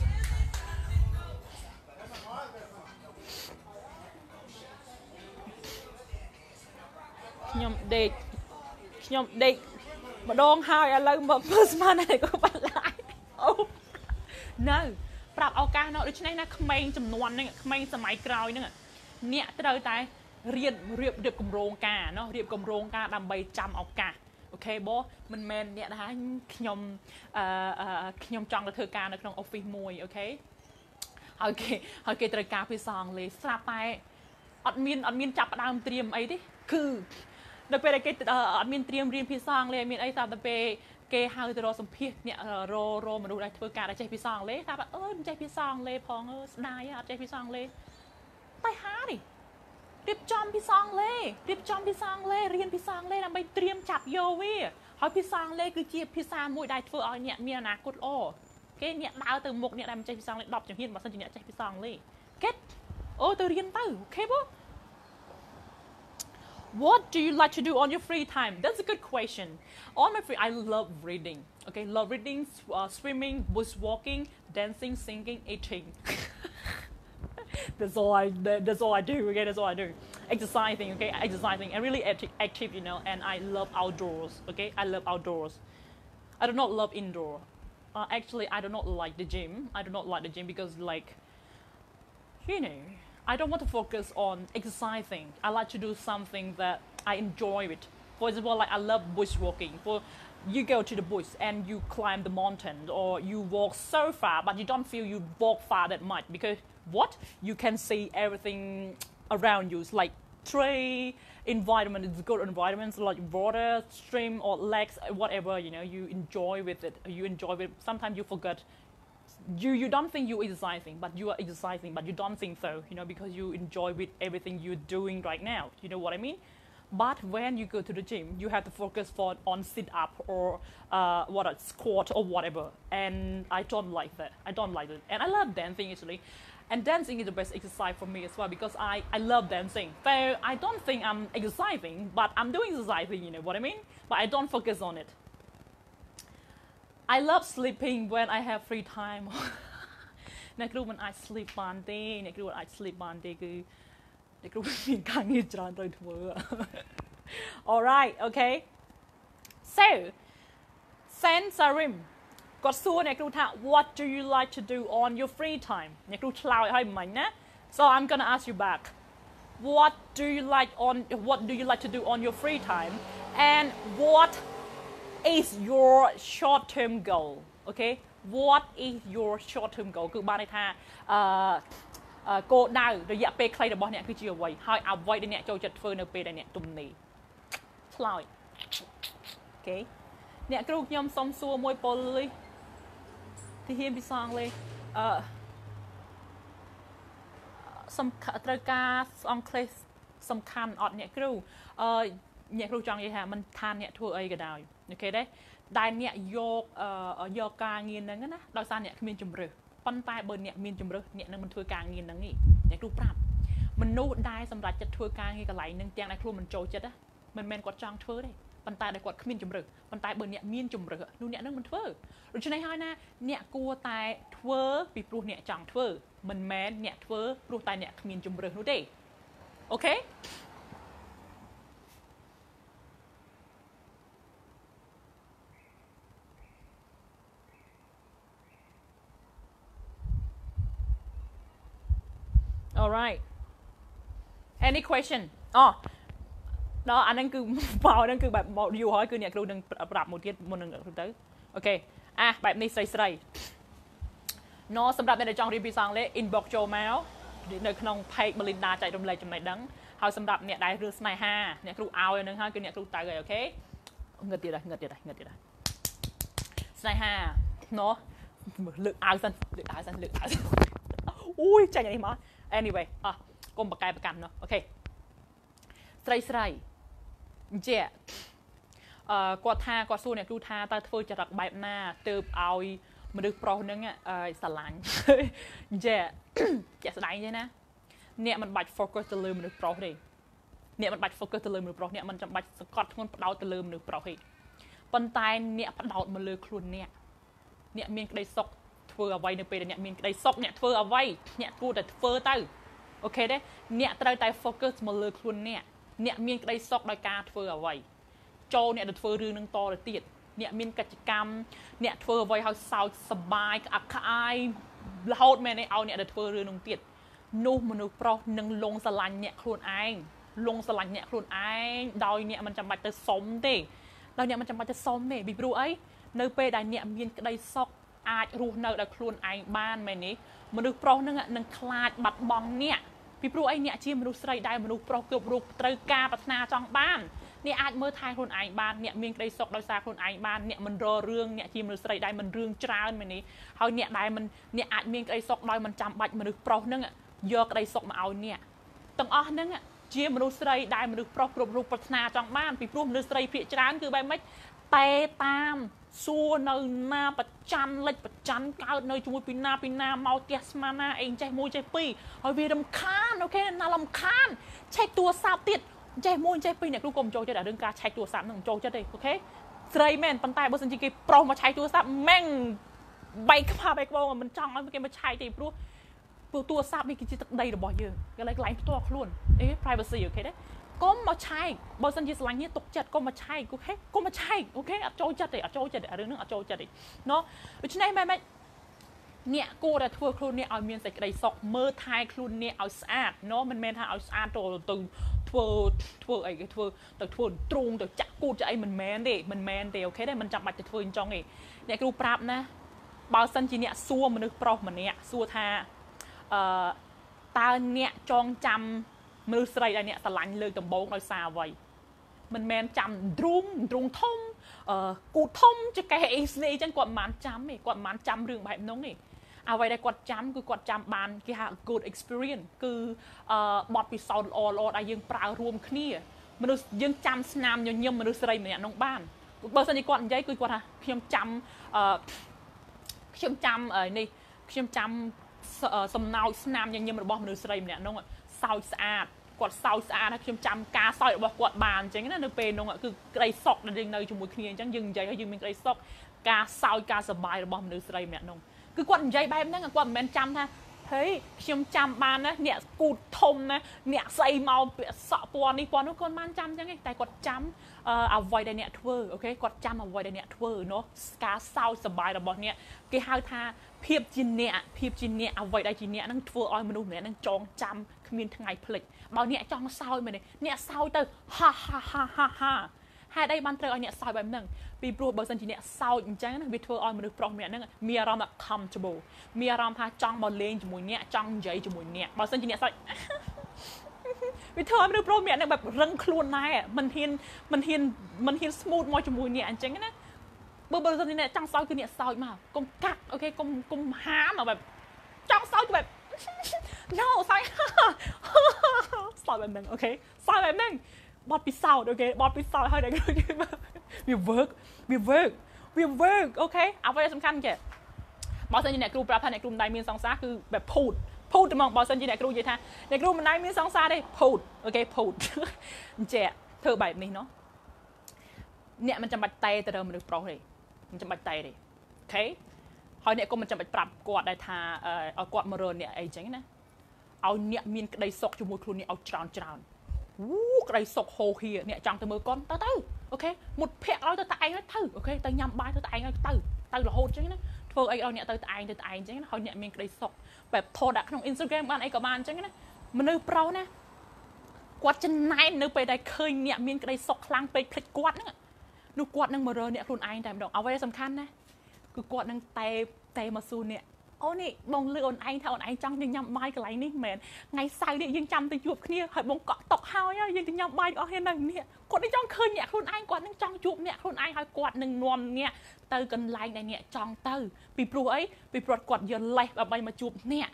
ยมเด็กมาดองหายอะไรมาเพิ่มมาไหนก็ปัดไล่โอ้นั่นปรับเอาการเนาะโดยเฉพาะนะขมายจำนวนนึงขมายสมัยกลายนึงเนี่ยเตยตายเรียบกลมโรงกาเนาะเรียบกลมโรงกาดำใบจำเอากาโอเคบอมันแมนเนี่ยนะคะขยมจังกระเทอการในครองออฟฟิศมวยโอเคตระการพิซองเลยสลับไปอดมินจับดามเตรียมไอ้ดิคือโดยไปได้มีเตรียมเรียนพิซองเลยมีไอ้ตามไปเกย์ฮาวจะรอสัมผัสเนี่ยโรมาดูได้เพื่อการได้ใจพิซองเลยตามใจพิซองเลยพองนายใจพิซองเลยไปหาดิรีบจอมพิซองเลยเรียนพิซองเลยนำไปเตรียมจับโยวีเขาพิซองเลยคือจีบพิซองมวยได้เพื่อเอาเนี่ยมีอนาคตโอ้เกย์เนี่ยดาวเติมหมกเนี่ยได้มันใจพิซองเลยดอกจังเฮียนมาสัญญาใจพิซองเลยเก็ตเตอเรียนเต้โอเคปุ๊ What do you like to do on your free time? That's a good question. On my free, I love reading. Okay, love reading, swimming, bushwalking, dancing, singing, eating. That's all I do. Okay, that's all I do. Exercising. Okay, exercising. I'm really active, you know, and I love outdoors. Okay, I love outdoors. I do not love indoor. Actually, I do not like the gym. I do not like the gym because, like, you know, I don't want to focus on exercising. I like to do something that I enjoy it. For example, like I love bushwalking. For you go to the bush and you climb the mountain or you walk so far, but you don't feel you walk far that much because what? You can see everything around you. It's like tree, environment, it's good environments like water, stream or lakes, whatever, you know, you enjoy with it. You enjoy it. Sometimes you forget you don't think you're exercising, but you are exercising, but you don't think so, you know, because you enjoy with everything you're doing right now. You know what I mean? But when you go to the gym, you have to focus on sit up or squat or whatever. And I don't like that. I don't like it. And I love dancing actually. And dancing is the best exercise for me as well because I love dancing. So I don't think I'm exercising, but I'm doing exercising, you know what I mean? But I don't focus on it. I love sleeping when I have free time. អ្នកគ្រូមិនអាច sleep បានទេអ្នកគ្រូអាច sleep បានទេគឺអ្នកគ្រូមានការងារច្រើនត្រូវធ្វើ Alright okay so Sansarim គាត់សួរអ្នកគ្រូថា what do you like to do on your free time អ្នកគ្រូឆ្លើយឲ្យមិញណា so I'm gonna ask you back what do you like to do on your free time and what is your short-term goal okay what is your short-term goal គឺបានន័យថាគោលដៅរយៈពេលខ្លីរបស់អ្នកគឺជាអ្វីហើយអ្វីដែលអ្នកចូលចិត្តធ្វើនៅពេលដែលអ្នកទំនេរឆ្លើយអូខេអ្នកគ្រូខ្ញុំសុំសួរមួយពលលីទីហ៊ានពិសាអង់គ្លេសសំត្រូវការអង់គ្លេសសំខាន់អត់អ្នកគ្រូអ្នកគ្រូចង់និយាយថាមិនថាអ្នកធ្វើអីក៏ដោយអូខេដែរដែលអ្នកយកការងារហ្នឹងណាដោយសារអ្នកគ្មានជំរឿសប៉ុន្តែបើអ្នកមានជំរឿសអ្នកនឹងមិនធ្វើការងារហ្នឹងទេអ្នកគ្រូប្រាប់មនុស្សដែលសម្រាប់ចិត្តធ្វើការងារកន្លែងហ្នឹងទាំងដែលខ្លួនមិនចូលចិត្តមិនមែនគាត់ចង់ធ្វើទេប៉ុន្តែដែលគាត់គ្មានជំរឿសប៉ុន្តែបើអ្នកមានជំរឿសនោះអ្នកនឹងមិនធ្វើដូច្នេះហើយណាអ្នកគួរតែធ្វើពីព្រោះអ្នកចង់ធ្វើមិនមែនអ្នកធ្វើព្រោះតែអ្នកគ្មានជំរឿសនោះទេអូខេAlright any question ដល់អាហ្នឹងគឺបោហ្នឹងគឺបែបមកយូរហើយគឺអ្នកគ្រូនឹងប្រាប់មួយទៀតមុននឹងទៅអូខេបែបនេះស្រីសម្រាប់អ្នកដែលចង់រៀនភាសាអង់គ្លេស inbox ចូលមកនៅក្នុង page Melinda ចែករំលែកចំណេះដឹងហើយសម្រាប់អ្នកដែលរឿងស្នេហាអ្នកគ្រូឲ្យហ្នឹងហើយគឺអ្នកគ្រូទៅហើយអូខេងឹតទៀតហើយស្នេហាលើកអាវសិនអូយចាញ់នេះមក anyway កុំបកកែប្រកាន់ណោះអូខេស្រីអញ្ចឹងគាត់សួរអ្នកគ្រូថាតើធ្វើចរិតបែបណាទើបឲ្យមនុស្សប្រុសហ្នឹងស្រឡាញ់អញ្ចឹងជាក់ស្ដែងទេណាអ្នកមិនបាច់ focus ទៅលើមនុស្សប្រុសទេអ្នកមិនបាច់ focus ទៅលើមនុស្សប្រុសអ្នកមិនចាំបាច់សង្កត់ធ្ងន់ផ្ដោតទៅលើមនុស្សប្រុសទេប៉ុន្តែអ្នកផ្ដោតមកលើខ្លួនអ្នកមានក្តីសុខធ្វើអ្វីនៅពេលដែលអ្នកមានក្តីសុខអ្នកធ្វើអ្វីអ្នកគួរតែធ្វើទៅអូខេទេអ្នកត្រូវតែ focus មកលើខ្លួនអ្នកមានក្តីសុខដោយការធ្វើអ្វីចូលអ្នកទៅធ្វើរឿងនឹងតទៅទៀតអ្នកមានកិច្ចកម្មអ្នកធ្វើអ្វីឲ្យសើចសប្បាយក្អាក់ក្អាយរហូតមែនទេឲ្យអ្នកទៅធ្វើរឿងនឹងទៀតនោះមនុស្សប្រុសនឹងលងស្រឡាញ់អ្នកខ្លួនឯងដោយអ្នកមិនចាំបាច់ទៅសុំទេពីព្រោះអីនៅពេលដែលអ្នកមានក្តីសុខអាចរស់នៅដោយខ្លួនឯងបានមែនទេមនុស្សប្រុសនឹងខ្លាចបាត់បង់អ្នកពីព្រោះអីអ្នកជាមនុស្សស្រីដែលមនុស្សប្រុសគ្រប់រូបត្រូវការប្រាថ្នាចង់បានអ្នកអាចមើលថែខ្លួនឯងបានអ្នកមានក្តីសុខដោយសារខ្លួនឯងបានអ្នកមិនររឿងអ្នកជាមនុស្សស្រីដែលមិនរឿងច្រើនមែនទេហើយអ្នកអាចមានក្តីសុខដោយមិនចាំបាច់មនុស្សប្រុសនឹងយកក្តីសុខមកឲ្យអ្នកទាំងអស់ហ្នឹងជាមនុស្សស្រីដែលមនុស្សប្រុសគ្រប់រូបប្រាថ្នាចង់បានពីព្រោះមនុស្សស្រីភាគច្រើនគឺបែបម៉េចតែតាមសួរនៅណាប្រច័នលិចប្រច័នកើតនៅជាមួយពីណាមកផ្ទះស្មានណាអីចេះមួយចេះពីរហើយវារំខានអូខេណារំខានឆែកទូរស័ព្ទទៀតចេះមួយចេះពីរអ្នកគ្រូកុំចូលចិត្តរឿងការឆែកទូរស័ព្ទនឹងចូលចិត្តទេអូខេស្រីមែនប៉ុន្តែបើសិនជាគេប្រុសមកឆែកទូរស័ព្ទម៉ែងបែកខ្វាបែកក្បោងមិនចង់ឲ្យគេមកឆែកទេព្រោះទូរស័ព្ទនេះគឺជាទឹកដីរបស់យើងគេលើកឡើងផ្ទាល់ខ្លួនprivacy អូខេទេកុំមកឆែកបើសិនជាស្រឡាញ់នេះទុកចិត្តកុំមកឆែកអូខេកុំមកឆែកអូខេអត់ចូលចិត្តទេអត់ចូលចិត្តរឿងហ្នឹងអត់ចូលចិត្តទេណូដូច្នេះម៉ែអ្នកគួរតែធ្វើខ្លួនអ្នកឲ្យមានសេចក្តីសុខមើលថែខ្លួនអ្នកឲ្យស្អាតណូមិនមែនថាឲ្យស្អាតទៅធ្វើអីគេធ្វើទៅធ្វើទ្រូងទៅចាក់គូតចាក់អីមិនមែនទេអូខេទេមិនចាំបាច់ទៅធ្វើអញ្ចឹងទេអ្នកគ្រូប្រាប់ណាបើសិនជាអ្នកសួរមនុស្សប្រុសម្នាក់សួរថាតើអ្នកចងចាំមនុស្សស្រីដែលអ្នកស្រឡាញ់លើកដំបូងដោយសារអ្វីមិនមែនចាំទ្រូងធំគូធំចកេះអីស្នេហ៍អញ្ចឹងគាត់មិនបានចាំទេគាត់មិនបានចាំរឿងបែបហ្នឹងទេអ្វីដែលគាត់ចាំគឺគាត់ចាំបានគេហៅ good experience គឺបទពិសោធន៍ល្អដែលយើងប្រើរួមគ្នាមនុស្សយើងចាំស្នាមញញឹមមនុស្សស្រីម្នាក់នោះបានបើសិនជាគាត់និយាយគឺគាត់ថាខ្ញុំចាំនេះខ្ញុំចាំសំណោចស្នាមញញឹមរបស់មនុស្សស្រីម្នាក់នោះសោចស្អាតគាត់សោចស្អាតហើយខ្ញុំចាំការសោចរបស់គាត់បានអញ្ចឹងណានៅពេលនោះគឺក្តីសុខដែលយើងនៅជាមួយគ្នាអញ្ចឹងយើងនិយាយឲ្យយើងមានក្តីសុខការសោចការសប្បាយរបស់មនុស្សស្រីម្នាក់នោះគឺគាត់និយាយបែបហ្នឹងគាត់មិនមែនចាំថាហេខ្ញុំចាំបានណាអ្នកគូតធំណាអ្នកស្អីមកពាក់សក់ពណ៌នេះពណ៌នោះគាត់បានចាំអញ្ចឹងទេតែគាត់ចាំអ្វីដែលអ្នកធ្វើអូខេគាត់ចាំអ្វីដែលអ្នកធ្វើណូការសោចសប្បាយរបស់អ្នកគេហៅថាភាពជាអ្នកអ្វីដែលជាអ្នកហ្នឹងធ្វើឲ្យមនុស្សម្នាក់ហ្នឹងចងចាំគ្មានថ្ងៃភ្លេចបើអ្នកចង់សោចមែនទេអ្នកសោចទៅហាហេតុអីបានត្រូវឲ្យអ្នកសោចបែបហ្នឹងពីព្រោះបើសិនជាអ្នកសោចអញ្ចឹងណាវាធ្វើឲ្យមនុស្សប្រុសម្នាក់ហ្នឹងមានអារម្មណ៍ថា comfortable មានអារម្មណ៍ថាចង់មកលេងជាមួយអ្នកចង់និយាយជាមួយអ្នកបើសិនជាអ្នកសោចវាធ្វើឲ្យមនុស្សប្រុសម្នាក់ហ្នឹងបែបរឹងខ្លួនដែរមិនហ៊ាន smooth មកជាមួយអ្នកអញ្ចឹងណាបើសិនជាអ្នកចង់សោចគឺអ្នកសោចមកកុំកាត់អូខេកុំហាមបែបចង់សោចបែប no សោចបែបហ្នឹងអូខេសោចបែបហ្នឹងបត់ពិសោធន៍អូខេបត់ពិសោធន៍ហើយតែវា work អូខេអ្វីដែលសំខាន់គេបើសិនជាអ្នកគ្រូប្រាប់ថាអ្នកគ្រូមិនដែលមានសង្សារគឺបែបភូតហ្មងបើសិនជាអ្នកគ្រូនិយាយថាអ្នកគ្រូមិនដែលមានសង្សារទេភូតអូខេភូតអញ្ចឹងធ្វើបែបនេះណោះអ្នកមិនចាំបាច់តែទៅរកមនុស្សប្រុសទេមិនចាំបាច់តែទេអូខេហើយអ្នកក៏មិនចាំបាច់ប្រាប់គាត់ដែរថាឲ្យគាត់មករកអ្នកអីចឹងណាឲ្យអ្នកមានក្តីសុខជាមួយខ្លួនអ្នកឲ្យច្រើនក្តីសុខហូរហៀអ្នកចង់ទៅមើលកូនទៅអូខេមុតភ័ក្រឲ្យទៅតែឯងទៅអូខេទៅញ៉ាំបាយទៅតែឯងឲ្យទៅរហូតចឹងណាធ្វើអីឲ្យអ្នកទៅតែឯងចឹងណាឲ្យអ្នកមានក្តីសុខបែបថតដាក់ក្នុង Instagram បានអីក៏បានចឹងណាមនុស្សប្រុសណាគាត់ចំណែននៅពេលដែលឃើញអ្នកមានក្តីសុខខ្លាំងពេកភ្លេចគាត់ហ្នឹងនោះគាត់នឹងមករកអ្នកខ្លួនឯងតែម្ដងអ្វីដែលសំខាន់ណាគឺគាត់នឹងតែមកសួរអ្នកអូនេះបងលឺអូនឯងថាអូនឯងចង់ទៅញ៉ាំបាយកន្លែងនេះមែនថ្ងៃសៅរ៍នេះយើងចាំទៅជួបគ្នាហើយបងកក់តុកហើយយើងទៅញ៉ាំបាយអស់គ្នានៅនេះគាត់នឹងចង់ឃើញអ្នកខ្លួនឯងគាត់នឹងចង់ជួបអ្នកខ្លួនឯងហើយគាត់នឹងនាំអ្នកទៅកន្លែងដែលអ្នកចង់ទៅពីព្រោះអីពីព្រោះគាត់យកលេសដើម្បីមកជួបអ្នក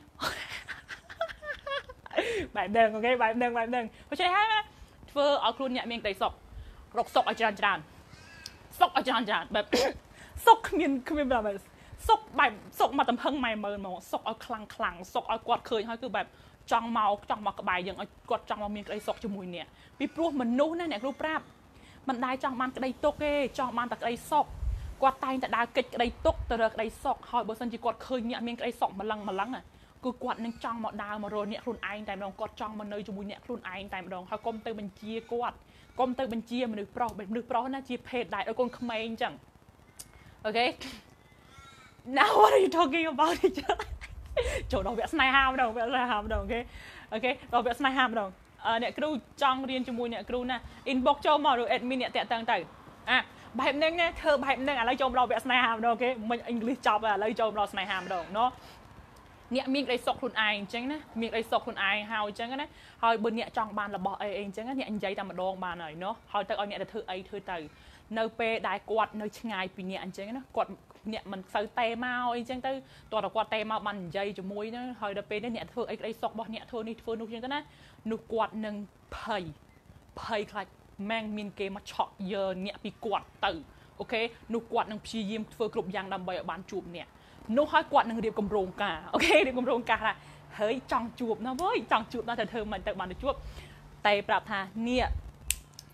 បែបហ្នឹងអូខេបែបហ្នឹងដូច្នេះហើយធ្វើឲ្យខ្លួនអ្នកមានក្តីសុខរកសុខឲ្យច្រើនសុខឲ្យច្រើនបែបសុខគ្មានបែបសុខមកតំហឹងម៉ែមើលមកសុខឲ្យខ្លាំងសុខឲ្យគាត់ឃើញហើយគឺបែបចង់មកក្បែរយើងឲ្យគាត់ចង់មកមានក្តីសុខជាមួយអ្នកពីព្រោះមនុស្សណាអ្នកគ្រូប្រាប់មិនដែលចង់បានក្តីទុកទេចង់បានតែក្តីសុខគាត់តែងតែដើរកិច្ចក្តីទុកទៅរកក្តីសុខហើយបើសិនជាគាត់ឃើញអ្នកមានក្តីសុខម្លឹងគឺគាត់នឹងចង់មកដើរមករកអ្នកខ្លួនឯងតែម្ដងគាត់ចង់មកនៅជាមួយអ្នកខ្លួនឯងតែម្ដងហើយកុំទៅបញ្ជាគាត់កុំទៅបញ្ជាមនុស្សប្រុសណាជាភេទដែរឲ្យកូនក្មេងអញ្ចឹងអូខេNow what are you talking about ចូលដល់វគ្គស្នេហាម្ដងអូខេដល់វគ្គស្នេហាម្ដងអ្នកគ្រូចង់រៀនជាមួយអ្នកគ្រូណា inbox ចូលមកឬ admin អ្នកតាក់តឹងទៅបែបហ្នឹងណាធ្វើបែបហ្នឹងឥឡូវចូលដល់វគ្គស្នេហាម្ដងអូខេមិន English ចប់ឥឡូវចូលដល់ស្នេហាម្ដងណោះអ្នកមានក្តីសុខខ្លួនឯងអញ្ចឹងណាមានក្តីសុខខ្លួនឯងហើយអញ្ចឹងណាហើយបើអ្នកចង់បានរបស់អីអញ្ចឹងអ្នកនិយាយតែម្ដងបានហើយណោះហើយទៅឲ្យអ្នកទៅធ្វើអីធ្វើទៅនៅពេលដែលគាត់នៅឆ្ងាយពីអ្នកអញ្ចឹងណាគាត់អ្នកមិនសូវតែមកអីចឹងទៅតោះតែគាត់តែមកបាននិយាយជាមួយហ្នឹងហើយដល់ពេលនេះអ្នកធ្វើអីក្តីសុខរបស់អ្នកធ្វើនេះធ្វើនោះចឹងទៅណានោះគាត់នឹងភ័យខ្លាចម៉ែងមានគេមកឆក់យើអ្នកពីគាត់ទៅអូខេនោះគាត់នឹងព្យាយាមធ្វើគ្រប់យ៉ាងដើម្បីឲ្យបានជួបអ្នកនោះហើយគាត់នឹងរៀបគម្រោងការអូខេរៀបគម្រោងការថាហើយចង់ជួបណាវើយចង់ជួបណាស់តែធ្វើមិនទៅបានទៅជួបតែប្រាប់ថានេះ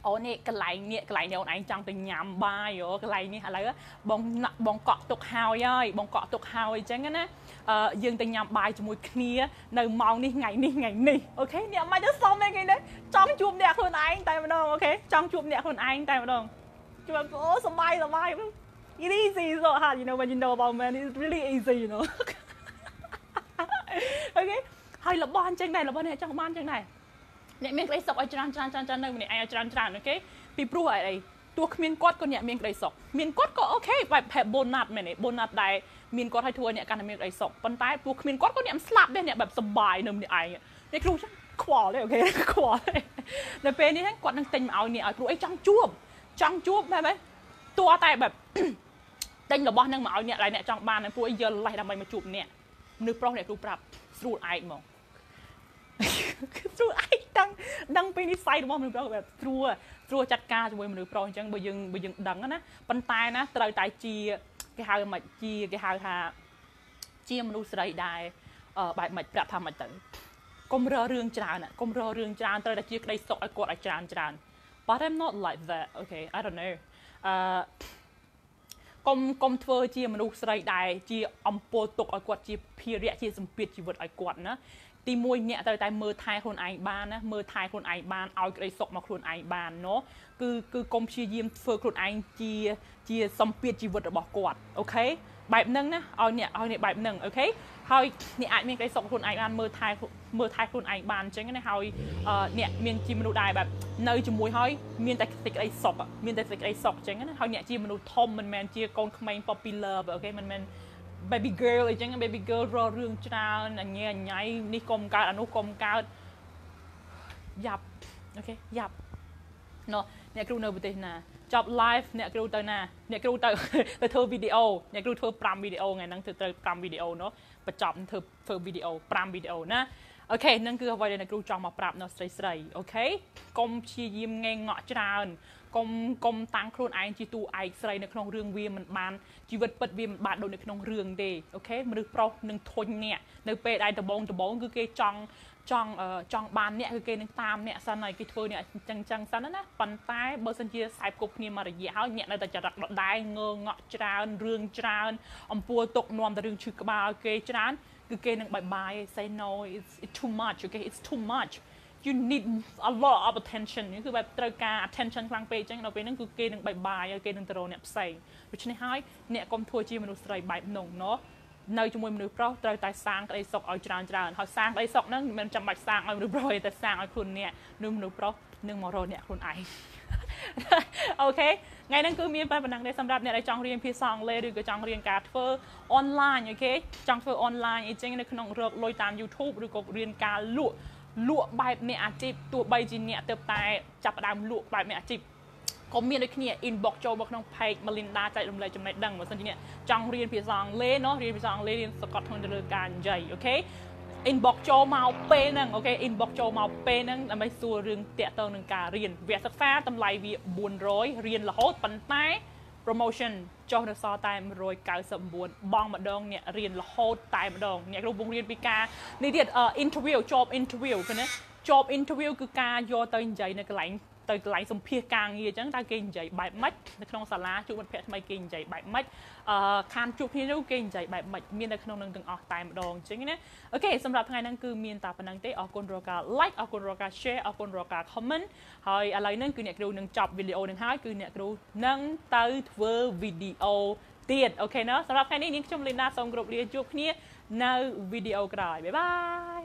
អូនេះកន្លែងនេះកន្លែងនេះអូនឯងចង់ទៅញ៉ាំបាយអូកន្លែងនេះឥឡូវបងកក់ទុកហើយបងកក់ទុកហើយអញ្ចឹងណាយើងទៅញ៉ាំបាយជាមួយគ្នានៅម៉ោងនេះថ្ងៃនេះអូខេអ្នកមិនទៅសុំឯងនេះចង់ជួបអ្នកខ្លួនឯងតែម្ដងអូខេចង់ជួបអ្នកខ្លួនឯងតែម្ដងជួបអូសប្បាយit easy so hard you know when you know about man it's really easy you know អូខេហើយរបស់អញ្ចឹងដែររបស់អ្នកចង់បានអញ្ចឹងដែរអ្នកមានក្តីសុខឲ្យច្រើននៅម្នាក់ឯងឲ្យច្រើនអូខេពីព្រោះអីទោះគ្មានគាត់ក៏អ្នកមានក្តីសុខមានគាត់ក៏អូខេបែប bonus មែនទេ bonus ដែរមានគាត់ឲ្យធ្វើអ្នកកាន់តែមានក្តីសុខប៉ុន្តែព្រោះគ្មានគាត់ក៏អ្នកស្លាប់ដែរអ្នកបែបសុបាយនៅម្នាក់ឯងអ្នកគ្រូចឹងខ្វល់ទេអូខេខ្វល់ទេនៅពេលនេះគាត់នឹងទិញមកឲ្យអ្នកឲ្យព្រោះអីចង់ជួបបែបតួតែបែបទិញរបស់នឹងមកឲ្យអ្នកឡើយអ្នកចង់បានព្រោះអីយកលេសដើម្បីមកជួបអ្នកមនុស្សប្រុសអ្នកគ្រូប្រាប់ស្រួលឯងហ្មងស្រួលឯងដឹងពីនិស្ស័យរបស់មនុស្សប្រុសបែបស្រួលចាត់ការជាមួយមនុស្សប្រុសអញ្ចឹងបើយើងដឹងណាប៉ុន្តែណាត្រូវតែជាគេហៅថាជាមនុស្សស្រីដែរបែបមិនប្រាប់ថាមិនទៅកុំរើរឿងច្រើនត្រូវតែជាក្តីសុខឲ្យគាត់ឲ្យច្រើន but I'm not like that okay I don't know កុំធ្វើជាមនុស្សស្រីដែរជាអំពើទុកឲ្យគាត់ជាភារៈជាសម្ពាធជីវិតឲ្យគាត់ណាទីមួយអ្នកត្រូវតែមើលថែខ្លួនឯងបានណាមើលថែខ្លួនឯងបានឲ្យក្តីសុខមកខ្លួនឯងបានណូគឺកុំព្យាយាមធ្វើខ្លួនឯងជាសម្ពាធជីវិតរបស់គាត់អូខេបែបហ្នឹងណាឲ្យអ្នកបែបហ្នឹងអូខេហើយអ្នកអាចមានក្តីសុខខ្លួនឯងបានមើលថែខ្លួនឯងបានអញ្ចឹងណាហើយអ្នកមានជាមនុស្សដែរបែបនៅជាមួយហើយមានតែសេចក្តីសុខអញ្ចឹងណាហើយអ្នកជាមនុស្សធំមិនមែនជាកូនក្មេង popular អូខេមិនមែន baby girl អញ្ចឹង baby girl រករឿងច្រើនអញញ៉ៃនេះកុំកើតអានោះកុំកើតយ៉ាប់អូខេយ៉ាប់ណូអ្នកគ្រូនៅប្រទេសណាចប់ live អ្នកគ្រូទៅណាអ្នកគ្រូទៅធ្វើវីដេអូអ្នកគ្រូធ្វើ5វីដេអូថ្ងៃហ្នឹងធ្វើត្រូវ5វីដេអូណូបញ្ចប់ធ្វើវីដេអូ5វីដេអូណាអូខេហ្នឹងគឺអ្វីដែលអ្នកគ្រូចង់មកប្រាប់នៅស្រីអូខេកុំព្យាយាមងែងងក់ច្រើនកុំតាំងខ្លួនឯងជាតួឯកស្រីនៅក្នុងរឿងវាមិនបានជីវិតពិតវាមិនបានដូចនៅក្នុងរឿងទេអូខេមនុស្សប្រុសនឹងធុញអ្នកនៅពេលដែលដំបងគឺគេចង់បានអ្នកគឺគេនឹងតាមអ្នកសិនហើយគេធ្វើអ្នកចឹងសិនណាប៉ុន្តែបើសិនជាខ្សែគប់គ្នាមករយៈហើយអ្នកនៅតែចរិតដដែលងើងក់ច្រើនរឿងច្រើនអំពួរទុកនាំតែរឿងឈឺក្បាលគេច្រើនគឺគេនឹង bye say no it's too much okay it's too much you need a lot of attention នេះគឺបែបត្រូវការ attention ខ្លាំងពេកអញ្ចឹងដល់ពេលហ្នឹងគឺគេនឹង bye ហើយគេនឹងទៅរកអ្នកផ្សេងដូច្នេះហើយអ្នកកុំធ្វើជាមនុស្សស្រីបែបនោះណោះនៅជាមួយមនុស្សប្រុសត្រូវតែសាងក្តីសុខឲ្យច្រើនហើយសាងក្តីសុខហ្នឹងមិនចាំបាច់សាងឲ្យមនុស្សប្រុសទេតែសាងឲ្យខ្លួនអ្នកនឹងមនុស្សប្រុសនឹងមករកអ្នកខ្លួនឯងអូខេថ្ងៃហ្នឹងគឺមានប៉ុណ្ណឹងទេសម្រាប់អ្នកដែលចង់រៀនភាសាអង់គ្លេសឬក៏ចង់រៀនការធ្វើ online អូខេចង់ធ្វើ online អីចឹងនៅក្នុងរកលុយតាម YouTube ឬក៏រៀនការលក់បែបអ្នកអាជីពទោះបីជាអ្នកទៅតែចាប់ផ្ដើមលក់បែបអ្នកអាជីពក៏មានដូចគ្នា inbox ចូលមកក្នុង page Melinda ចែករំលែកចំណេះដឹងបើមិនជាអ្នកចង់រៀនភាសាអង់គ្លេសរៀនភាសាអង់គ្លេសរៀនសកត់ក្នុងទៅលើការនិយាយអូខេ inbox ចូលមកពេលហ្នឹងអូខេ inbox ចូលមកពេលហ្នឹងដើម្បីសួររឿងតាក់ទងនឹងការរៀនវគ្គសិក្សាតម្លៃវា400រៀនរហូតប៉ុន្តែ promotion ចុះនៅសល់តែ199បងម្ដងអ្នករៀនរហូតតែម្ដងអ្នកគ្រូបង្រៀនពីការនេះទៀត interview job interview ឃើញទេ job interview គឺការយកទៅនិយាយនៅកន្លែងសម្ភាសការងារអញ្ចឹងតើគេនិយាយបែបម៉េចនៅក្នុងសាលាជួបមិត្តភក្តិថ្មីគេនិយាយបែបម៉េចខានជួបគ្នានោះគេនិយាយបែបម៉េចមាននៅក្នុងនឹងទាំងអស់តែម្ដងអញ្ចឹងណាអូខេសម្រាប់ថ្ងៃហ្នឹងគឺមានតែប៉ុណ្្នឹងទេអរគុណរកការ like អរគុណរកការ share អរគុណរកការ comment ហើយឥឡូវហ្នឹងគឺអ្នកគ្រូនឹងចប់វីដេអូនឹងហើយគឺអ្នកគ្រូនឹងទៅធ្វើវីដេអូទៀតអូខេណាសម្រាប់ថ្ងៃនេះនាងខ្ញុំលីណាសូមគោរពលាជួបគ្នានៅវីដេអូក្រោយបាយបាយ